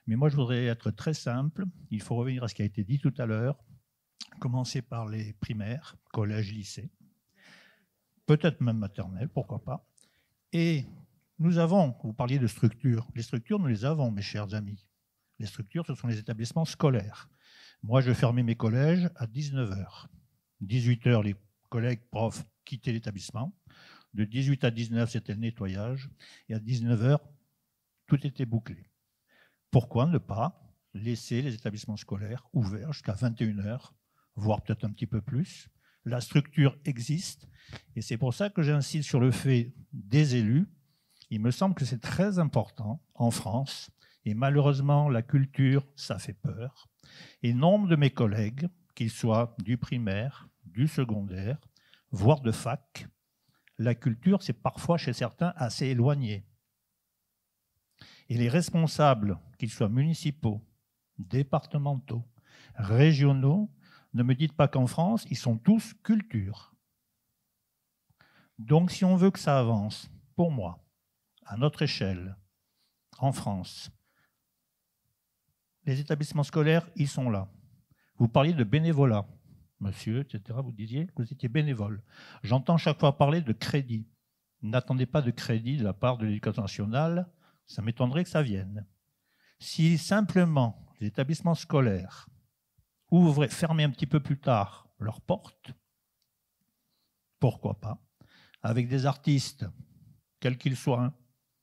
Mais moi, je voudrais être très simple. Il faut revenir à ce qui a été dit tout à l'heure. Commencer par les primaires, collège, lycée, peut-être même maternelle, pourquoi pas. Et nous avons, vous parliez de structures. Les structures, nous les avons, mes chers amis. Les structures, ce sont les établissements scolaires. Moi, je fermais mes collèges à 19h. 18h, les collègues profs quittaient l'établissement. De 18 à 19, c'était le nettoyage. Et à 19h, tout était bouclé. Pourquoi ne pas laisser les établissements scolaires ouverts jusqu'à 21h, voire peut-être un petit peu plus? La structure existe. Et c'est pour ça que j'insiste sur le fait des élus. Il me semble que c'est très important en France. Et malheureusement, la culture, ça fait peur. Et nombre de mes collègues, qu'ils soient du primaire, du secondaire, voire de fac, la culture, c'est parfois chez certains assez éloigné. Et les responsables, qu'ils soient municipaux, départementaux, régionaux, ne me dites pas qu'en France, ils sont tous culture. Donc si on veut que ça avance, pour moi, à notre échelle, en France, les établissements scolaires, ils sont là. Vous parliez de bénévolat, monsieur, etc. Vous disiez que vous étiez bénévole. J'entends chaque fois parler de crédit. N'attendez pas de crédit de la part de l'Éducation nationale, ça m'étonnerait que ça vienne. Si simplement les établissements scolaires ouvraient, fermaient un petit peu plus tard leurs portes, pourquoi pas, avec des artistes, quels qu'ils soient,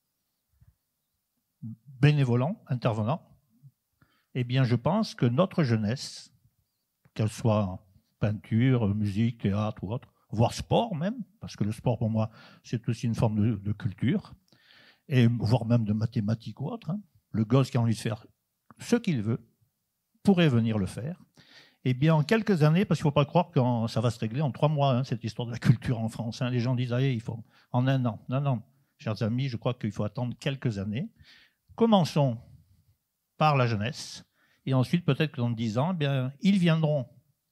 bénévolants, intervenants, eh bien je pense que notre jeunesse, qu'elle soit peinture, musique, théâtre ou autre, voire sport même, parce que le sport pour moi c'est aussi une forme de culture, et voire même de mathématiques ou autre, hein. Le gosse qui a envie de faire ce qu'il veut pourrait venir le faire. Eh bien en quelques années, parce qu'il ne faut pas croire que ça va se régler en 3 mois, hein, cette histoire de la culture en France, hein. Les gens disent allez, il faut en 1 an. Non, non, chers amis, je crois qu'il faut attendre quelques années. Commençons par la jeunesse, et ensuite peut-être que dans 10 ans, eh bien, ils viendront,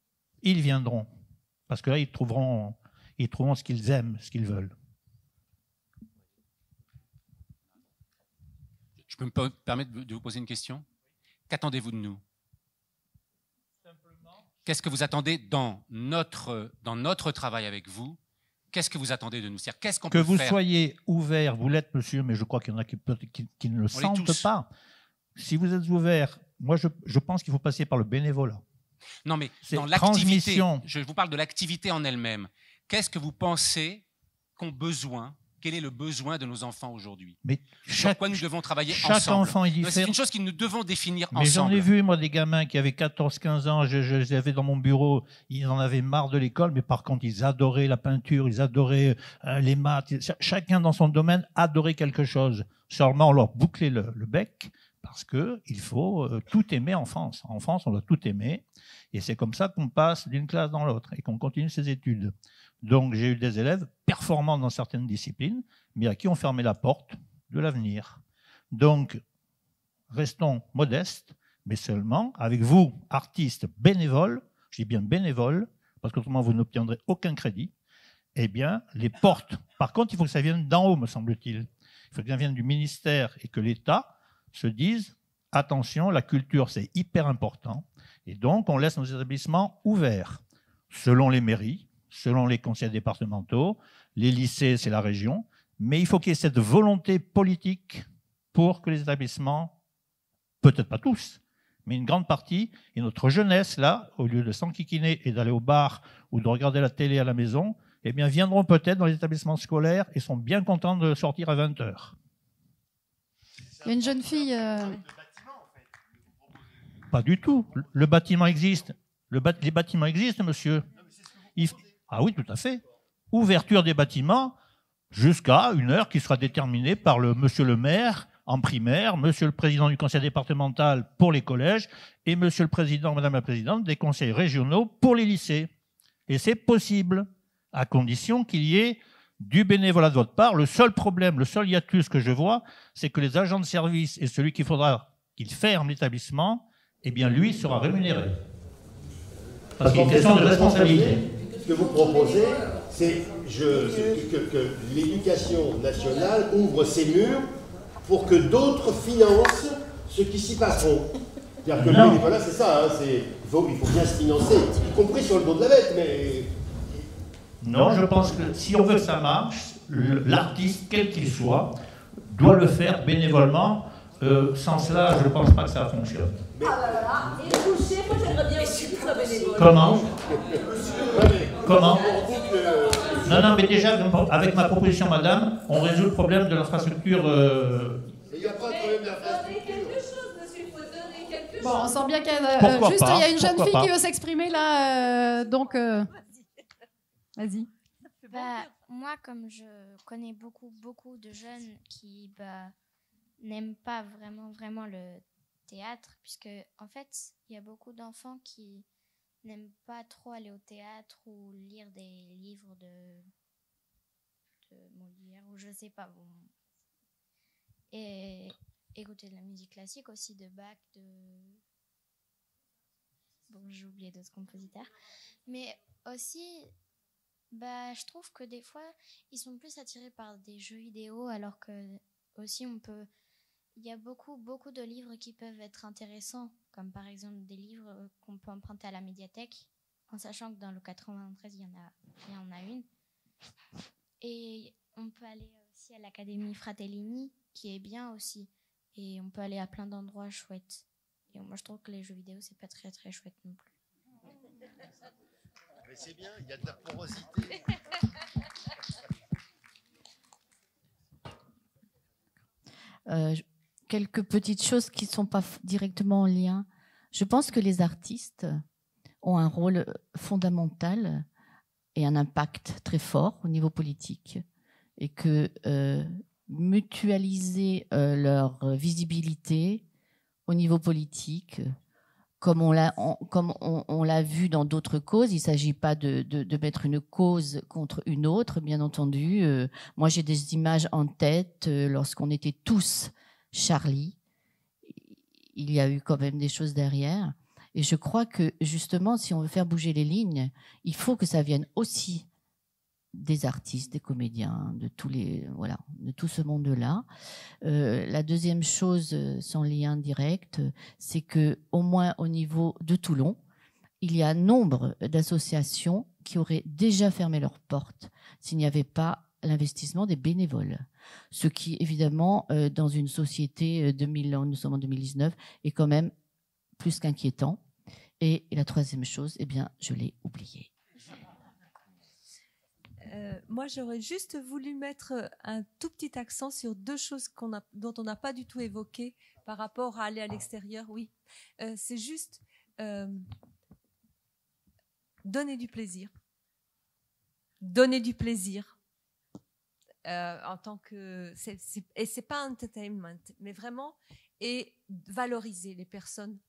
parce que là ils trouveront ce qu'ils aiment, ce qu'ils veulent. Je peux me permettre de vous poser une question? Qu'attendez-vous de nous? Qu'est-ce que vous attendez dans notre travail avec vous? Qu'est-ce que vous attendez de nous? Qu'est-ce qu'on peut faire? Que vous soyez ouvert, vous l'êtes, monsieur, mais je crois qu'il y en a qui ne le sentent pas. Si vous êtes ouvert, moi je pense qu'il faut passer par le bénévolat. Non, mais dans l'activité, je vous parle de l'activité en elle-même. Qu'est-ce que vous pensez qu'ont besoin? Quel est le besoin de nos enfants aujourd'hui? Sur quoi nous devons travailler ensemble? Chaque enfant est différent. C'est une chose que nous devons définir ensemble. Mais j'en ai vu, moi, des gamins qui avaient 14-15 ans, je les avais dans mon bureau, ils en avaient marre de l'école, mais par contre, ils adoraient la peinture, ils adoraient les maths. Chacun dans son domaine adorait quelque chose. Seulement, on leur bouclait le bec, parce qu'il faut tout aimer en France. En France, on doit tout aimer. Et c'est comme ça qu'on passe d'une classe dans l'autre et qu'on continue ses études. Donc, j'ai eu des élèves performants dans certaines disciplines, mais à qui on fermait la porte de l'avenir. Donc, restons modestes, mais seulement avec vous, artistes bénévoles, je dis bien bénévoles, parce qu'autrement vous n'obtiendrez aucun crédit, eh bien, les portes. Par contre, il faut que ça vienne d'en haut, me semble-t-il. Il faut que ça vienne du ministère et que l'État se dise « Attention, la culture, c'est hyper important ». Et donc, on laisse nos établissements ouverts, selon les mairies, selon les conseils départementaux, les lycées, c'est la région, mais il faut qu'il y ait cette volonté politique pour que les établissements, peut-être pas tous, mais une grande partie, et notre jeunesse, là, au lieu de s'enquiquiner et d'aller au bar ou de regarder la télé à la maison, eh bien, viendront peut-être dans les établissements scolaires et sont bien contents de sortir à 20h. Il y a une jeune fille... Pas du tout. Le bâtiment existe. Les bâtiments existent, monsieur. Ah oui, tout à fait. Ouverture des bâtiments jusqu'à une heure qui sera déterminée par monsieur le maire en primaire, monsieur le président du conseil départemental pour les collèges et monsieur le président, madame la présidente des conseils régionaux pour les lycées. Et c'est possible, à condition qu'il y ait du bénévolat de votre part. Le seul problème, le seul hiatus que je vois, c'est que les agents de service et celui qu'il faudra qu'il ferme l'établissement, eh bien lui sera rémunéré. Parce qu'il y a une question de responsabilité. Ce que vous proposez, c'est que l'éducation nationale ouvre ses murs pour que d'autres financent ceux qui s'y passeront. C'est-à-dire que le bénévolat, c'est ça, hein, il faut bien se financer, y compris sur le dos de la bête, mais... Non, je pense que si on veut que ça marche, l'artiste, quel qu'il soit, doit le faire bénévolement. Sans cela, je ne pense pas que ça fonctionne. Ah là là, et toucher, moi j'aimerais bien aussi qu'il soit bénévole. Comment? Comment? Non, mais déjà, avec ma proposition, madame, on résout le problème de l'infrastructure. Il n'y a pas de problème d'infrastructure. Bon, on sent bien qu'il y a juste, il y a une jeune fille qui veut s'exprimer là, donc vas-y. Moi, comme je connais beaucoup de jeunes qui n'aiment pas vraiment le théâtre, puisque en fait, il y a beaucoup d'enfants qui n'aiment pas trop aller au théâtre ou lire des livres de Molière ou je sais pas. Bon. Et écouter de la musique classique aussi, de Bach, bon, j'ai oublié d'autres compositeurs. Mais aussi, je trouve que des fois, ils sont plus attirés par des jeux vidéo, alors que aussi il y a beaucoup de livres qui peuvent être intéressants, comme par exemple des livres qu'on peut emprunter à la médiathèque, en sachant que dans le 93, il y en a une. Et on peut aller aussi à l'Académie Fratellini, qui est bien aussi. Et on peut aller à plein d'endroits chouettes. Et moi, je trouve que les jeux vidéo, c'est pas très très chouette non plus. Mais c'est bien, il y a de la porosité. Quelques petites choses qui ne sont pas directement en lien. Je pense que les artistes ont un rôle fondamental et un impact très fort au niveau politique. Et que mutualiser leur visibilité au niveau politique, comme on l'a vu dans d'autres causes, il ne s'agit pas de mettre une cause contre une autre, bien entendu. Moi, j'ai des images en tête lorsqu'on était tous Charlie. Il y a eu quand même des choses derrière. Et je crois que, justement, si on veut faire bouger les lignes, il faut que ça vienne aussi des artistes, des comédiens, de tout ce monde-là. La deuxième chose, sans lien direct, c'est que, au moins au niveau de Toulon, il y a nombre d'associations qui auraient déjà fermé leurs portes s'il n'y avait pas l'investissement des bénévoles. Ce qui, évidemment, dans une société nous sommes en 2019, est quand même plus qu'inquiétant. Et la troisième chose, je l'ai oubliée. Moi, j'aurais juste voulu mettre un tout petit accent sur deux choses dont on n'a pas du tout évoqué par rapport à aller à l'extérieur. Oui, c'est juste donner du plaisir. Donner du plaisir en tant que... et c'est pas entertainment, mais vraiment, et valoriser les personnes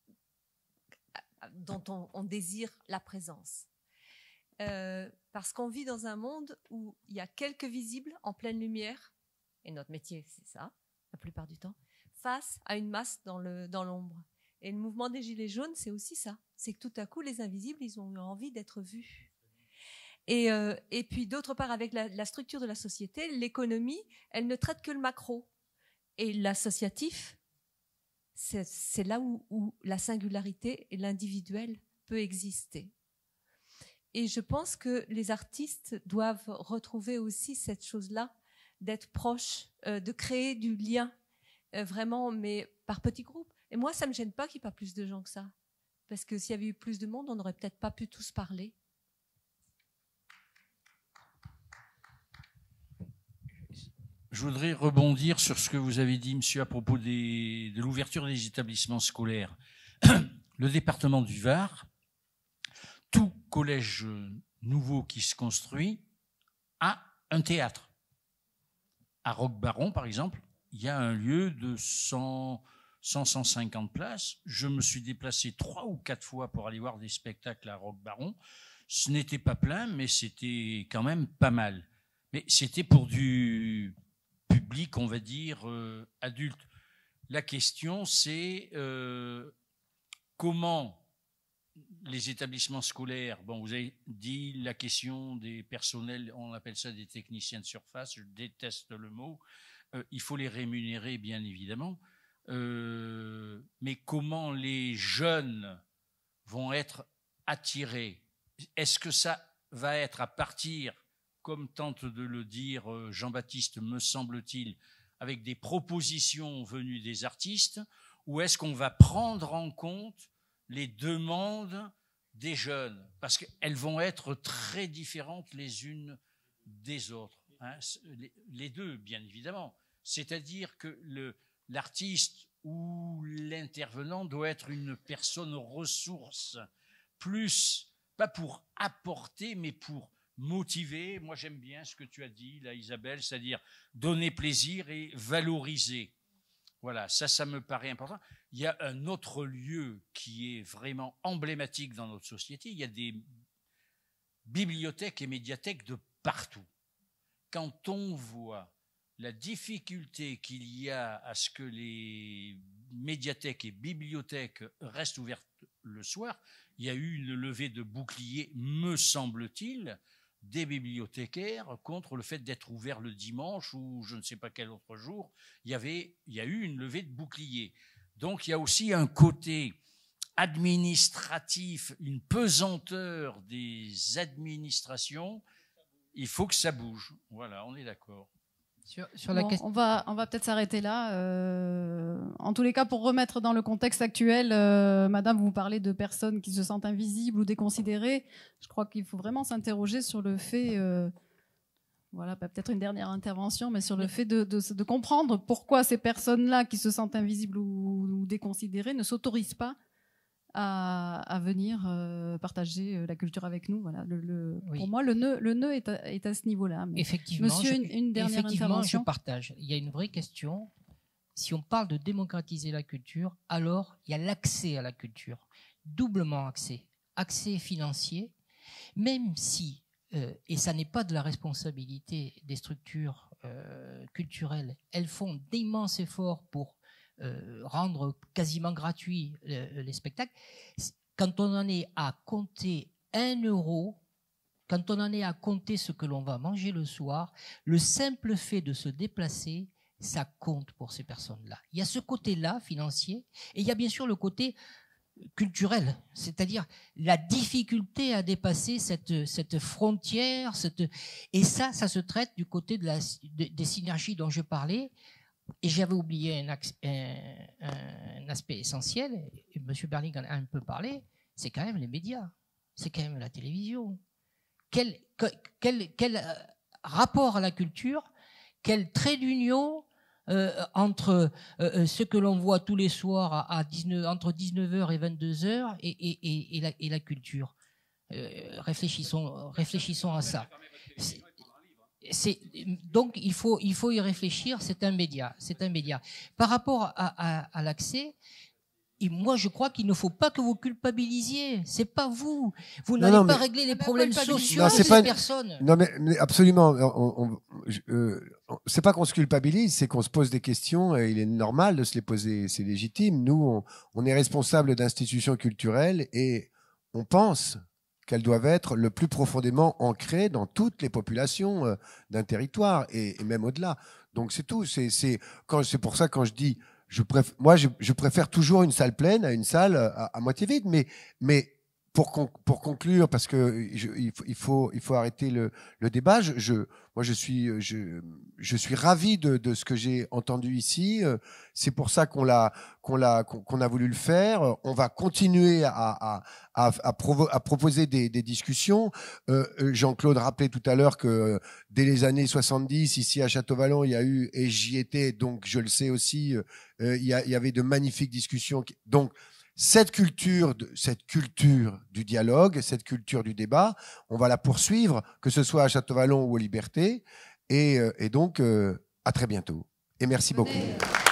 dont on désire la présence. Parce qu'on vit dans un monde où il y a quelques visibles en pleine lumière, et notre métier c'est ça, la plupart du temps, face à une masse dans l'ombre. Et le mouvement des Gilets jaunes, c'est aussi ça. C'est que tout à coup, les invisibles, ils ont eu envie d'être vus. Et puis d'autre part, avec la structure de la société, l'économie, elle ne traite que le macro. Et l'associatif, c'est là où la singularité et l'individuel peut exister. Et je pense que les artistes doivent retrouver aussi cette chose-là, d'être proches, de créer du lien, vraiment, mais par petits groupes. Et moi, ça ne me gêne pas qu'il n'y ait pas plus de gens que ça. Parce que s'il y avait eu plus de monde, on n'aurait peut-être pas pu tous parler. Je voudrais rebondir sur ce que vous avez dit, monsieur, à propos de l'ouverture des établissements scolaires. Le département du Var, tout collège nouveau qui se construit a un théâtre. À Roquebaron, par exemple, il y a un lieu de 150 places. Je me suis déplacé 3 ou 4 fois pour aller voir des spectacles à Roquebaron. Ce n'était pas plein, mais c'était quand même pas mal. Mais c'était pour du public, on va dire, adulte. La question, c'est comment les établissements scolaires, bon, vous avez dit la question des personnels, on appelle ça des techniciens de surface, je déteste le mot, il faut les rémunérer, bien évidemment. mais comment les jeunes vont être attirés? Est-ce que ça va être à partir, comme tente de le dire Jean-Baptiste, me semble-t-il, avec des propositions venues des artistes, ou est-ce qu'on va prendre en compte les demandes des jeunes? Parce qu'elles vont être très différentes les unes des autres, hein, les deux, bien évidemment. C'est-à-dire que l'artiste ou l'intervenant doit être une personne ressource, plus, pas pour apporter, mais pour motiver. Moi, j'aime bien ce que tu as dit, là, Isabelle, c'est-à-dire donner plaisir et valoriser. Voilà, ça me paraît important. Il y a un autre lieu qui est vraiment emblématique dans notre société. Il y a des bibliothèques et médiathèques de partout. Quand on voit la difficulté qu'il y a à ce que les médiathèques et bibliothèques restent ouvertes le soir, il y a eu une levée de bouclier, me semble-t-il, des bibliothécaires contre le fait d'être ouvert le dimanche ou je ne sais pas quel autre jour. Il y a eu une levée de bouclier. Donc il y a aussi un côté administratif, une pesanteur des administrations. Il faut que ça bouge. Voilà, on est d'accord. On va peut-être s'arrêter là. En tous les cas, pour remettre dans le contexte actuel, Madame, vous parlez de personnes qui se sentent invisibles ou déconsidérées. Je crois qu'il faut vraiment s'interroger sur le fait, voilà, peut-être une dernière intervention, mais sur le fait de comprendre pourquoi ces personnes-là qui se sentent invisibles ou déconsidérées ne s'autorisent pas à venir partager la culture avec nous. Voilà. Oui. Pour moi, le nœud est à ce niveau-là. Mais Effectivement, Monsieur, une dernière intervention. je partage. Il y a une vraie question. Si on parle de démocratiser la culture, alors il y a l'accès à la culture. Doublement accès. Accès financier, même si, et ça n'est pas de la responsabilité des structures culturelles, elles font d'immenses efforts pour rendre quasiment gratuits les spectacles. Quand on en est à compter 1 euro, quand on en est à compter ce que l'on va manger le soir, le simple fait de se déplacer, ça compte pour ces personnes-là. Il y a ce côté-là financier et il y a bien sûr le côté culturel, c'est-à-dire la difficulté à dépasser cette frontière, et ça se traite du côté des synergies dont je parlais. Et j'avais oublié un aspect essentiel, et M. Berling en a un peu parlé, c'est quand même les médias, c'est quand même la télévision. Quel rapport à la culture, quel trait d'union entre ce que l'on voit tous les soirs entre 19h et 22h et la culture. Réfléchissons à ça. Donc il faut y réfléchir. C'est un média. Par rapport à l'accès, et moi je crois qu'il ne faut pas que vous culpabilisiez. C'est pas vous. Vous n'allez pas régler les problèmes sociaux de ces personnes. Non mais absolument. C'est pas qu'on se culpabilise, c'est qu'on se pose des questions. Et il est normal de se les poser. C'est légitime. Nous, on est responsable d'institutions culturelles et on pense qu'elles doivent être le plus profondément ancrées dans toutes les populations d'un territoire et même au-delà. Donc c'est tout. C'est pour ça quand je dis, je préfère toujours une salle pleine à une salle à moitié vide. Mais pour conclure, parce que il faut arrêter le débat. Moi je suis ravi de ce que j'ai entendu ici. C'est pour ça qu'on a voulu le faire. On va continuer à proposer des discussions. Jean-Claude rappelait tout à l'heure que dès les années 70, ici à Château-Vallon, il y a eu, et j'y étais, donc je le sais aussi, il y avait de magnifiques discussions. Donc cette culture du dialogue, cette culture du débat, on va la poursuivre, que ce soit à Château-Vallon ou aux Libertés. Et donc, à très bientôt. Et merci beaucoup.